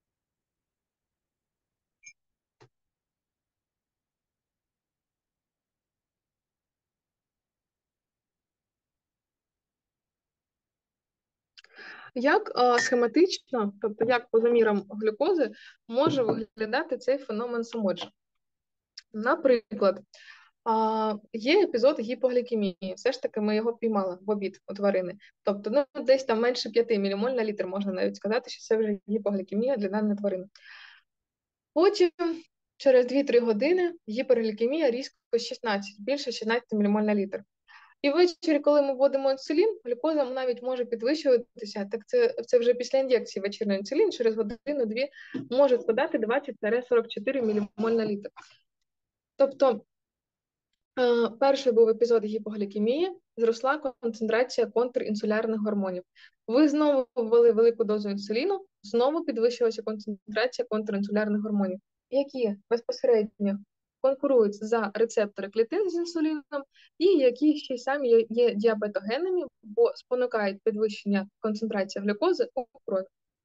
Як а, схематично, тобто як по замірам глюкози, може виглядати цей феномен сумоджу? Наприклад, а, є епізод гіпоглікемії, все ж таки ми його піймали в обід у тварини. Тобто ну, десь там менше п'яти мілімоль на літр можна навіть сказати, що це вже гіпоглікемія для даної тварини. Потім через дві-три години гіперглікемія різко шістнадцять, більше шістнадцять мілімоль на літр. І ввечері, коли ми вводимо інсулін, глюкоза навіть може підвищуватися, так це, це вже після ін'єкції вечірнього інсулін, через годину-дві може складати двадцять - сорок чотири мілімоль на літр. Тобто, е, перший був епізод гіпоглікемії, зросла концентрація контрінсулярних гормонів. Ви знову ввели велику дозу інсуліну, знову підвищилася концентрація контрінсулярних гормонів, які безпосередньо конкурують за рецептори клітин з інсуліном і які ще й самі є, є діабетогенними, бо спонукають підвищення концентрації глюкози у крові.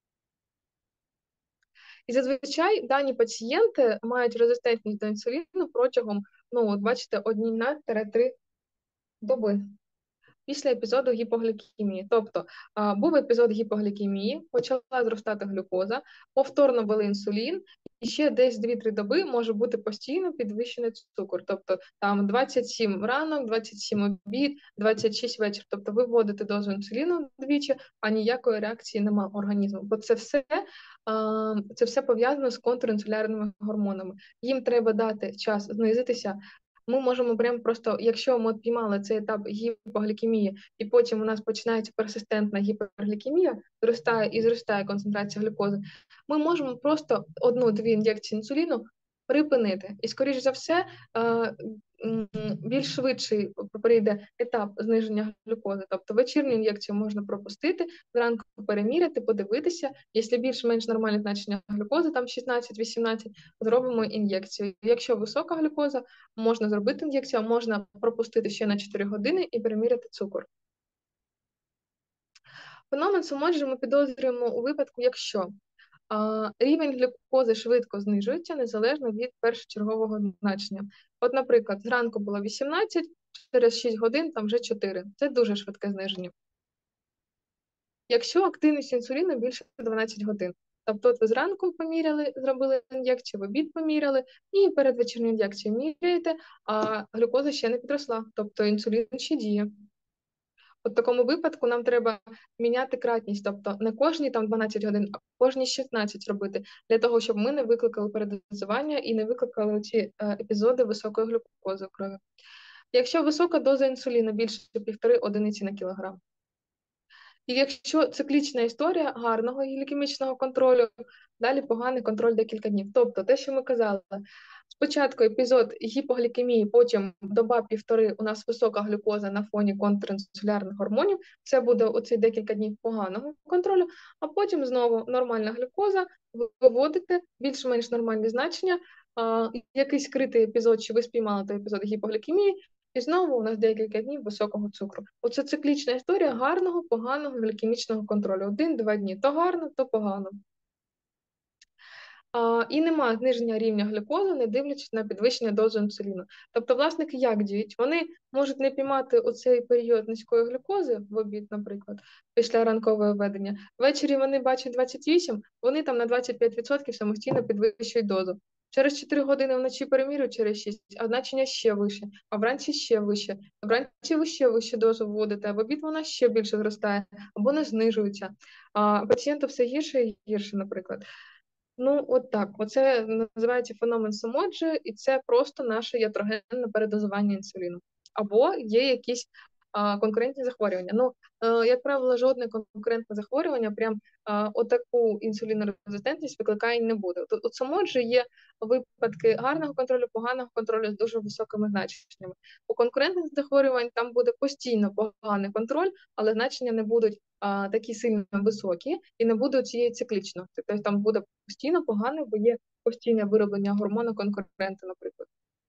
І зазвичай дані пацієнти мають резистентність до інсуліну протягом, ну, от бачите, одна-три доби після епізоду гіпоглікемії. Тобто а, був епізод гіпоглікемії, почала зростати глюкоза, повторно ввели інсулін, і ще десь дві-три доби може бути постійно підвищений цукор. Тобто там двадцять сім ранок, двадцять сім обід, двадцять шість вечір. Тобто ви вводите дозу інсуліну двічі, а ніякої реакції немає організму. Бо це все, а, це все пов'язано з контрінсулярними гормонами. Їм треба дати час знизитися. Ми можемо прямо просто, якщо ми піймали цей етап гіпоглікемії, і потім у нас починається персистентна гіперглікемія, зростає і зростає концентрація глюкози, ми можемо просто одну-дві ін'єкції інсуліну припинити. І, скоріш за все, більш швидший прийде етап зниження глюкози. Тобто вечірню ін'єкцію можна пропустити, зранку переміряти, подивитися. Якщо більш-менш нормальне значення глюкози, там шістнадцять-вісімнадцять, зробимо ін'єкцію. Якщо висока глюкоза, можна зробити ін'єкцію, а можна пропустити ще на чотири години і переміряти цукор. Феномен сумоджу ми підозрюємо у випадку, якщо а, рівень глюкози швидко знижується незалежно від першочергового значення. От, наприклад, зранку було вісімнадцять, через шість годин там вже чотири. Це дуже швидке зниження. Якщо активність інсуліну більше дванадцять годин. Тобто от ви зранку поміряли, зробили ін'єкцію, в обід поміряли, і перед вечірньою ін'єкцією міряєте, а глюкоза ще не підросла, тобто інсулін ще діє. От в такому випадку нам треба міняти кратність, тобто не кожні там дванадцять годин, а кожні шістнадцять робити, для того, щоб ми не викликали передозування і не викликали ці е, епізоди високої глюкози в крові. Якщо висока доза інсуліну більше півтори одиниці на кілограм. І якщо циклічна історія гарного глікемічного контролю, далі поганий контроль декілька днів. Тобто те, що ми казали, спочатку епізод гіпоглікемії, потім доба-півтори у нас висока глюкоза на фоні контрінсулярних гормонів, це буде оці декілька днів поганого контролю, а потім знову нормальна глюкоза, ви виводите більш-менш нормальні значення, а, якийсь скритий епізод, чи ви спіймали той епізод гіпоглікемії, і знову у нас декілька днів високого цукру. Оце циклічна історія гарного, поганого глікемічного контролю. Один-два дні. То гарно, то погано. А, і немає зниження рівня глюкози, не дивлячись на підвищення дози інсуліну. Тобто, власники як діють? Вони можуть не піймати оцей період низької глюкози в обід, наприклад, після ранкового введення. Ввечері вони бачать двадцять вісім, вони там на двадцять п'ять відсотків самостійно підвищують дозу. Через чотири години вночі перемірюють через шість, а значення ще вище, а вранці ще вище. А вранці ви ще вище дозу вводите, а в обід вона ще більше зростає або не знижується. А пацієнту все гірше і гірше, наприклад. Ну, от так. Оце називається феномен Самоджі, і це просто наше ятрогенне передозування інсуліну. Або є якісь а, конкурентні захворювання. Ну, е, як правило, жодне конкурентне захворювання прям а, отаку інсулінорезистентність викликає і не буде. От, от Самоджі є випадки гарного контролю, поганого контролю з дуже високими значеннями. У конкурентних захворювань там буде постійно поганий контроль, але значення не будуть а, такі сильно високі і не буде цієї циклічності. Тобто там буде постійно погано, бо є постійне вироблення гормону конкурента, наприклад.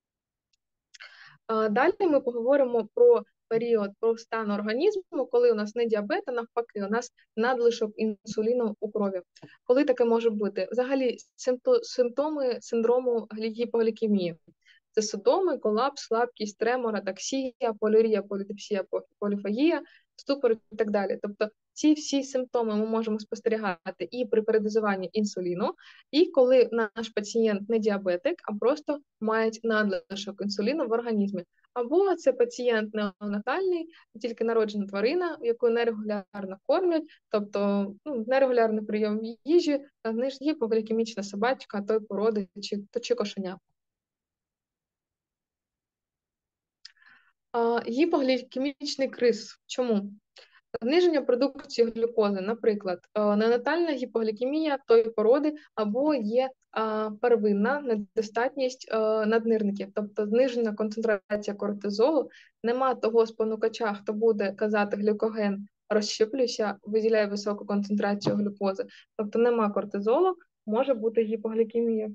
А, далі ми поговоримо про період, про стан організму, коли у нас не діабет, а навпаки, у нас надлишок інсуліну у крові. Коли таке може бути? Взагалі, симптоми синдрому гіпоглікемії. Це судоми, колапс, слабкість, тремор, атаксія, полірія, полідипсія, поліфагія, ступор і так далі. Тобто ці всі симптоми ми можемо спостерігати і при передозуванні інсуліну, і коли наш пацієнт не діабетик, а просто має надлишок інсуліну в організмі. Або це пацієнт неонатальний, тільки народжена тварина, яку нерегулярно кормлять, тобто ну, нерегулярний прийом їжі, гіпоглікемічна собачка тої породи чи, чи кошеня. Гіпоглікемічний криз. Чому? Зниження продукції глюкози, наприклад, неонатальна гіпоглікемія тої породи, або є первинна недостатність наднирників, тобто знижена концентрація кортизолу, нема того спонукача, хто буде казати глюкоген, розщеплюйся, виділяє високу концентрацію глюкози, тобто нема кортизолу, може бути гіпоглікемія.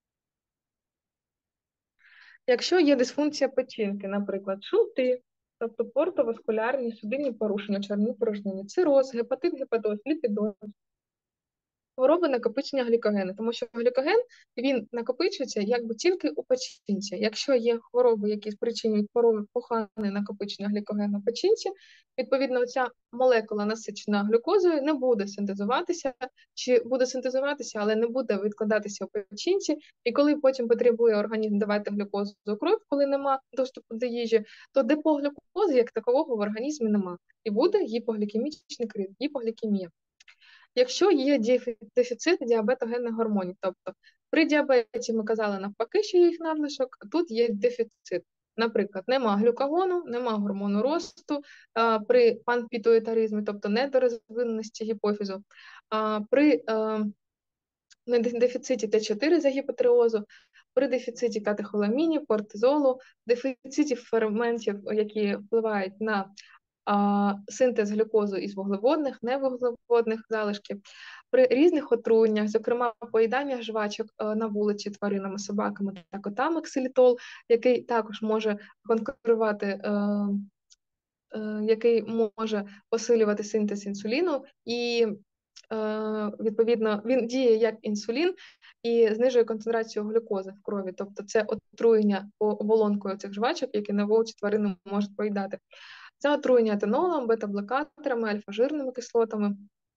Якщо є дисфункція печінки, наприклад, шунти, тобто портоваскулярні судинні порушення, чорні порожнини, цироз, гепатит, гепатоз, ліпідоз, хвороби накопичення глікогену, тому що глікоген, він накопичується якби тільки у печінці. Якщо є хвороби, які спричинюють хвороби погане накопичення глікогену в печінці, відповідно, ця молекула, насичена глюкозою, не буде синтезуватися, чи буде синтезуватися, але не буде відкладатися в печінці, і коли потім потребує організм давати глюкозу у кров, коли нема доступу до їжі, то депо глюкози, як такового, в організмі нема. І буде гіпоглікемічний криз, гіпоглікемія. Якщо є дефіцит діабетогенних гормонів, тобто при діабеті ми казали навпаки, що є їх надлишок, а тут є дефіцит. Наприклад, нема глюкагону, нема гормону росту, а, при панпітуєтаризмі, тобто недорозвиненості гіпофізу, а, при а, дефіциті Т чотири за гіпотиреозу, при дефіциті катехоламінів, кортизолу, дефіциті ферментів, які впливають на а, синтез глюкозу із вуглеводних, невуглеводних залишків, при різних отруєннях, зокрема поїданнях жвачок а, на вулиці тваринами, собаками та котами, ксилітол, який також може конкурувати, а, а, який може посилювати синтез інсуліну і відповідно, він діє як інсулін і знижує концентрацію глюкози в крові. Тобто це отруєння оболонкою цих жвачок, які на вулиці тварини можуть поїдати. Це отруєння етанолом, бета-блокаторами, альфа-жирними кислотами.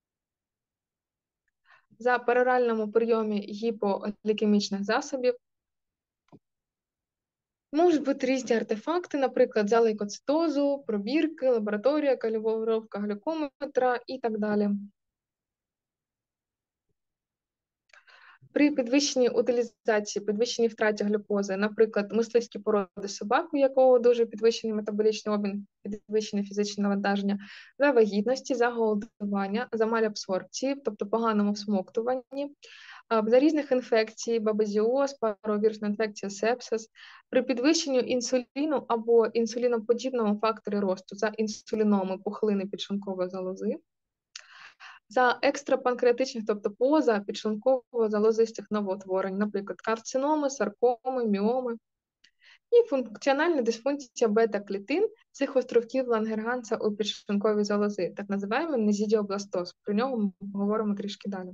За пероральному прийомі гіпоглікемічних засобів можуть бути різні артефакти, наприклад, за лейкоцитозу, пробірки, лабораторія, калібровка глюкометра і так далі. При підвищенні утилізації, підвищеній втраті глюкози, наприклад, мисливські породи собак, у якого дуже підвищений метаболічний обмін, підвищене фізичне навантаження, за вагітності, за голодування, за малябсорбції, тобто поганому всмоктуванні, за різних інфекцій, бабезіоз, паровірусна інфекція, сепсис, при підвищенні інсуліну або інсуліноподібному факторі росту, за інсуліноми, пухлини підшлункової залози, за екстрапанкреатичних, тобто поза підшлунково-залозистих новоутворень, наприклад, карциноми, саркоми, міоми, і функціональна дисфункція бета-клітин цих островків Лангерганса у підшлунковій залози, так називаємо незідіобластоз. Про нього ми поговоримо трішки далі.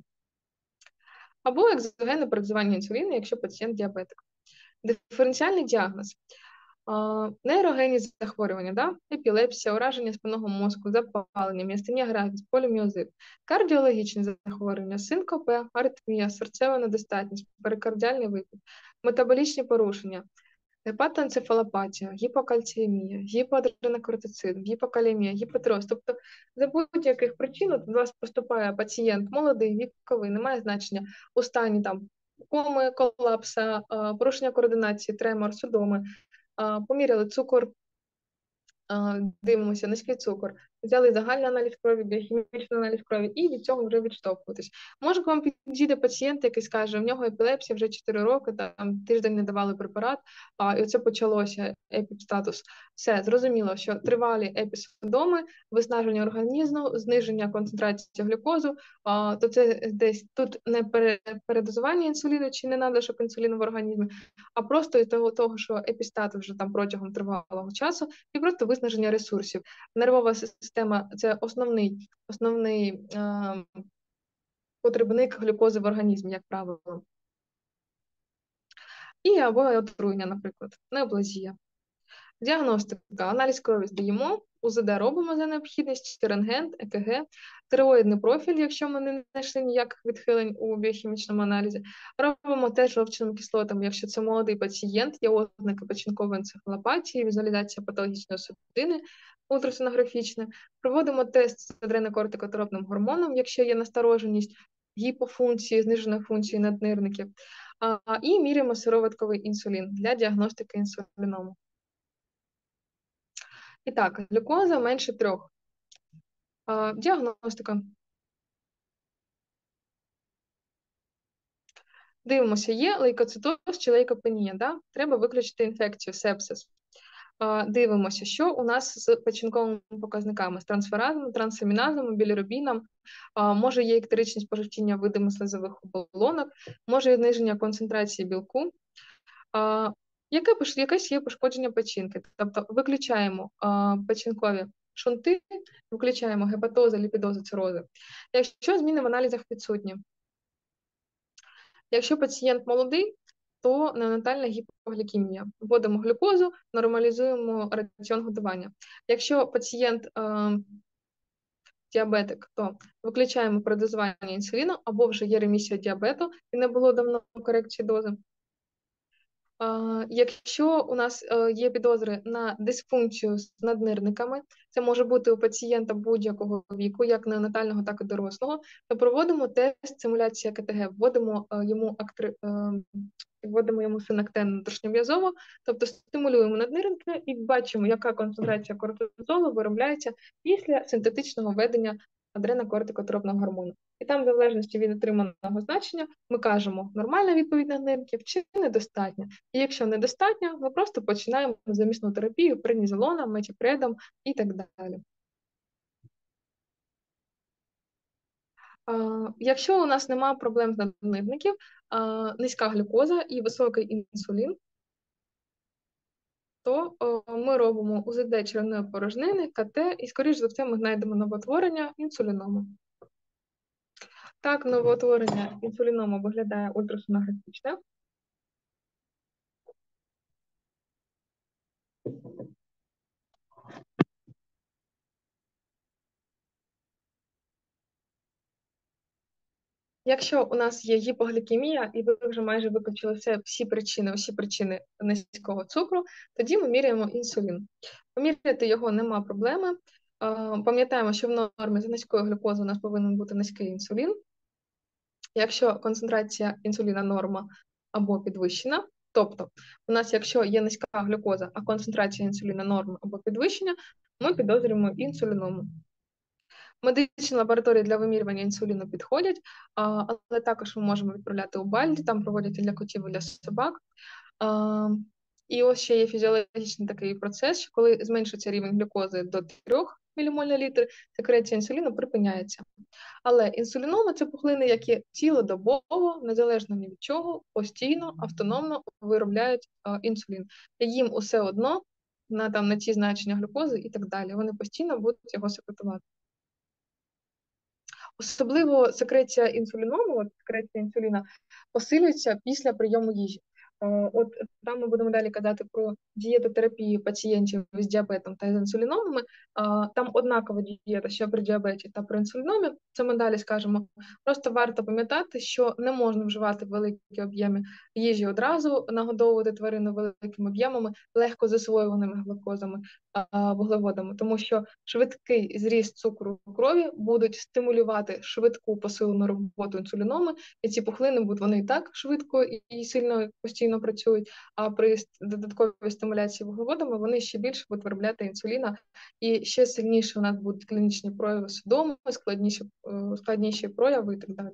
Або екзогенне передозування інсуліну, якщо пацієнт діабетик. Диференціальний діагноз. Нейрогенні захворювання, да? Епілепсія, ураження спинного мозку, запалення, міастенія гравіс, поліміозит, кардіологічні захворювання, синкопе, аритмія, серцева недостатність, перикардіальний випад, метаболічні порушення, гепатоенцефалопатія, гіпокальціемія, гіпоадренокортицид, гіпокалемія, гіпотроз. Тобто за будь-яких причин от до вас поступає пацієнт молодий, віковий, немає значення у стані там коми, колапса, порушення координації, тремор, судоми, поміряли цукор, дивимося, низький цукор, взяли загальний аналіз крові, біохімічний аналіз крові і від цього вже відштовхуватись. Може, к вам підійде пацієнт, який скаже, в нього епілепсія вже чотири роки, там тиждень не давали препарат, а, і оце почалося епідстатус. Все, зрозуміло, що тривалі епісодоми, виснаження організму, зниження концентрації глюкозу, а, то це десь тут не передозування інсуліну, чи не надлишок інсуліну в організмі, а просто із того, того, що епістатус вже там протягом тривалого часу, і просто виснаження ресурсів. Нервова система – це основний, основний е, потребник глюкози в організмі, як правило. І або отруєння, наприклад, неоплазія. Діагностика. Аналіз крові здаємо, УЗД робимо за необхідність, рентген, ЕКГ, тиреоїдний профіль, якщо ми не знайшли ніяких відхилень у біохімічному аналізі. Робимо теж жовчними кислотами, якщо це молодий пацієнт, є ознаки печінкової енцефалопатії, візуалізація патологічної судини, ультрасонографічне. Проводимо тест з адренокортикотропним гормоном, якщо є настороженість гіпофункції, зниженої функції наднирників. А, і міряємо сироватковий інсулін для діагностики інсуліному. І так, глюкоза менше трьох. А, діагностика. Дивимося, є лейкоцитоз чи лейкопенія, да? Треба виключити інфекцію, сепсис. А, дивимося, що у нас з печінковими показниками, з трансферазом, трансаміназом, білірубіном, а, може є іктеричність пожовтіння видимих слизових оболонок, може є зниження концентрації білку. А, яке, якесь є пошкодження печінки, тобто виключаємо а, печінкові шунти, виключаємо гепатози, ліпідози, цирози. Якщо зміни в аналізах відсутні. Якщо пацієнт молодий, то неонатальна гіпоглікемія. Вводимо глюкозу, нормалізуємо раціон годування. Якщо пацієнт е, діабетик, то виключаємо передозування інсуліну, або вже є ремісія діабету і не було давно корекції дози. Якщо у нас є підозри на дисфункцію з наднирниками, це може бути у пацієнта будь-якого віку, як неонатального, так і дорослого, то проводимо тест симуляція КТГ, вводимо йому, актри... вводимо йому синактен внутрішньов'язово, тобто стимулюємо наднирники і бачимо, яка концентрація кортизолу виробляється після синтетичного введення адренокортикотропного гормону. І там, в залежності від отриманого значення, ми кажемо, нормальна відповідь наднирників чи недостатня. І якщо недостатня, ми просто починаємо замісну терапію преднізолоном, метіпредом і так далі. А, якщо у нас немає проблем з наднирників, а, низька глюкоза і високий інсулін, то о, ми робимо УЗД черевної порожнини, КТ, і, скоріш за все, ми знайдемо новоутворення інсуліному. Так, новоутворення інсуліному виглядає ультрасонографічно. Якщо у нас є гіпоглікемія, і ви вже майже виключили все, всі причини, всі причини низького цукру, тоді ми міряємо інсулін. Поміряти його нема проблеми. Пам'ятаємо, що в нормі за низькою глюкозою у нас повинен бути низький інсулін. Якщо концентрація інсуліна норма або підвищена, тобто у нас, якщо є низька глюкоза, а концентрація інсуліна норма або підвищена, ми підозрюємо інсуліному. Медичні лабораторії для вимірювання інсуліну підходять, але також ми можемо відправляти у Бальді, там проводять і для котів, і для собак. І ось ще є фізіологічний такий процес, що коли зменшується рівень глюкози до трьох мілімоль на літр, секреція інсуліну припиняється. Але інсуліноми – це пухлини, які цілодобово, незалежно ні від чого, постійно, автономно виробляють а, інсулін. І їм усе одно на, там, на ті значення глюкози і так далі. Вони постійно будуть його секретувати. Особливо секреція інсуліному, от секреція інсуліна, посилюється після прийому їжі. От там ми будемо далі казати про дієтотерапію пацієнтів з діабетом та з інсуліномами. Там однакова дієта, що при діабеті та при інсуліномі. Це ми далі скажемо. Просто варто пам'ятати, що не можна вживати великі об'єми їжі одразу, нагодовувати тварину великими об'ємами, легко засвоюваними глюкозами, вуглеводами, тому що швидкий зріст цукру в крові будуть стимулювати швидку посилену роботу інсуліноми, і ці пухлини будуть вони і так швидко і сильно постійно працюють, а при додатковій стимуляції вуглеводами вони ще більше будуть виробляти інсуліна, і ще сильніше у нас будуть клінічні прояви судоми, складніші, складніші прояви і так далі.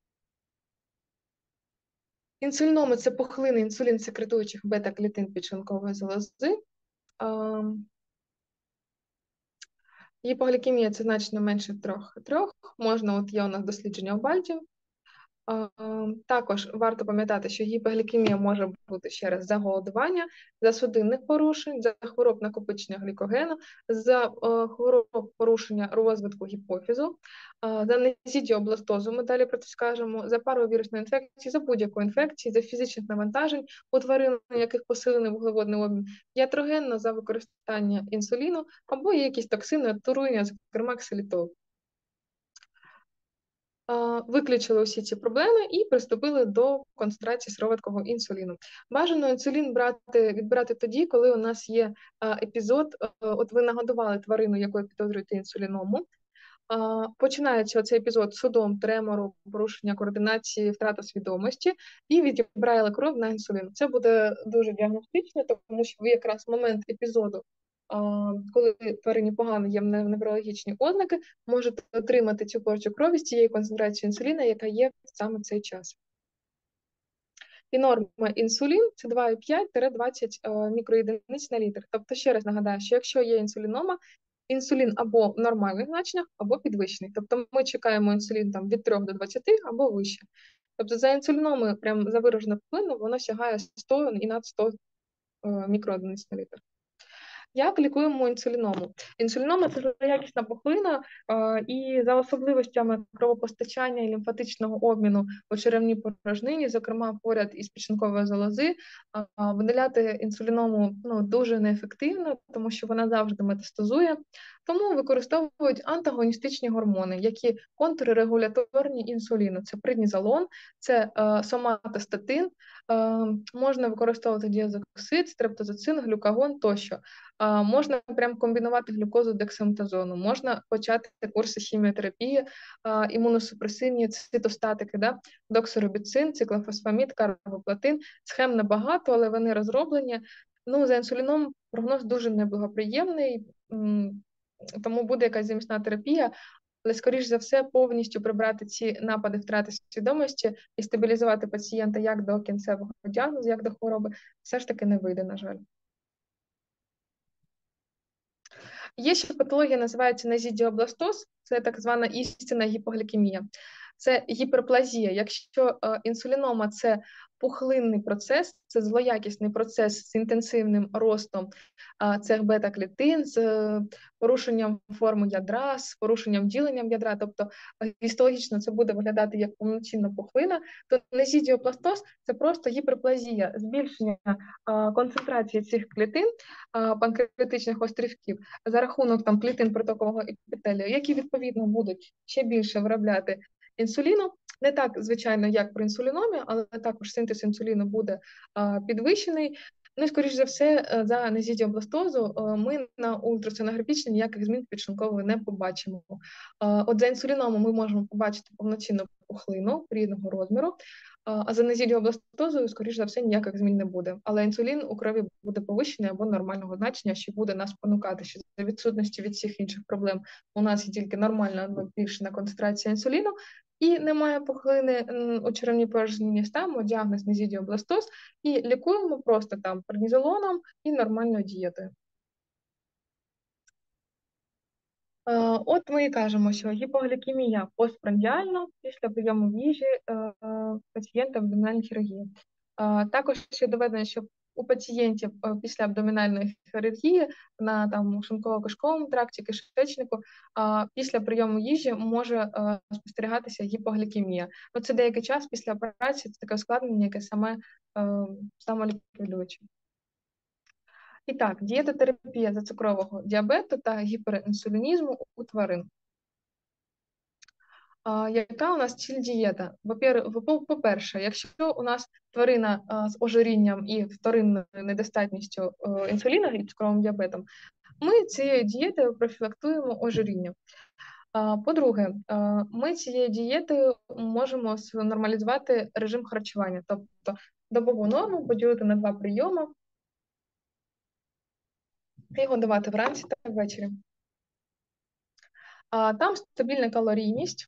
Інсуліноми – це пухлини інсулін-секретуючих бета-клітин підшлункової залози. Гіпоглікемія – це значно менше трьох. Можна, от є у нас дослідження в Бальді. Також варто пам'ятати, що гіпоглікемія може бути ще раз за голодування, за судинних порушень, за хвороб накопичення глікогену, за хвороб порушення розвитку гіпофізу, за незідіобластозу, ми далі про це скажемо, за паровірусної інфекції, за будь-яку інфекцію, за фізичних навантажень у тварин, у яких посилений вуглеводний обмін, ятрогенно за використання інсуліну або є якісь токсини, отруєння, зокрема ксилітол. Виключили усі ці проблеми і приступили до концентрації сироваткового інсуліну. Бажано інсулін брати, відбирати тоді, коли у нас є епізод, от ви нагодували тварину, якою підозрюєте інсуліному, починається цей епізод судом, тремору, порушення координації, втрата свідомості, і відібрали кров на інсулін. Це буде дуже діагностично, тому що ви якраз в момент епізоду, коли тварині погано є неврологічні ознаки, можете отримати цю порцію крові з цією концентрацією інсуліна, яка є в саме цей час. І норма інсулін – це два цілих п'ять до двадцяти мікроєдиниць на літр. Тобто, ще раз нагадаю, що якщо є інсулінома, інсулін або в нормальних значеннях, або підвищений. Тобто ми чекаємо інсулін там, від трьох до двадцяти або вище. Тобто за інсуліноми, прям за виражену вплину, воно сягає сто і над сто мікроодиниць на літр. Як лікуємо інсуліному? Інсулінома – це злоякісна пухлина, і за особливостями кровопостачання і лімфатичного обміну у черевній порожнині, зокрема поряд із підшлункової залози, видаляти інсуліному ну, дуже неефективно, тому що вона завжди метастазує. Тому використовують антагоністичні гормони, які контррегуляторні інсуліну. Це преднізолон, це е, соматостатин, е, можна використовувати діазоксид, стрептозоцин, глюкагон тощо. Е, можна прям комбінувати глюкозу дексаметазону, можна почати курси хіміотерапії, е, імуносупресивні цитостатики, да? Доксорубіцин, циклофосфамід, карбоплатин. Схем небагато, але вони розроблені. Ну, за інсуліном прогноз дуже неблагоприємний, тому буде якась замісна терапія, але, скоріш за все, повністю прибрати ці напади втрати свідомості і стабілізувати пацієнта як до кінцевого діагнозу, як до хвороби, все ж таки не вийде, на жаль. Є ще патологія, називається незідіобластоз, це так звана істинна гіпоглікемія. Це гіперплазія. Якщо е, інсулінома – це пухлинний процес, це злоякісний процес з інтенсивним ростом е, цих бета-клітин, з е, порушенням форми ядра, з порушенням діленням ядра, тобто е, гістологічно це буде виглядати як повноцінна пухлина, то незідіобластоз – це просто гіперплазія, збільшення е, концентрації цих клітин, е, панкреатичних острівків, за рахунок там, клітин протокового епітелію, які відповідно будуть ще більше виробляти інсуліну. Не так, звичайно, як при інсуліномі, але також синтез інсуліну буде а, підвищений. Ну і, скоріш за все, е, за незідіобластозу е, ми на ультрасонографічні ніяких змін підшлункової не побачимо. Е, От за інсуліном ми можемо побачити повноцінну пухлину рідного розміру, е, а за незідіобластозою, скоріш за все, ніяких змін не буде. Але інсулін у крові буде повищений або нормального значення, що буде нас спонукати, що за відсутності від всіх інших проблем у нас є тільки нормальна або збільшена концентрація інсуліну, і немає пухлини у черевній порожнині, ставимо діагноз незідіобластоз і лікуємо просто там преднізолоном і нормальною дієтою. От ми і кажемо, що гіпоглікемія постпрандіальна після прийому їжі пацієнта в абдомінальній хірургії. Також ще доведено, що у пацієнтів після абдомінальної хірургії на там шлунково-кишковому тракті, кишечнику, після прийому їжі може спостерігатися гіпоглікемія. Ну, це деякий час після операції, це таке ускладнення, яке саме самоліквідуюче. І так, дієтотерапія за цукрового діабету та гіперінсулінізму у тварин. А, яка у нас ціль дієта? По-перше, якщо у нас тварина а, з ожирінням і вторинною недостатністю а, інсуліна і цукровим діабетом, ми цією дієтою профілактуємо ожиріння. А, по-друге, а, ми цією дієтою можемо нормалізувати режим харчування, тобто добову норму поділити на два прийоми і його давати вранці та ввечері. А, там стабільна калорійність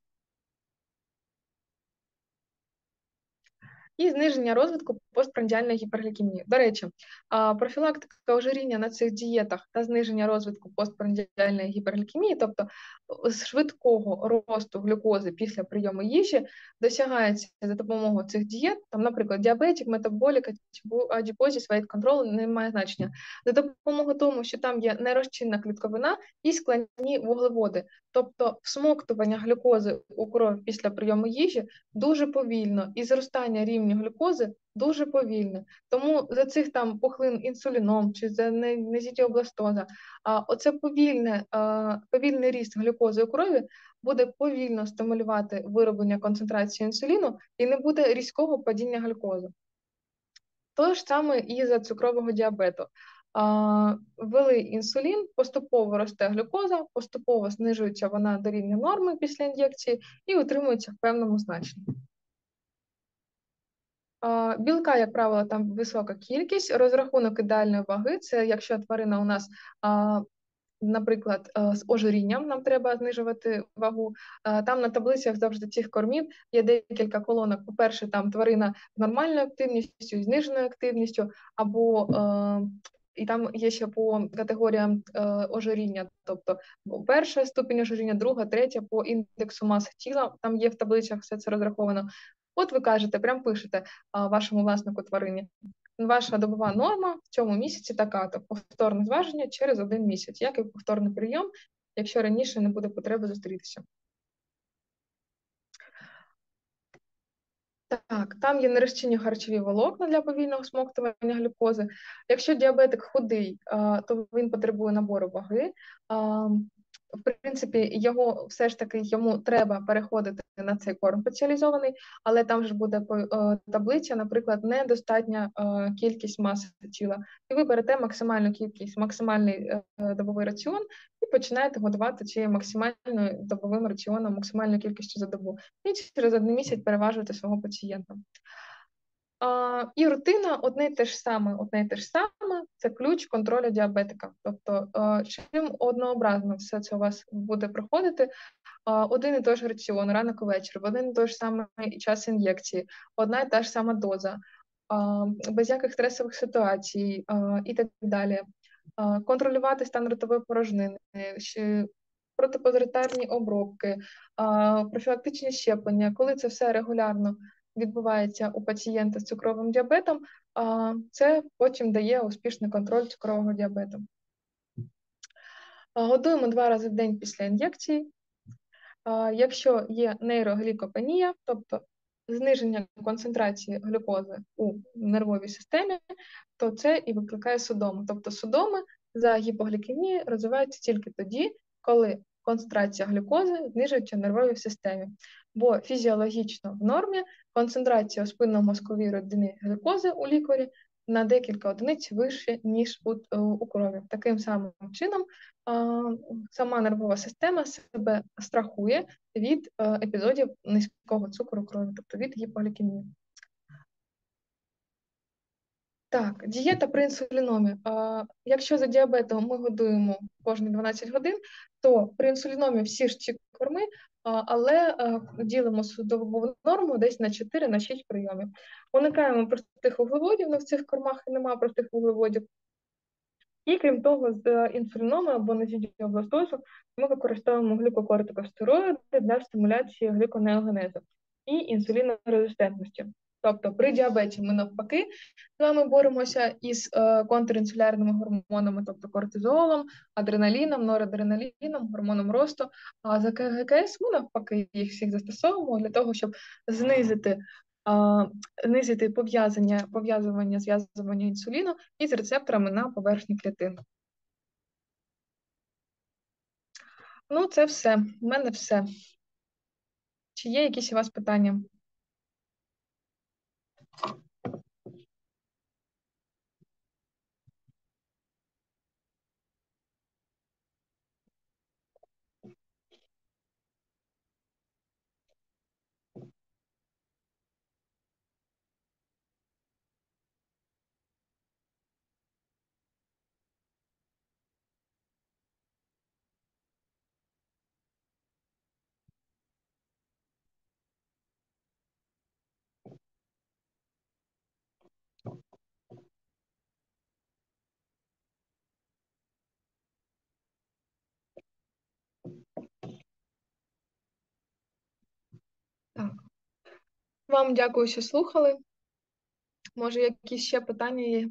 і зниження розвитку постпрандіальної гіперглікемії. До речі, профілактика ожиріння на цих дієтах та зниження розвитку постпрандіальної гіперглікемії, тобто швидкого росту глюкози після прийому їжі, досягається за допомогою цих дієт, там, наприклад, діабетик, метаболік, адіпозіс, вейт контрол, не має значення, за допомогою тому, що там є нерозчинна клітковина і складні вуглеводи, тобто всмоктування глюкози у кров після прийому їжі дуже повільно і зростання рівня глюкози дуже повільне. Тому за цих там пухлин інсуліном чи за незідіобластоза, а оце повільне, а, повільний ріст глюкози у крові буде повільно стимулювати вироблення концентрації інсуліну і не буде різкого падіння глюкози. То ж саме і за цукрового діабету. А, ввели інсулін, поступово росте глюкоза, поступово знижується вона до рівня норми після ін'єкції і утримується в певному значенні. Білка, як правило, там висока кількість. Розрахунок ідеальної ваги – це якщо тварина у нас, наприклад, з ожирінням, нам треба знижувати вагу. Там на таблицях завжди цих кормів є декілька колонок. По-перше, там тварина з нормальною активністю, з зниженою активністю, або і там є ще по категоріям е, ожиріння, тобто перша ступінь ожиріння, друга, третя по індексу маси тіла, там є в таблицях все це розраховано. От ви кажете, прям пишете а, вашому власнику тварині. Ваша добова норма в цьому місяці така-то, повторне зваження через один місяць, як і повторний прийом, якщо раніше не буде потреби зустрітися. Так, там є нерозчинні харчові волокна для повільного смоктування глюкози. Якщо діабетик худий, то він потребує набору ваги. В принципі, його все ж таки йому треба переходити на цей корм спеціалізований, але там ж буде таблиця, наприклад, недостатня кількість маси тіла. І ви берете максимальну кількість, максимальний добовий раціон і починаєте годувати цією максимальною добовим раціоном, максимальною кількістю за добу. І через один місяць переважувати свого пацієнта. Uh, і рутина одне й те ж саме, одне й те ж саме, це ключ контролю діабетика. Тобто, uh, чим однообразно все це у вас буде проходити, uh, один і той ж раціон, ранок і вечір, в один і той ж самий час ін'єкції, одна і та ж сама доза, uh, без яких стресових ситуацій uh, і так далі. Uh, контролювати стан ротової порожнини, протипозитарні обробки, uh, профілактичні щеплення, коли це все регулярно відбувається у пацієнта з цукровим діабетом, це потім дає успішний контроль цукрового діабету. Годуємо два рази в день після ін'єкції. Якщо є нейроглікопенія, тобто зниження концентрації глюкози у нервовій системі, то це і викликає судому. Тобто судоми за гіпоглікемією розвиваються тільки тоді, коли концентрація глюкози знижується в нервовій системі. Бо фізіологічно в нормі концентрація у спинномозковій рідині глюкози у лікарі на декілька одиниць вище, ніж у, у крові. Таким самим чином а, сама нервова система себе страхує від а, епізодів низького цукру крові, тобто від гіпоглікемії. Так, дієта при інсуліномі. А, якщо за діабетом ми годуємо кожні дванадцять годин, то при інсуліномі всі ж ці корми, а, але а, ділимо судову норму десь на чотири шість прийомів. Уникаємо простих вуглеводів, але в цих кормах немає простих вуглеводів. І крім того, з інсуліноми або незідіобластозу ми використовуємо глюкокортикостероїди для стимуляції глюконеогенезу і інсулінорезистентності. Тобто при діабеті ми навпаки з вами боремося із е, контрінсулярними гормонами, тобто кортизолом, адреналіном, норадреналіном, гормоном росту. А за КГКС ми навпаки їх всіх застосовуємо для того, щоб знизити а, знизити пов'язання, пов'язування, зв'язування інсуліну із рецепторами на поверхні клітин. Ну, це все. У мене все. Чи є якісь у вас питання? Так. Вам дякую, що слухали. Може, якісь ще питання є?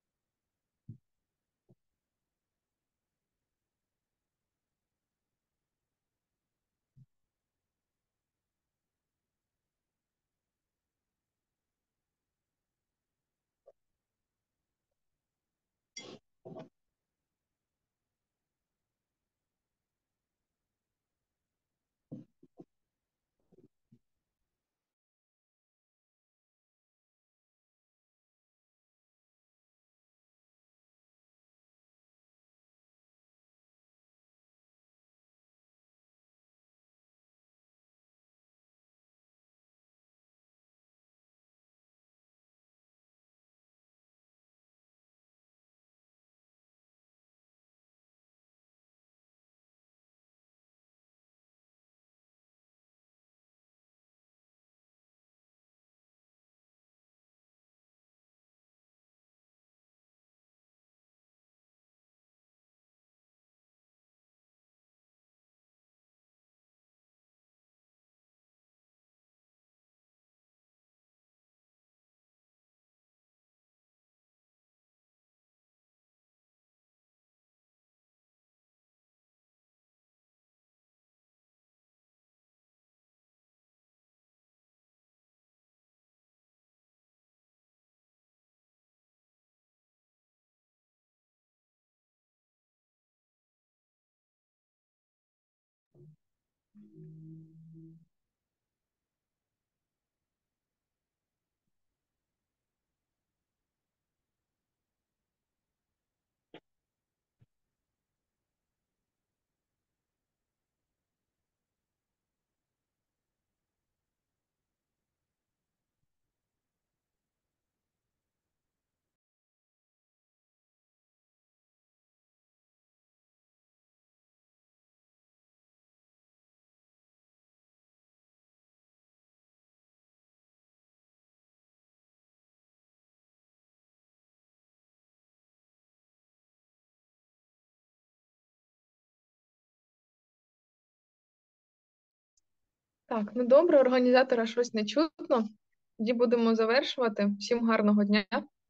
Так, ну добре, організатора щось не чутно. Тоді будемо завершувати. Всім гарного дня,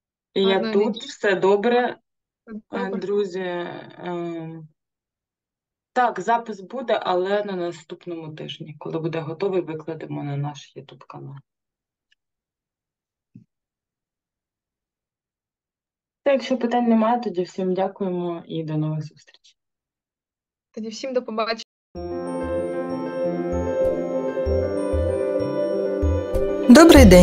Я гарної тут, неділі. все добре, Добре. друзі. Ем, Так, запис буде, але на наступному тижні. Коли буде готовий, викладемо на наш ютуб канал. Так, якщо питань немає, тоді всім дякуємо і до нових зустрічей. Тоді всім до побачення. Добрий день!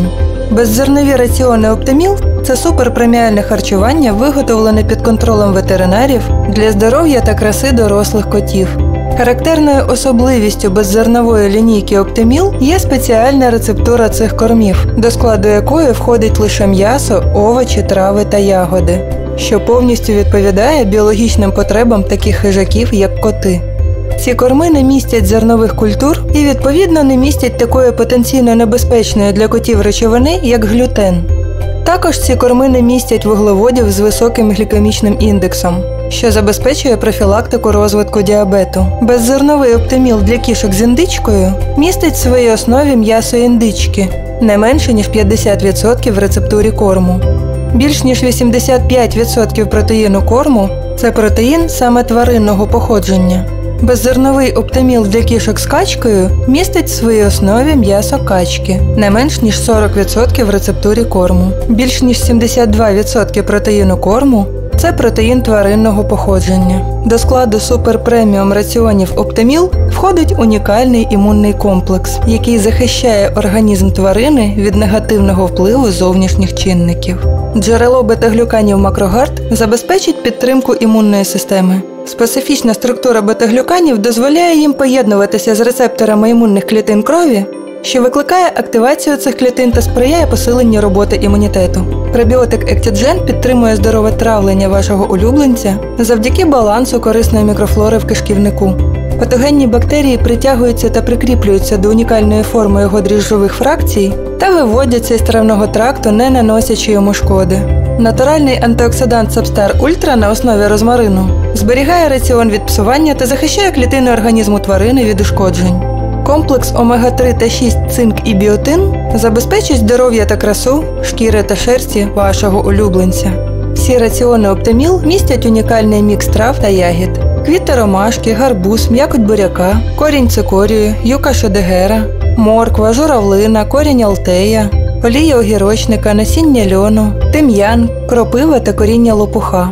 Беззернові раціони Оптиміл – це суперпреміальне харчування, виготовлене під контролем ветеринарів для здоров'я та краси дорослих котів. Характерною особливістю беззернової лінійки Оптиміл є спеціальна рецептура цих кормів, до складу якої входить лише м'ясо, овочі, трави та ягоди, що повністю відповідає біологічним потребам таких хижаків, як коти. Ці корми не містять зернових культур і, відповідно, не містять такої потенційно небезпечної для котів речовини, як глютен. Також ці корми не містять вуглеводів з високим глікемічним індексом, що забезпечує профілактику розвитку діабету. Беззерновий Оптиміл для кішок з індичкою містить в своїй основі м'ясо індички, не менше ніж п'ятдесят відсотків в рецептурі корму. Більш ніж вісімдесят п'ять відсотків протеїну корму – це протеїн саме тваринного походження. Беззерновий Оптиміл для кішок з качкою містить в своїй основі м'ясо качки, не менш ніж сорок відсотків в рецептурі корму. Більш ніж сімдесят два відсотки протеїну корму – це протеїн тваринного походження. До складу суперпреміум раціонів Оптиміл входить унікальний імунний комплекс, який захищає організм тварини від негативного впливу зовнішніх чинників. Джерело бета-глюканів макрогард забезпечить підтримку імунної системи. Специфічна структура бета-глюканів дозволяє їм поєднуватися з рецепторами імунних клітин крові, що викликає активацію цих клітин та сприяє посиленню роботи імунітету. Пребіотик Ектіджен підтримує здорове травлення вашого улюбленця завдяки балансу корисної мікрофлори в кишківнику. Патогенні бактерії притягуються та прикріплюються до унікальної форми його дріжджових фракцій та виводяться із травного тракту, не наносячи йому шкоди. Натуральний антиоксидант Сабстар Ультра на основі розмарину зберігає раціон від псування та захищає клітини організму тварини від ушкоджень. Комплекс омега три та шість цинк і біотин забезпечить здоров'я та красу шкіри та шерсті вашого улюбленця. Всі раціони Оптиміл містять унікальний мікс трав та ягід. Квіти ромашки, гарбуз, м'якоть буряка, корінь цикорію, юка шодегера, морква, журавлина, корінь алтея, олія огірочника, насіння льону, тим'ян, кропива та коріння лопуха.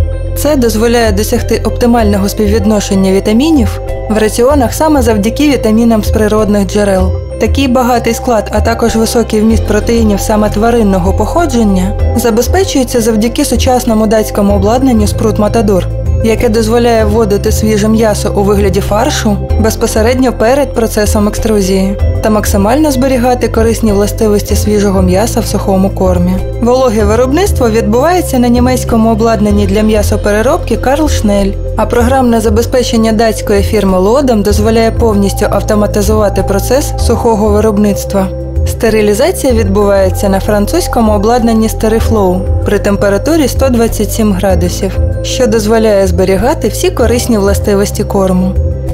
Це дозволяє досягти оптимального співвідношення вітамінів в раціонах саме завдяки вітамінам з природних джерел. Такий багатий склад, а також високий вміст протеїнів саме тваринного походження забезпечується завдяки сучасному датському обладнанню Спрут Матадор, яке дозволяє вводити свіже м'ясо у вигляді фаршу безпосередньо перед процесом екструзії та максимально зберігати корисні властивості свіжого м'яса в сухому кормі. Вологе виробництво відбувається на німецькому обладнанні для м'ясопереробки Карл Шнель, а програмне забезпечення датської фірми Лодем дозволяє повністю автоматизувати процес сухого виробництва. Стерилізація відбувається на французькому обладнанні SteriFlow при температурі сто двадцять сім градусів, що дозволяє зберігати всі корисні властивості корму.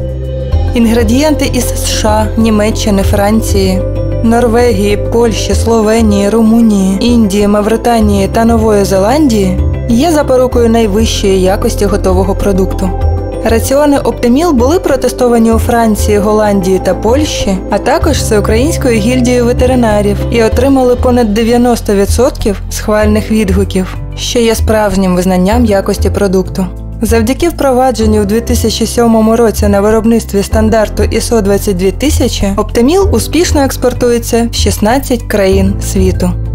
Інгредієнти із США, Німеччини, Франції, Норвегії, Польщі, Словенії, Румунії, Індії, Мавританії та Нової Зеландії є запорукою найвищої якості готового продукту. Раціони Оптиміл були протестовані у Франції, Голландії та Польщі, а також Всеукраїнською гільдією ветеринарів і отримали понад дев'яносто відсотків схвальних відгуків, що є справжнім визнанням якості продукту. Завдяки впровадженню у дві тисячі сьомому році на виробництві стандарту ай ес о двадцять дві тисячі, Оптиміл успішно експортується в шістнадцять країн світу.